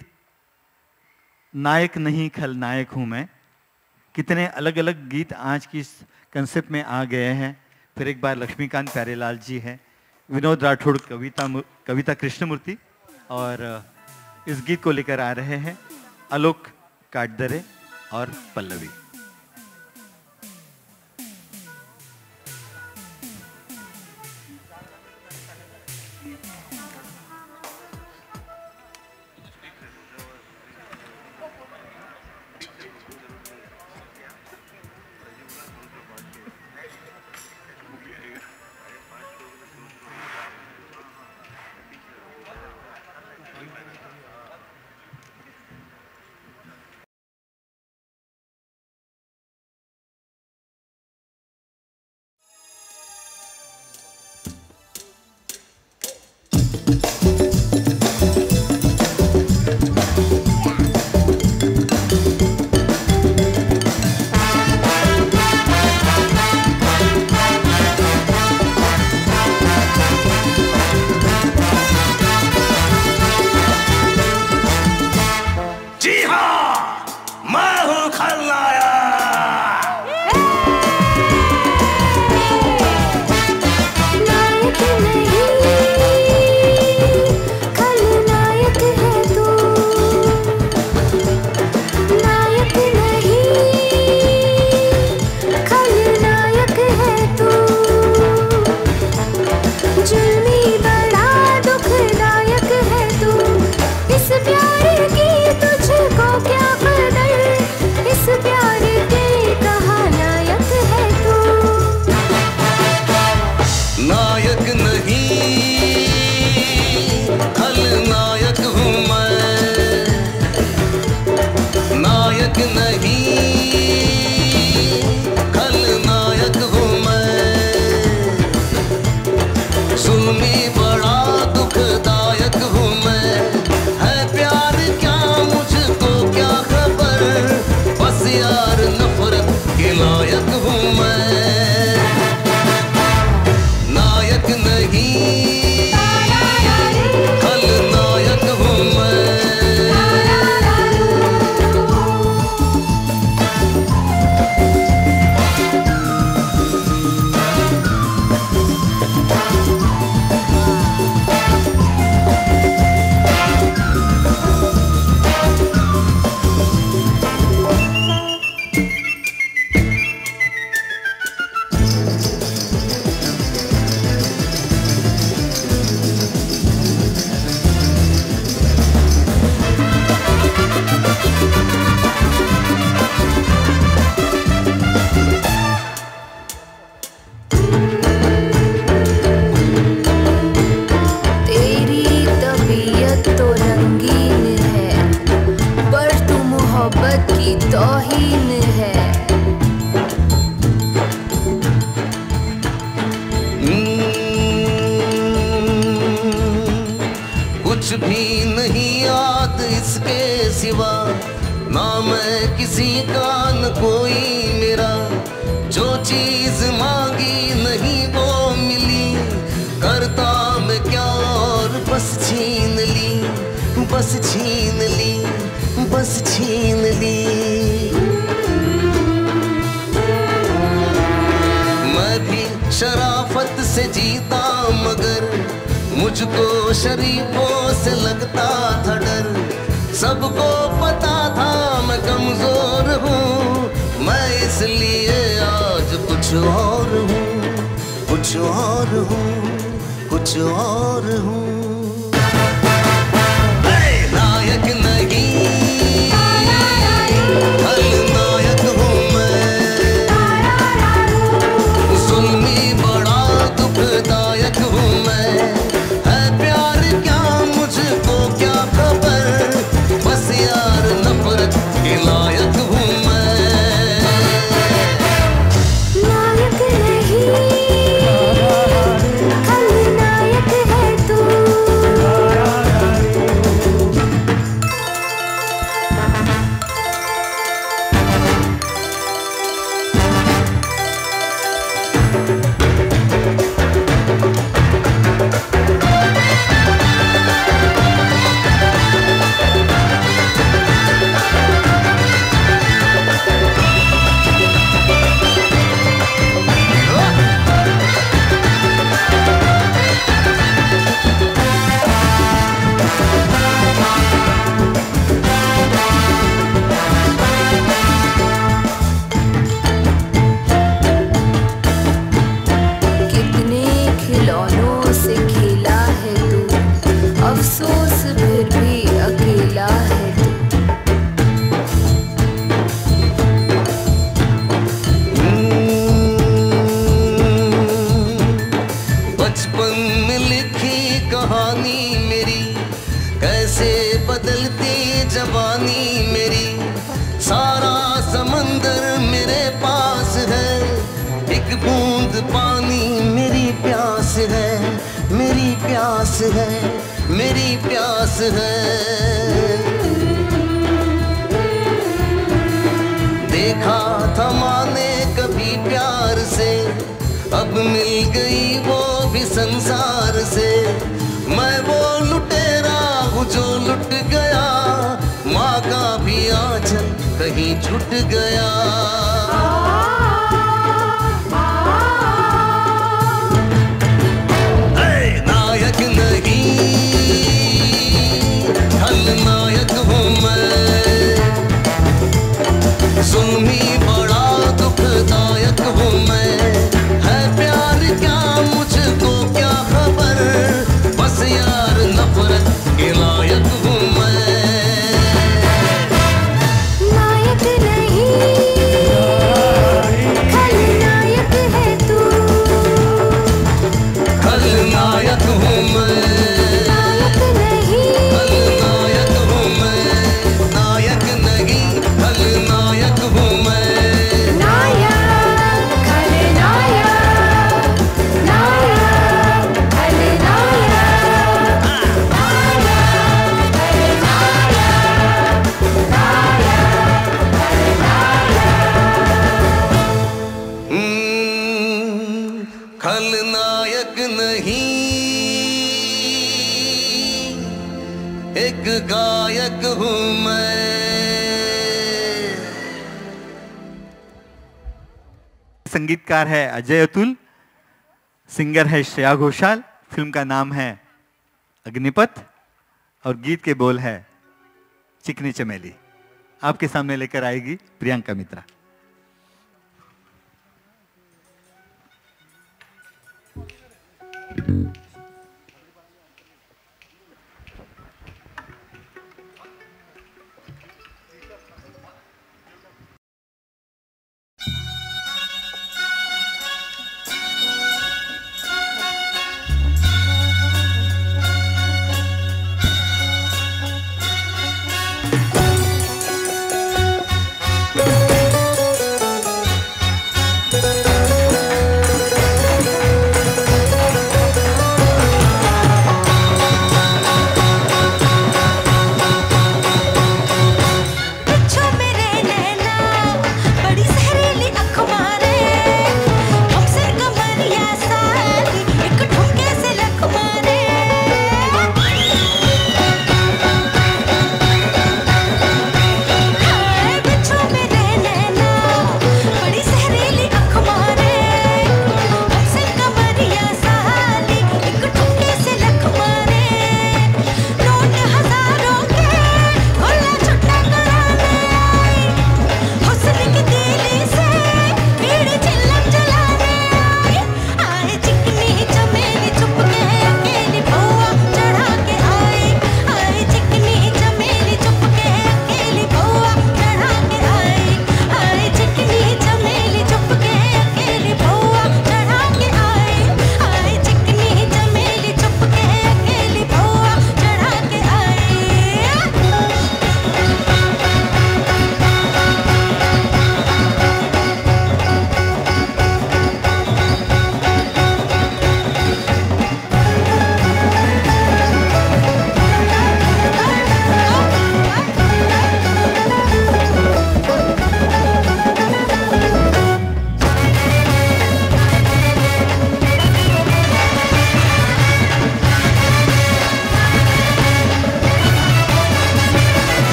नायक नहीं खलनायक हूँ मैं। कितने अलग अलग गीत आज की इस कंसेप्ट में आ गए हैं। फिर एक बार लक्ष्मीकांत प्यारेलाल जी हैं, विनोद राठौड़, कविता कविता कृष्णमूर्ति, और इस गीत को लेकर आ रहे हैं आलोक काटदरे और पल्लवी।
खलनायक है तू।
प्यास है, मेरी प्यास है। देखा था माने कभी प्यार से, अब मिल गई वो भी संसार से। मैं वो लुटेरा हूँ जो लुट गया, माँ का भी आंचल कहीं छूट गया। नायक नहीं खलनायक हूँ मैं, जुल्मी बड़ा दुखदायक हूँ मैं। है प्यार क्या मुझको क्या खबर, बस यार नफरत के लायक हूँ मैं।
नायक नहीं खलनायक है तू,
खलनायक हूँ मैं।
नायक नहीं
खलनायक हूँ मैं, नायक नहीं खलनायक हूँ मैं।
नायक खलनायक, नायक खलनायक, नायक
हम्म, खलनायक नहीं एक गायक हूँ मैं।
संगीतकार है अजय अतुल, सिंगर है श्रेया घोषाल। फिल्म का नाम है अग्निपथ और गीत के बोल है चिकनी चमेली। आपके सामने लेकर आएगी प्रियंका मित्रा।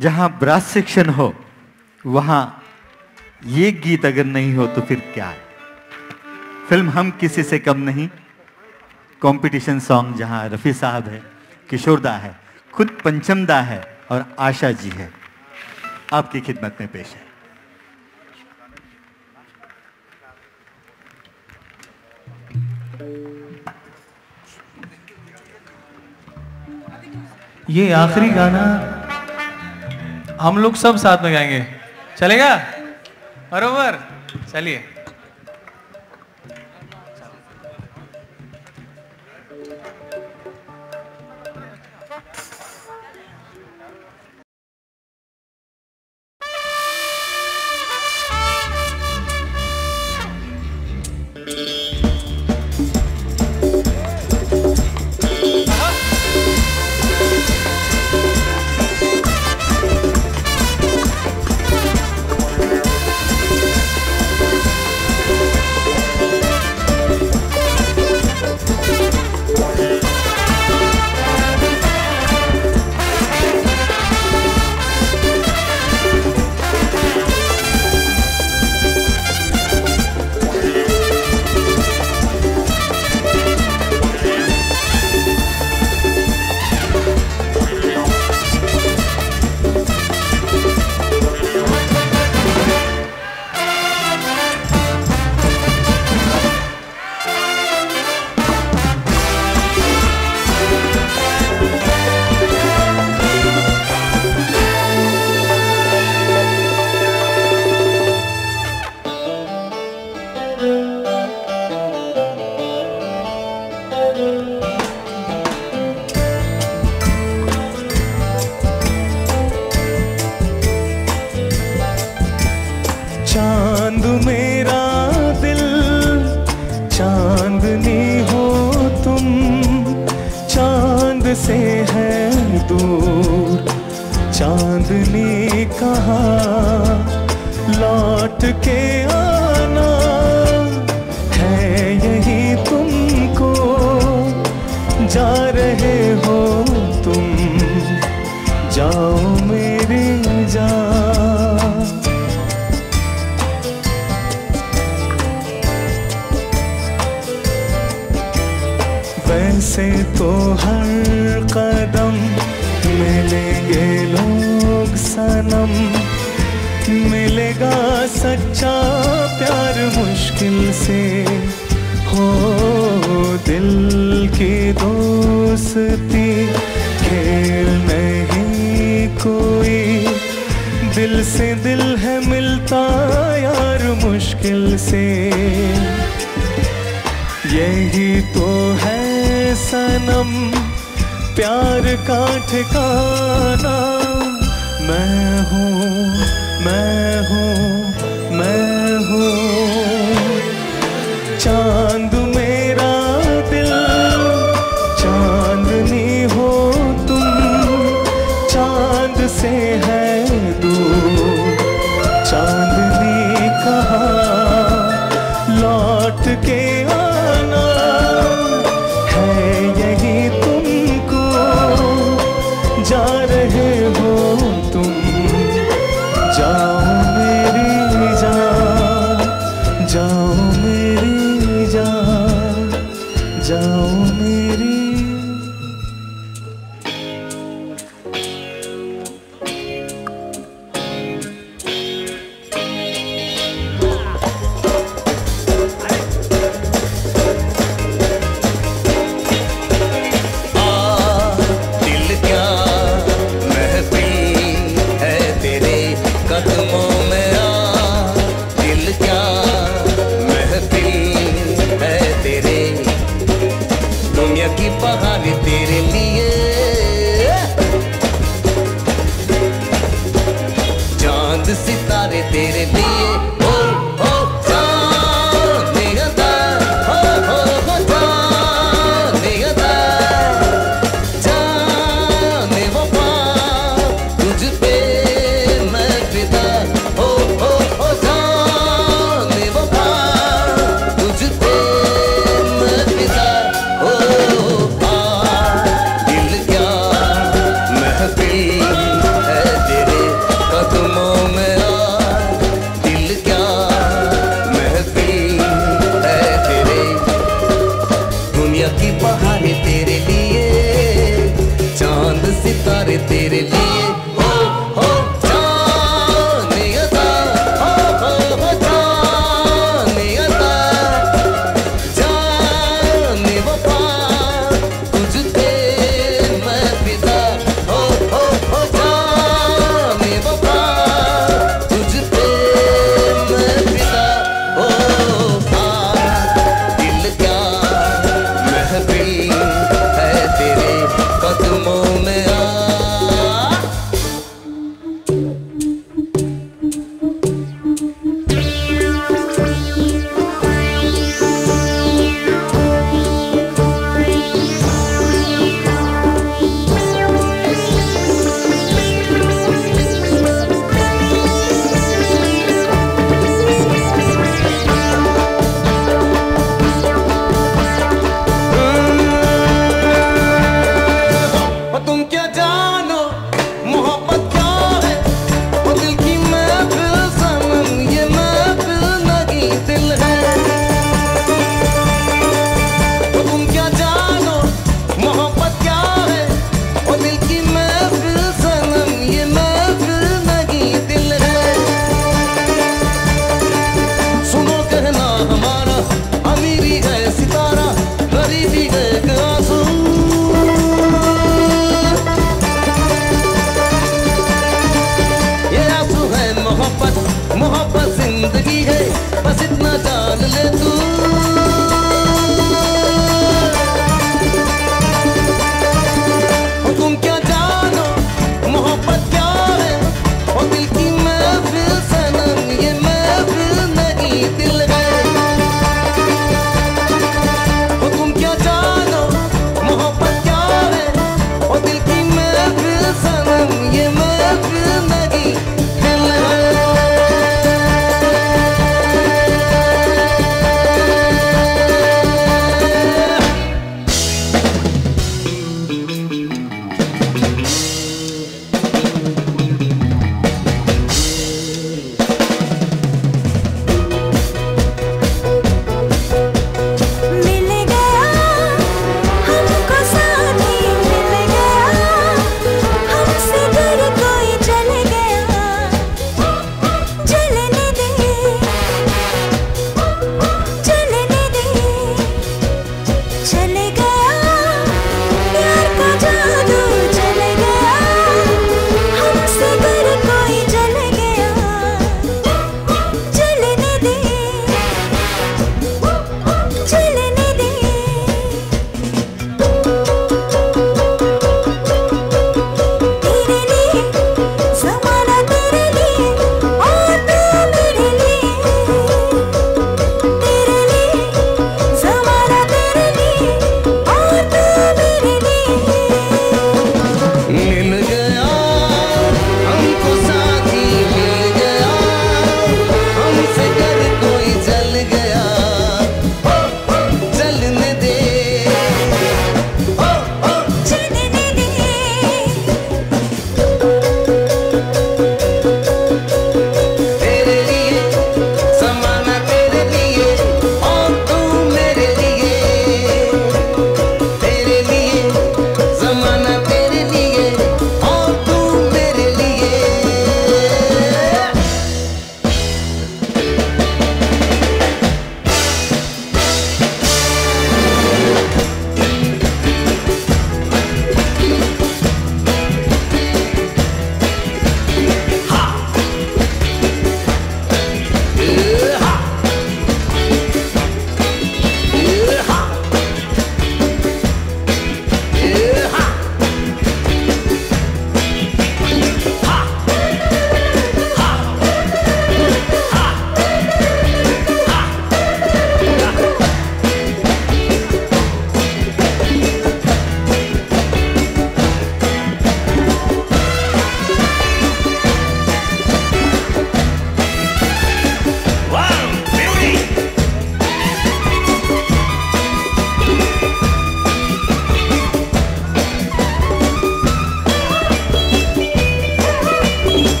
जहां ब्रास सेक्शन हो वहां ये गीत अगर नहीं हो तो फिर क्या है? फिल्म हम किसी से कम नहीं, कंपटीशन सॉन्ग जहां रफी साहब है, किशोरदा है, खुद पंचमदा है और आशा जी है, आपकी खिदमत में पेश है।
ये आखिरी गाना हम लोग सब साथ में गाएंगे, चलेगा? बरोबर, चलिए।
चांद मेरा दिल चांदनी हो तुम, चांद से है दूर चांदनी कहाँ, लौट के आना है यही तुमको, जा रहे हो तुम, जाओ मेरी जान। वैसे तो हर कदम मिलेंगे लोग सनम, मिलेगा सच्चा प्यार मुश्किल से, हो दिल की दोस्ती खेल नहीं कोई, दिल से दिल है मिलता यार मुश्किल से, यही तो है सनम प्यार का ठिकाना। मैं हूँ मैं हूँ मैं हूँ चांद मेरा दिल चांदनी हो तुम, चांद से है दूर चांदनी कहाँ, लौट के आना है यही तुमको, जा रहे हो तुम, जाओ मेरी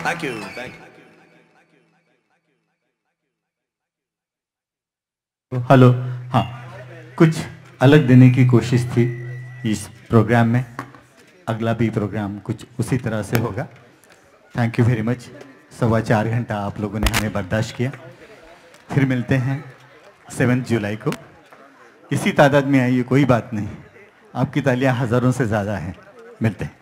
thank you thank you.
Hello. हाँ, कुछ अलग देने की कोशिश थी इस प्रोग्राम में। अगला भी प्रोग्राम कुछ उसी तरह से होगा। Thank you very much. सवा चार घंटा आप लोगों ने हमें बर्दाश्त किया। फिर मिलते हैं सेवन्थ जुलाई को। इसी तादाद में आइए, कोई बात नहीं। आपकी तालियां हज़ारों से ज़्यादा हैं। मिलते हैं।